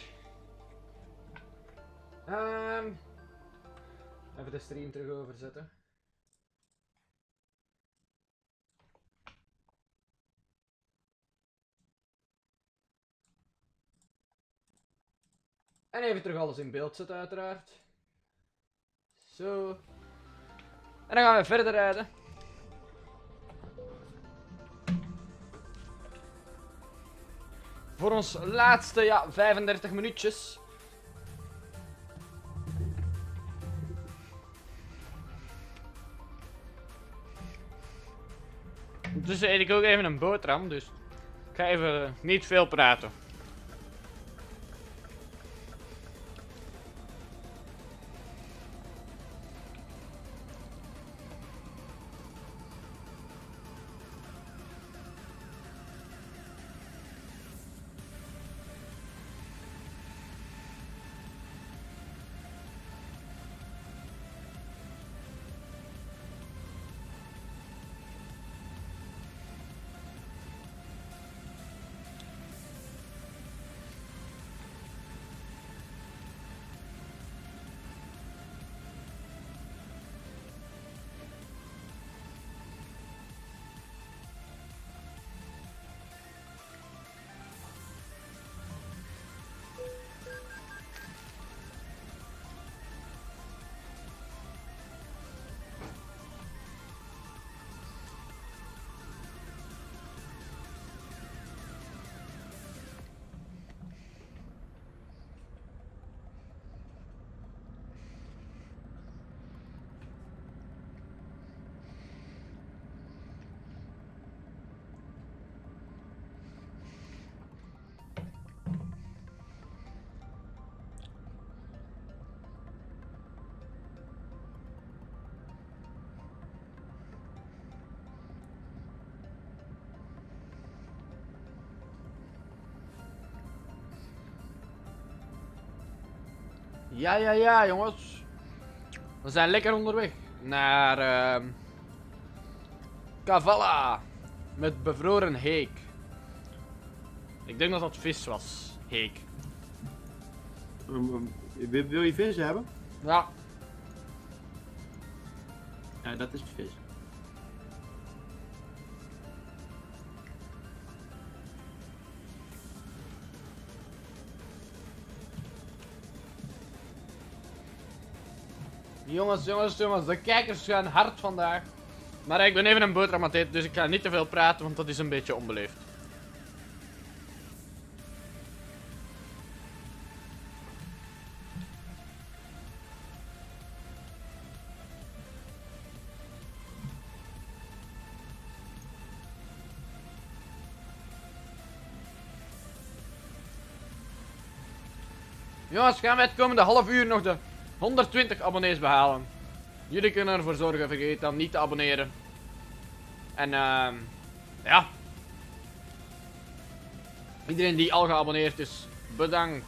Um, even de stream terug overzetten. En even terug alles in beeld zetten, uiteraard. Zo. En dan gaan we verder rijden. Voor ons laatste, ja, vijfendertig minuutjes. Dus eet ik ook even een boterham, dus ik ga even niet veel praten. Ja, ja, ja, jongens. We zijn lekker onderweg naar uh, Kavala met bevroren heek. Ik denk dat dat vis was, heek. Um, um, wil, wil je vis hebben? Ja. Ja, dat is vis. Jongens, jongens, jongens, de kijkers gaan hard vandaag. Maar ik ben even een boterham aan het eten, dus ik ga niet te veel praten, want dat is een beetje onbeleefd. Jongens, gaan wij het komende half uur nog de honderdtwintig abonnees behalen. Jullie kunnen ervoor zorgen, vergeet dan niet te abonneren. En uh, ja. Iedereen die al geabonneerd is, bedankt.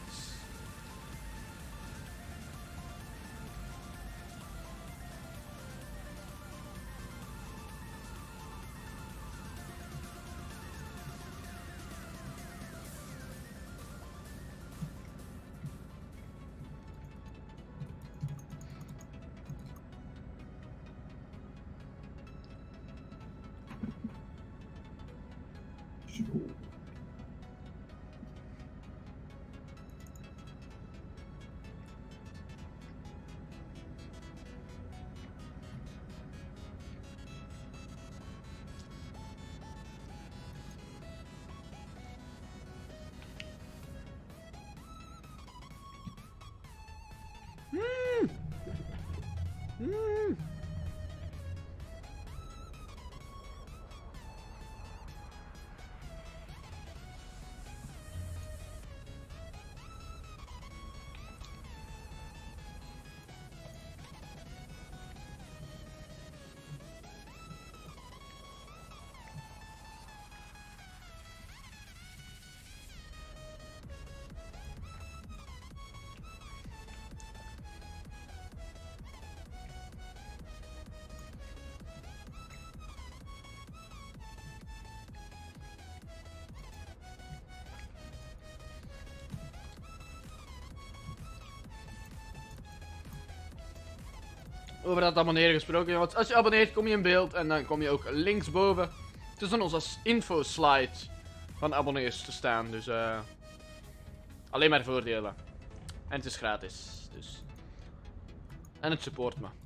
Over dat abonneren gesproken. Want als je abonneert kom je in beeld en dan kom je ook linksboven tussen onze info slide van abonnees te staan. Dus uh, alleen maar voordelen. En het is gratis. Dus. En het support me.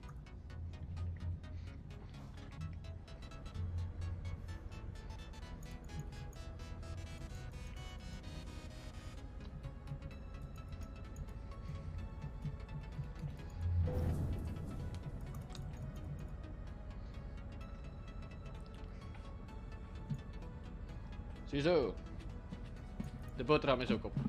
Ziezo. De boterham is ook op.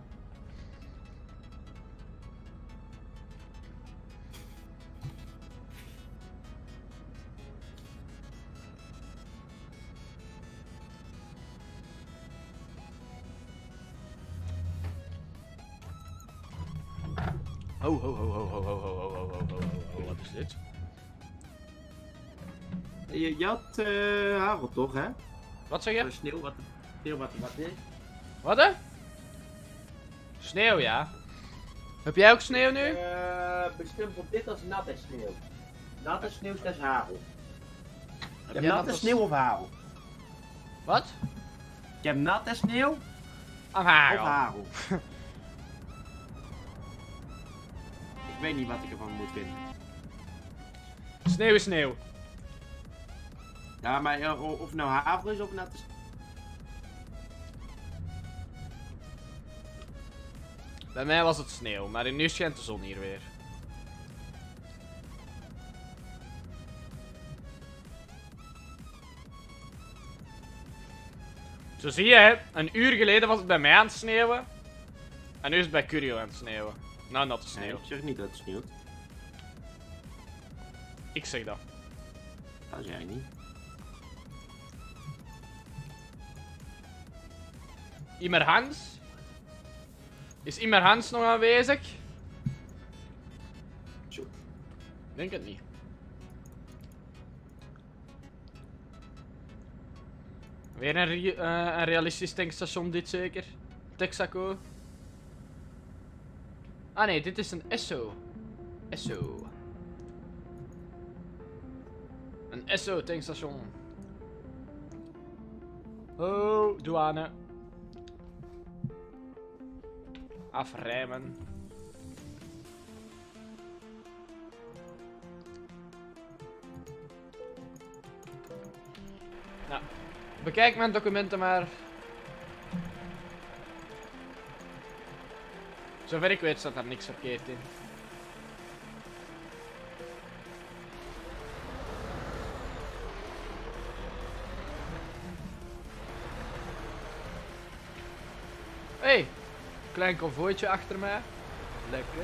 Ho ho ho ho ho ho ho ho ho ho ho ho. Wat is dit? Je, je had uh, hagel toch, hè? Wat zeg je? Uh, sneeuw, wat, sneeuw, wat, wat is? Wat hè? Sneeuw, ja. Heb jij ook sneeuw nu? Uh, bestempeld dit als natte sneeuw. Natte sneeuw slash hagel. Je hebt natte als... sneeuw of hagel? Wat? Je hebt natte sneeuw Of hagel? of hagel. Ik weet niet wat ik ervan moet vinden. Sneeuw is sneeuw. Ja, maar uh, of het nou hagel is of natte sneeuw. Bij mij was het sneeuw, maar nu schijnt de zon hier weer. Zo zie je, hè. Een uur geleden was het bij mij aan het sneeuwen. En nu is het bij Curio aan het sneeuwen. Nou, natte sneeuw. Nee, ik zeg niet dat het sneeuwt. Ik zeg dat. Dat jij niet. Immer Hans? Is Immer Hans nog aanwezig? Zo. Denk het niet. Weer een, re uh, een realistisch tankstation dit zeker? Texaco. Ah nee, dit is een Esso. Esso. Een Esso tankstation. Oh, douane. Afremmen. Nou, bekijk mijn documenten maar. Zover ik weet staat daar niks verkeerd in. Hey, klein konvooitje achter mij. Lekker.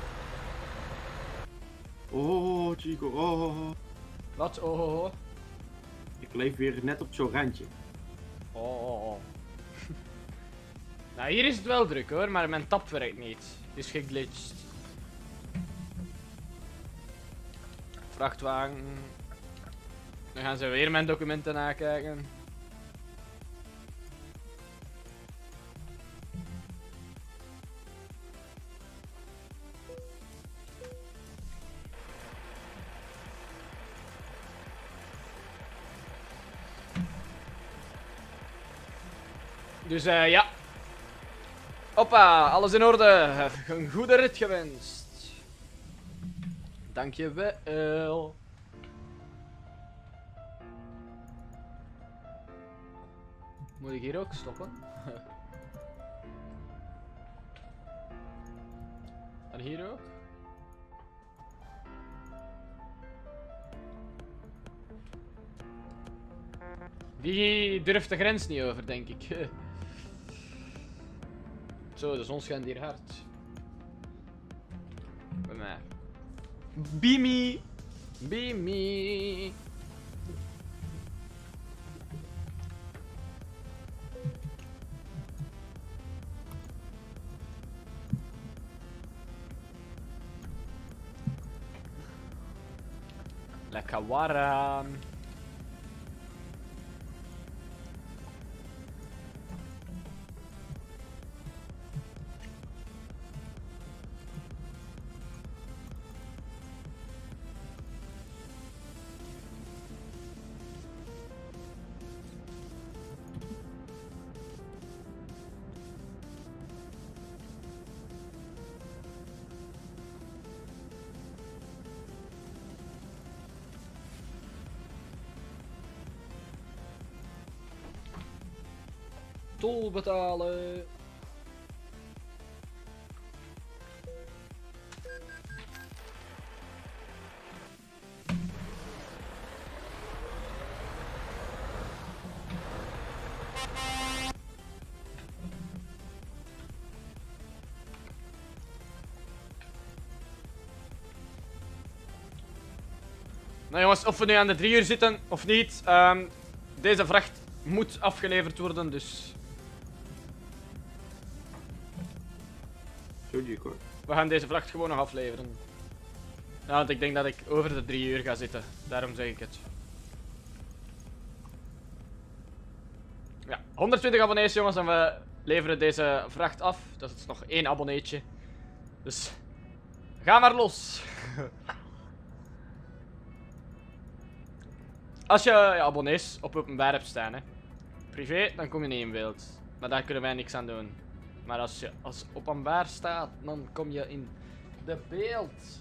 Oh, Chico, oh. Wat? Oh, oh, oh. Ik leef weer net op zo'n randje. Oh, oh, oh. Nou, hier is het wel druk hoor, maar mijn tab werkt niet. Het is geglitcht. Vrachtwagen. Dan gaan ze weer mijn documenten nakijken. Dus eh, uh, ja. Hoppa, alles in orde. Een goede rit gewenst. Dankjewel. Moet ik hier ook stoppen? En hier ook? Die durft de grens niet over, denk ik. Zo, de zon schijnt hier hard. Bij mij. Bimi! Bimi! Lekker warm. tol betalen. Nou jongens, of we nu aan de drie uur zitten of niet, um, deze vracht moet afgeleverd worden, dus... Zo dik hoor. We gaan deze vracht gewoon nog afleveren. Ja, want ik denk dat ik over de drie uur ga zitten, daarom zeg ik het. Ja, honderdtwintig abonnees jongens en we leveren deze vracht af. Dat is nog één abonneetje. Dus, ga maar los. Als je ja, abonnees op openbaar hebt staan, hè. Privé, dan kom je niet in beeld. Maar daar kunnen wij niks aan doen. Maar als je als openbaar staat, dan kom je in de beeld.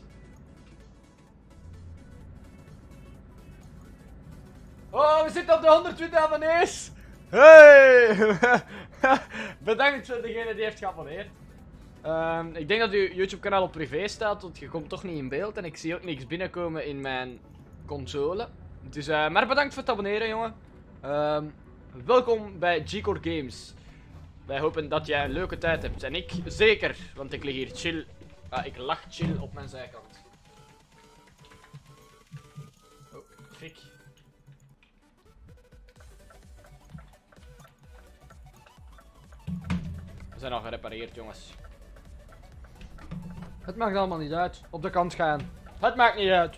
Oh, we zitten op de honderdtwintig abonnees! Hey! Bedankt voor degene die heeft geabonneerd. Um, ik denk dat uw YouTube kanaal op privé staat, want je komt toch niet in beeld. En ik zie ook niks binnenkomen in mijn console. Dus, uh, maar bedankt voor het abonneren, jongen. Um, welkom bij G-Core Games. Wij hopen dat jij een leuke tijd hebt. En ik zeker, want ik lig hier chill. Ah, ik lach chill op mijn zijkant. Oh, fik. We zijn al gerepareerd, jongens. Het maakt allemaal niet uit. Op de kant gaan. Het maakt niet uit.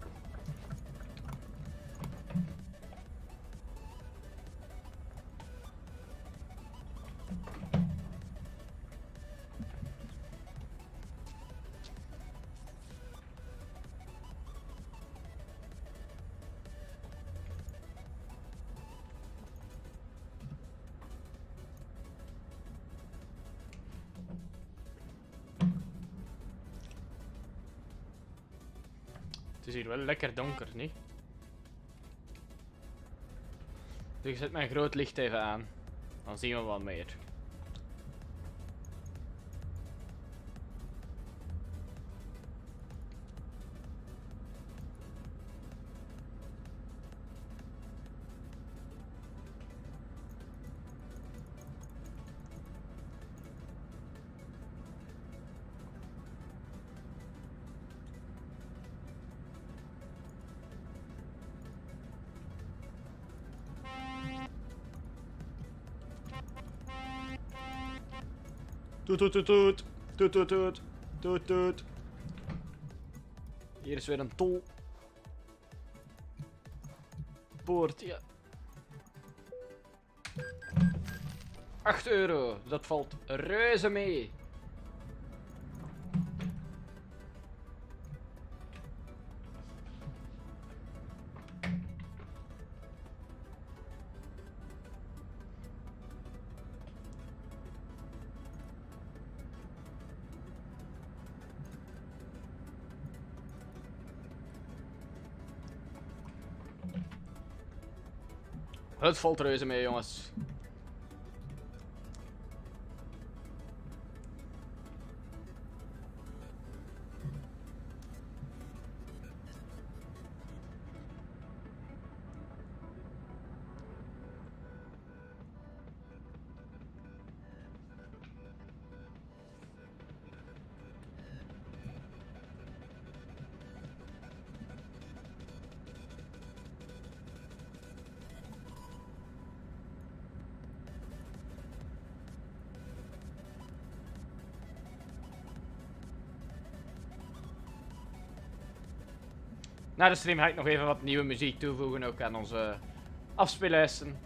Het is hier wel lekker donker, niet? Dus ik zet mijn groot licht even aan. Dan zien we wat meer. Toet toet toet toet. Toet toet toet. Toet toet. Hier is weer een tol. Poortje. acht euro. Dat valt reuze mee. Het valt reuze mee, jongens. Na de stream ga ik nog even wat nieuwe muziek toevoegen, ook aan onze afspeellijsten.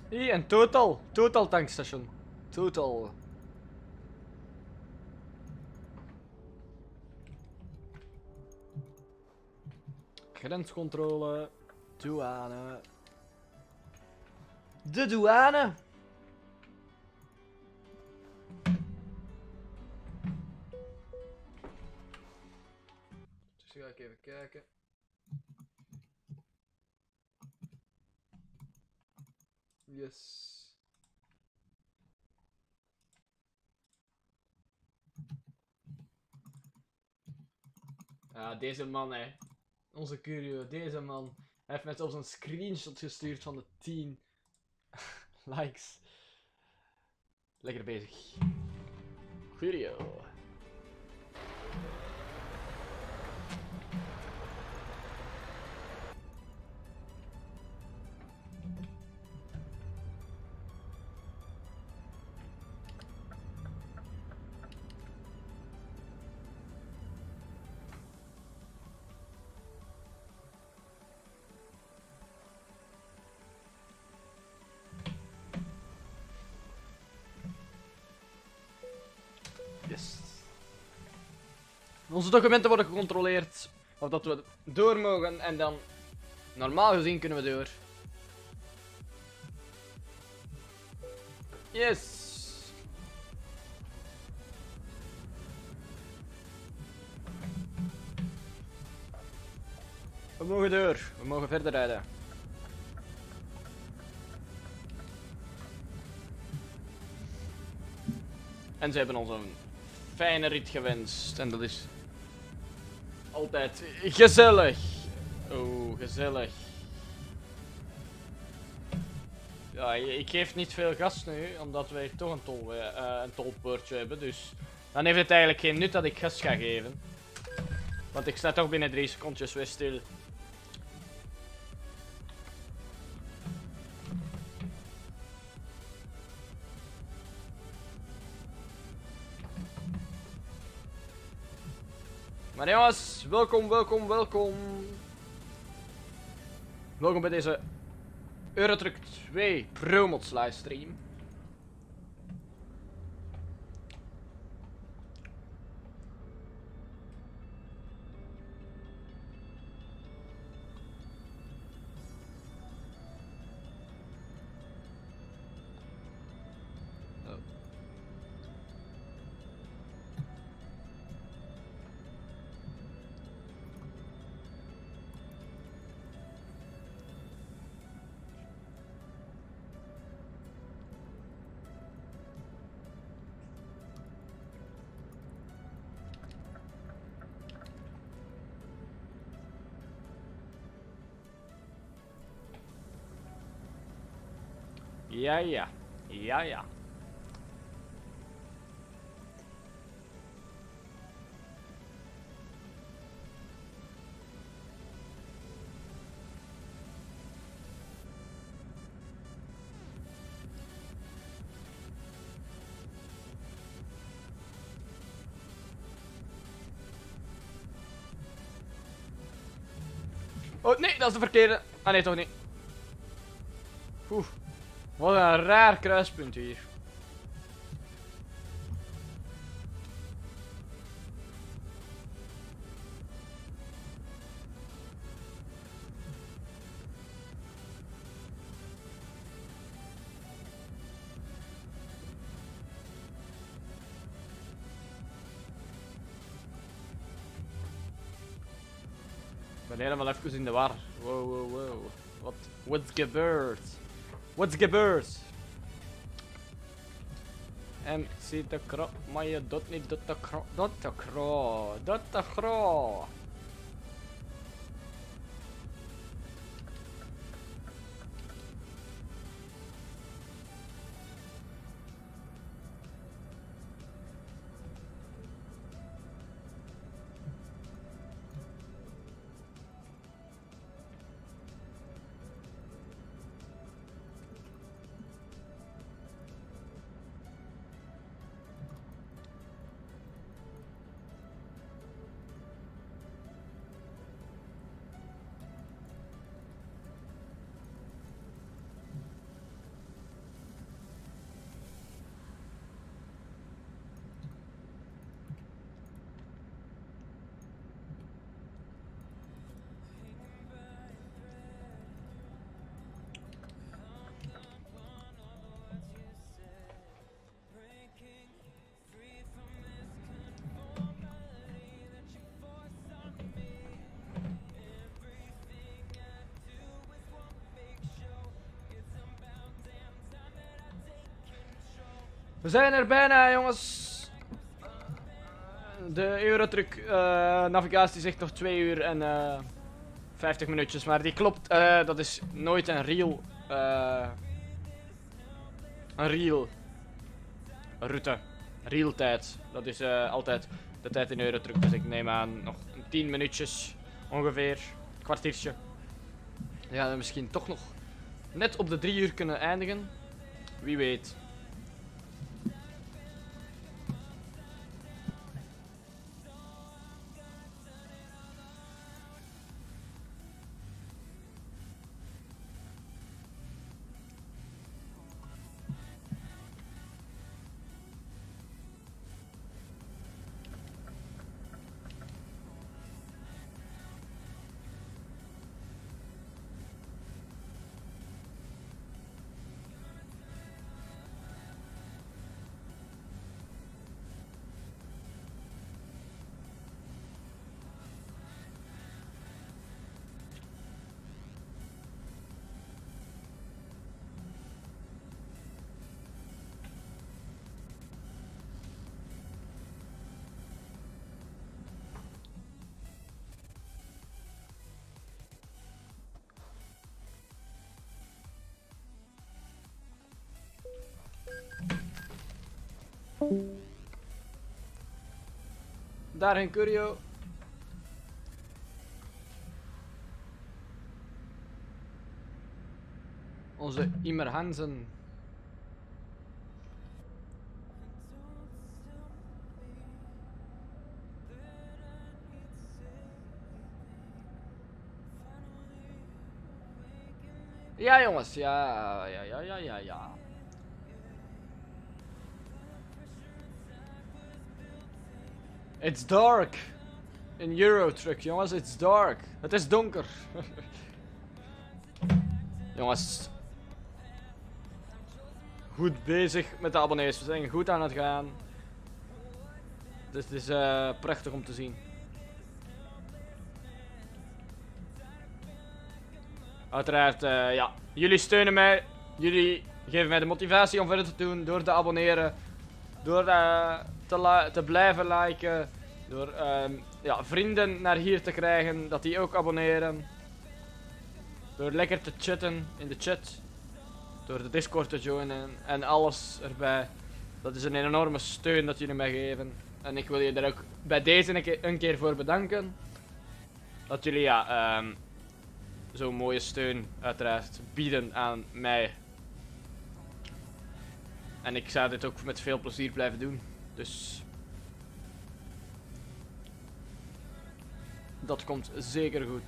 Hier, een Total. Total tankstation. Total. Grenscontrole. Douane. De douane. Dus ga ik even kijken. Yes. Ja, deze man, hè. Onze Curio, deze man. Hij heeft mij zelfs een screenshot gestuurd van de tien likes. Lekker bezig. Curio. Yes. Onze documenten worden gecontroleerd. Of dat we door mogen en dan normaal gezien kunnen we door. Yes. We mogen door. We mogen verder rijden. En ze hebben ons een fijne rit gewenst. En dat is altijd gezellig. Oh, gezellig. Ja, ik geef niet veel gas nu, omdat wij toch een, tol, uh, een tolpoortje hebben. Dus dan heeft het eigenlijk geen nut dat ik gas ga geven. Want ik sta toch binnen drie secondjes weer stil. Maar jongens, welkom, welkom, welkom. Welkom bij deze Eurotruck twee Promods livestream. Ja, ja. Ja, ja. Oh, nee, dat is de verkeerde. Ah, nee, toch niet. Oeh. Wat een raar kruispunt hier. Ik ben helemaal even in de war. Wow, wow, wow. Wat? What's gebeurd? What's gebeurd? M C de kro, maar je doet niet dat te kro, dat te kro, dat te kro. We zijn er bijna, jongens. De Eurotruck uh, navigatie zegt nog twee uur en uh, vijftig minuutjes, maar die klopt. Uh, dat is nooit een real, uh, een real route, real tijd. Dat is uh, altijd de tijd in Eurotruck, dus ik neem aan nog tien minuutjes ongeveer, een kwartiertje. Dan gaan we misschien toch nog net op de drie uur kunnen eindigen. Wie weet. Daar een Curio. Onze Immer Hansen. Ja jongens, ja, ja, ja, ja, ja, ja. It's dark. In Eurotruck, jongens, it's dark. Het is donker. Jongens. Goed bezig met de abonnees. We zijn goed aan het gaan. Dus het is uh, prachtig om te zien. Uiteraard, uh, ja. Jullie steunen mij. Jullie geven mij de motivatie om verder te doen door te abonneren. Door uh, te, te blijven liken. Door uh, ja, vrienden naar hier te krijgen. Dat die ook abonneren. Door lekker te chatten in de chat. Door de Discord te joinen. En alles erbij. Dat is een enorme steun dat jullie mij geven. En ik wil je er ook bij deze een keer, een keer voor bedanken. Dat jullie ja, um, zo'n mooie steun uiteraard bieden aan mij. En ik zou dit ook met veel plezier blijven doen. Dus dat komt zeker goed.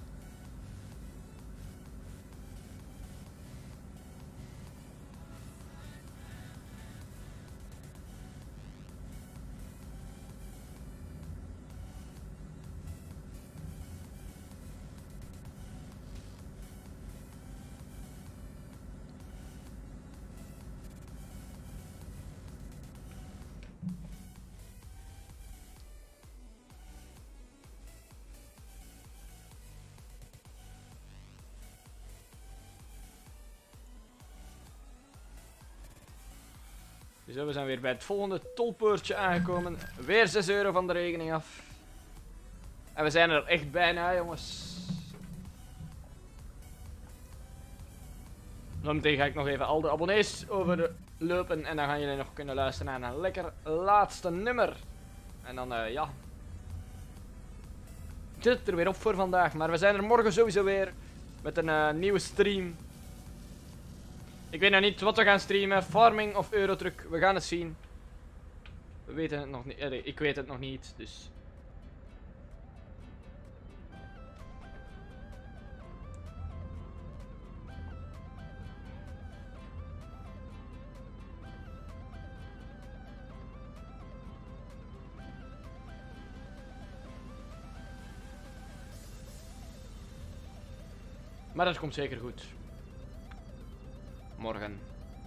Zo, we zijn weer bij het volgende tolpoortje aangekomen. Weer zes euro van de rekening af. En we zijn er echt bijna, jongens. Zometeen ga ik nog even al de abonnees overlopen. En dan gaan jullie nog kunnen luisteren naar een lekker laatste nummer. En dan, uh, ja. Zit het er weer op voor vandaag. Maar we zijn er morgen sowieso weer. Met een uh, nieuwe stream. Ik weet nog niet wat we gaan streamen, Farming of Eurotruck, we gaan het zien. We weten het nog niet, eh, ik weet het nog niet, dus. Maar dat komt zeker goed. Morgen.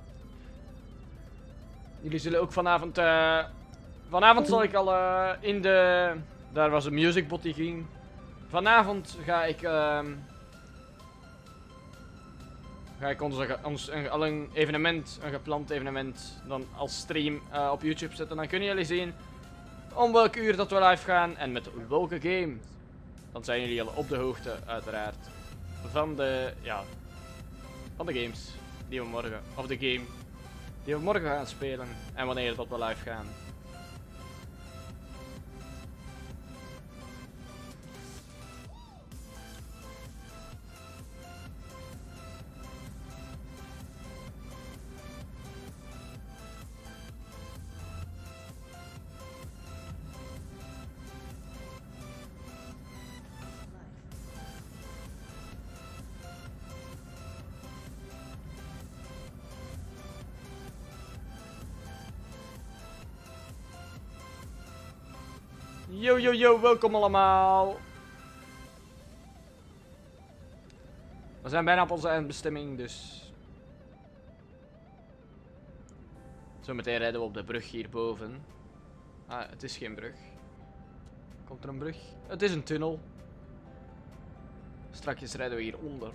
Jullie zullen ook vanavond... Uh, vanavond zal ik al uh, in de... Daar was een musicbot die ging. Vanavond ga ik... Uh, ga ik ons, ons een, al een evenement, een gepland evenement, dan als stream uh, op YouTube zetten. Dan kunnen jullie zien om welk uur dat we live gaan en met welke game. Dan zijn jullie al op de hoogte, uiteraard, van de, ja, van de games die we morgen, of de game die we morgen gaan spelen en wanneer dat we live gaan. Yo yo yo, welkom allemaal. We zijn bijna op onze eindbestemming, dus zometeen rijden we op de brug hierboven. Ah, het is geen brug. Komt er een brug? Het is een tunnel. Straks rijden we hieronder.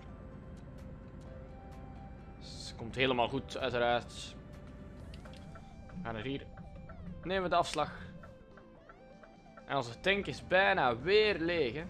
Dus het komt helemaal goed, uiteraard. We gaan er hier. Nemen we de afslag. En onze tank is bijna weer leeg, hè.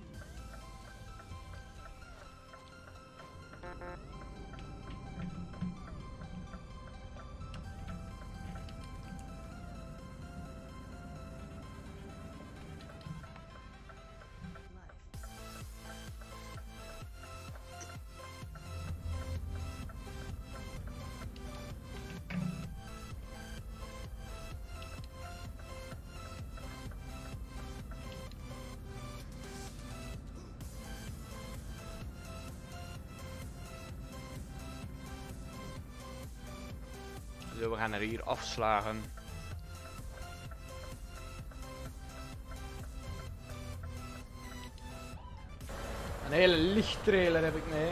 Dus we gaan er hier afslagen. Een hele lichttrailer heb ik mee.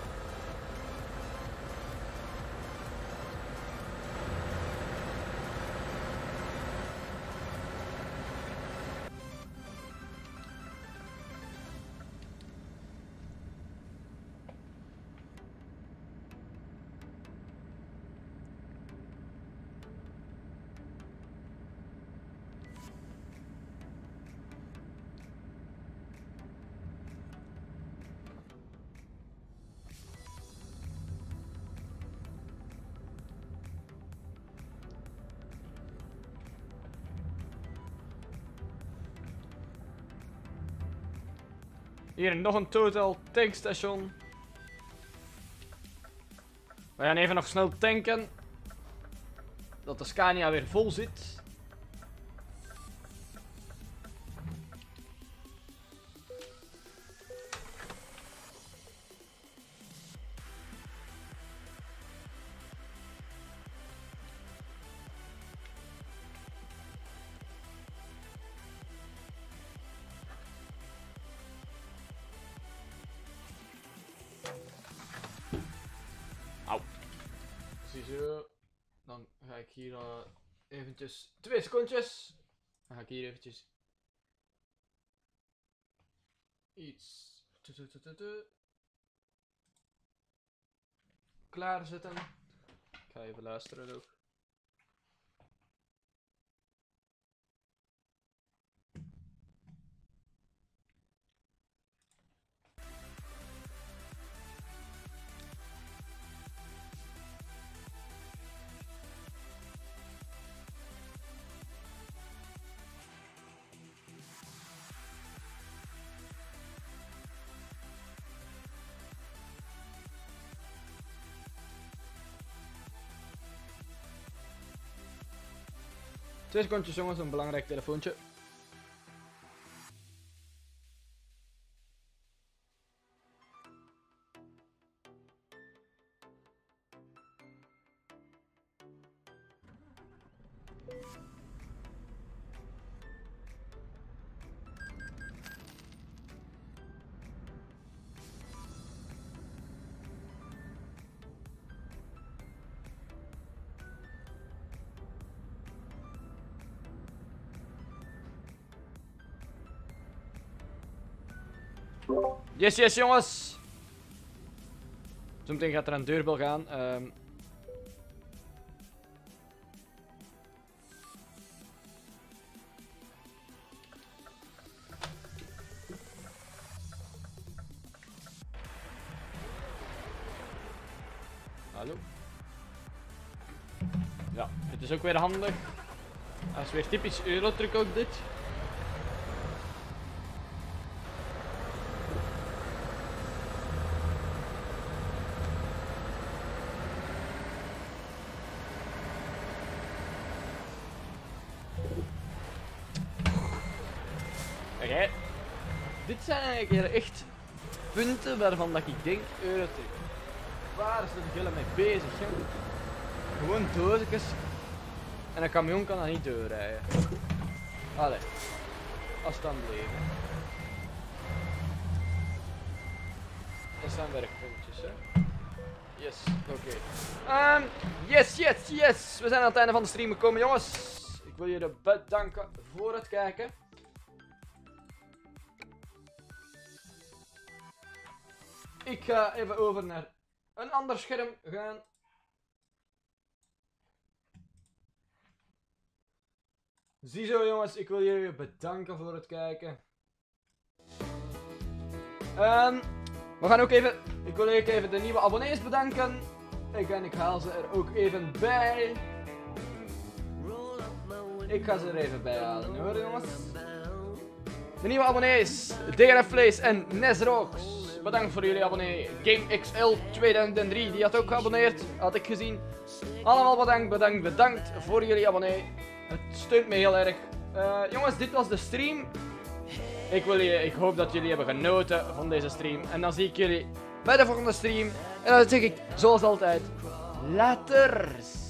Hier nog een total tankstation. We gaan even nog snel tanken. Dat de Scania weer vol zit. Ziezo. Dan ga ik hier uh, eventjes twee secondjes. Dan ga ik hier eventjes iets klaarzetten. Ik ga even luisteren ook. Twee secondjes jongens, een belangrijk telefoontje. Yes, yes jongens. Zometeen gaat er een deurbel gaan. Um... Hallo? Ja, het is ook weer handig. Dat is weer typisch Eurotruck ook dit. Kijk, dit zijn eigenlijk echt punten waarvan dat ik denk Eurotruck. Waar is de gille mee bezig? Hè? Gewoon doosjes. En een camion kan dat niet doorrijden. Allee. Als het dan bleef. Dat zijn werkpuntjes, hè. Yes, oké. Okay. Um, yes, yes, yes. We zijn aan het einde van de stream gekomen, jongens. Ik wil jullie bedanken voor het kijken. Ik ga even over naar een ander scherm gaan. Ziezo jongens, ik wil jullie bedanken voor het kijken. Um, we gaan ook even, ik wil ook even de nieuwe abonnees bedanken. Ik, en ik haal ze er ook even bij. Ik ga ze er even bij halen hoor jongens. De nieuwe abonnees, D R F Vlees en Nesrooks. Bedankt voor jullie abonnee. Game X L tweeduizend drie, die had ook geabonneerd, had ik gezien. Allemaal bedankt, bedankt, bedankt voor jullie abonnee. Het steunt me heel erg. Uh, jongens, dit was de stream. Ik, wil je, ik hoop dat jullie hebben genoten van deze stream. En dan zie ik jullie bij de volgende stream. En dan zeg ik, zoals altijd, laters.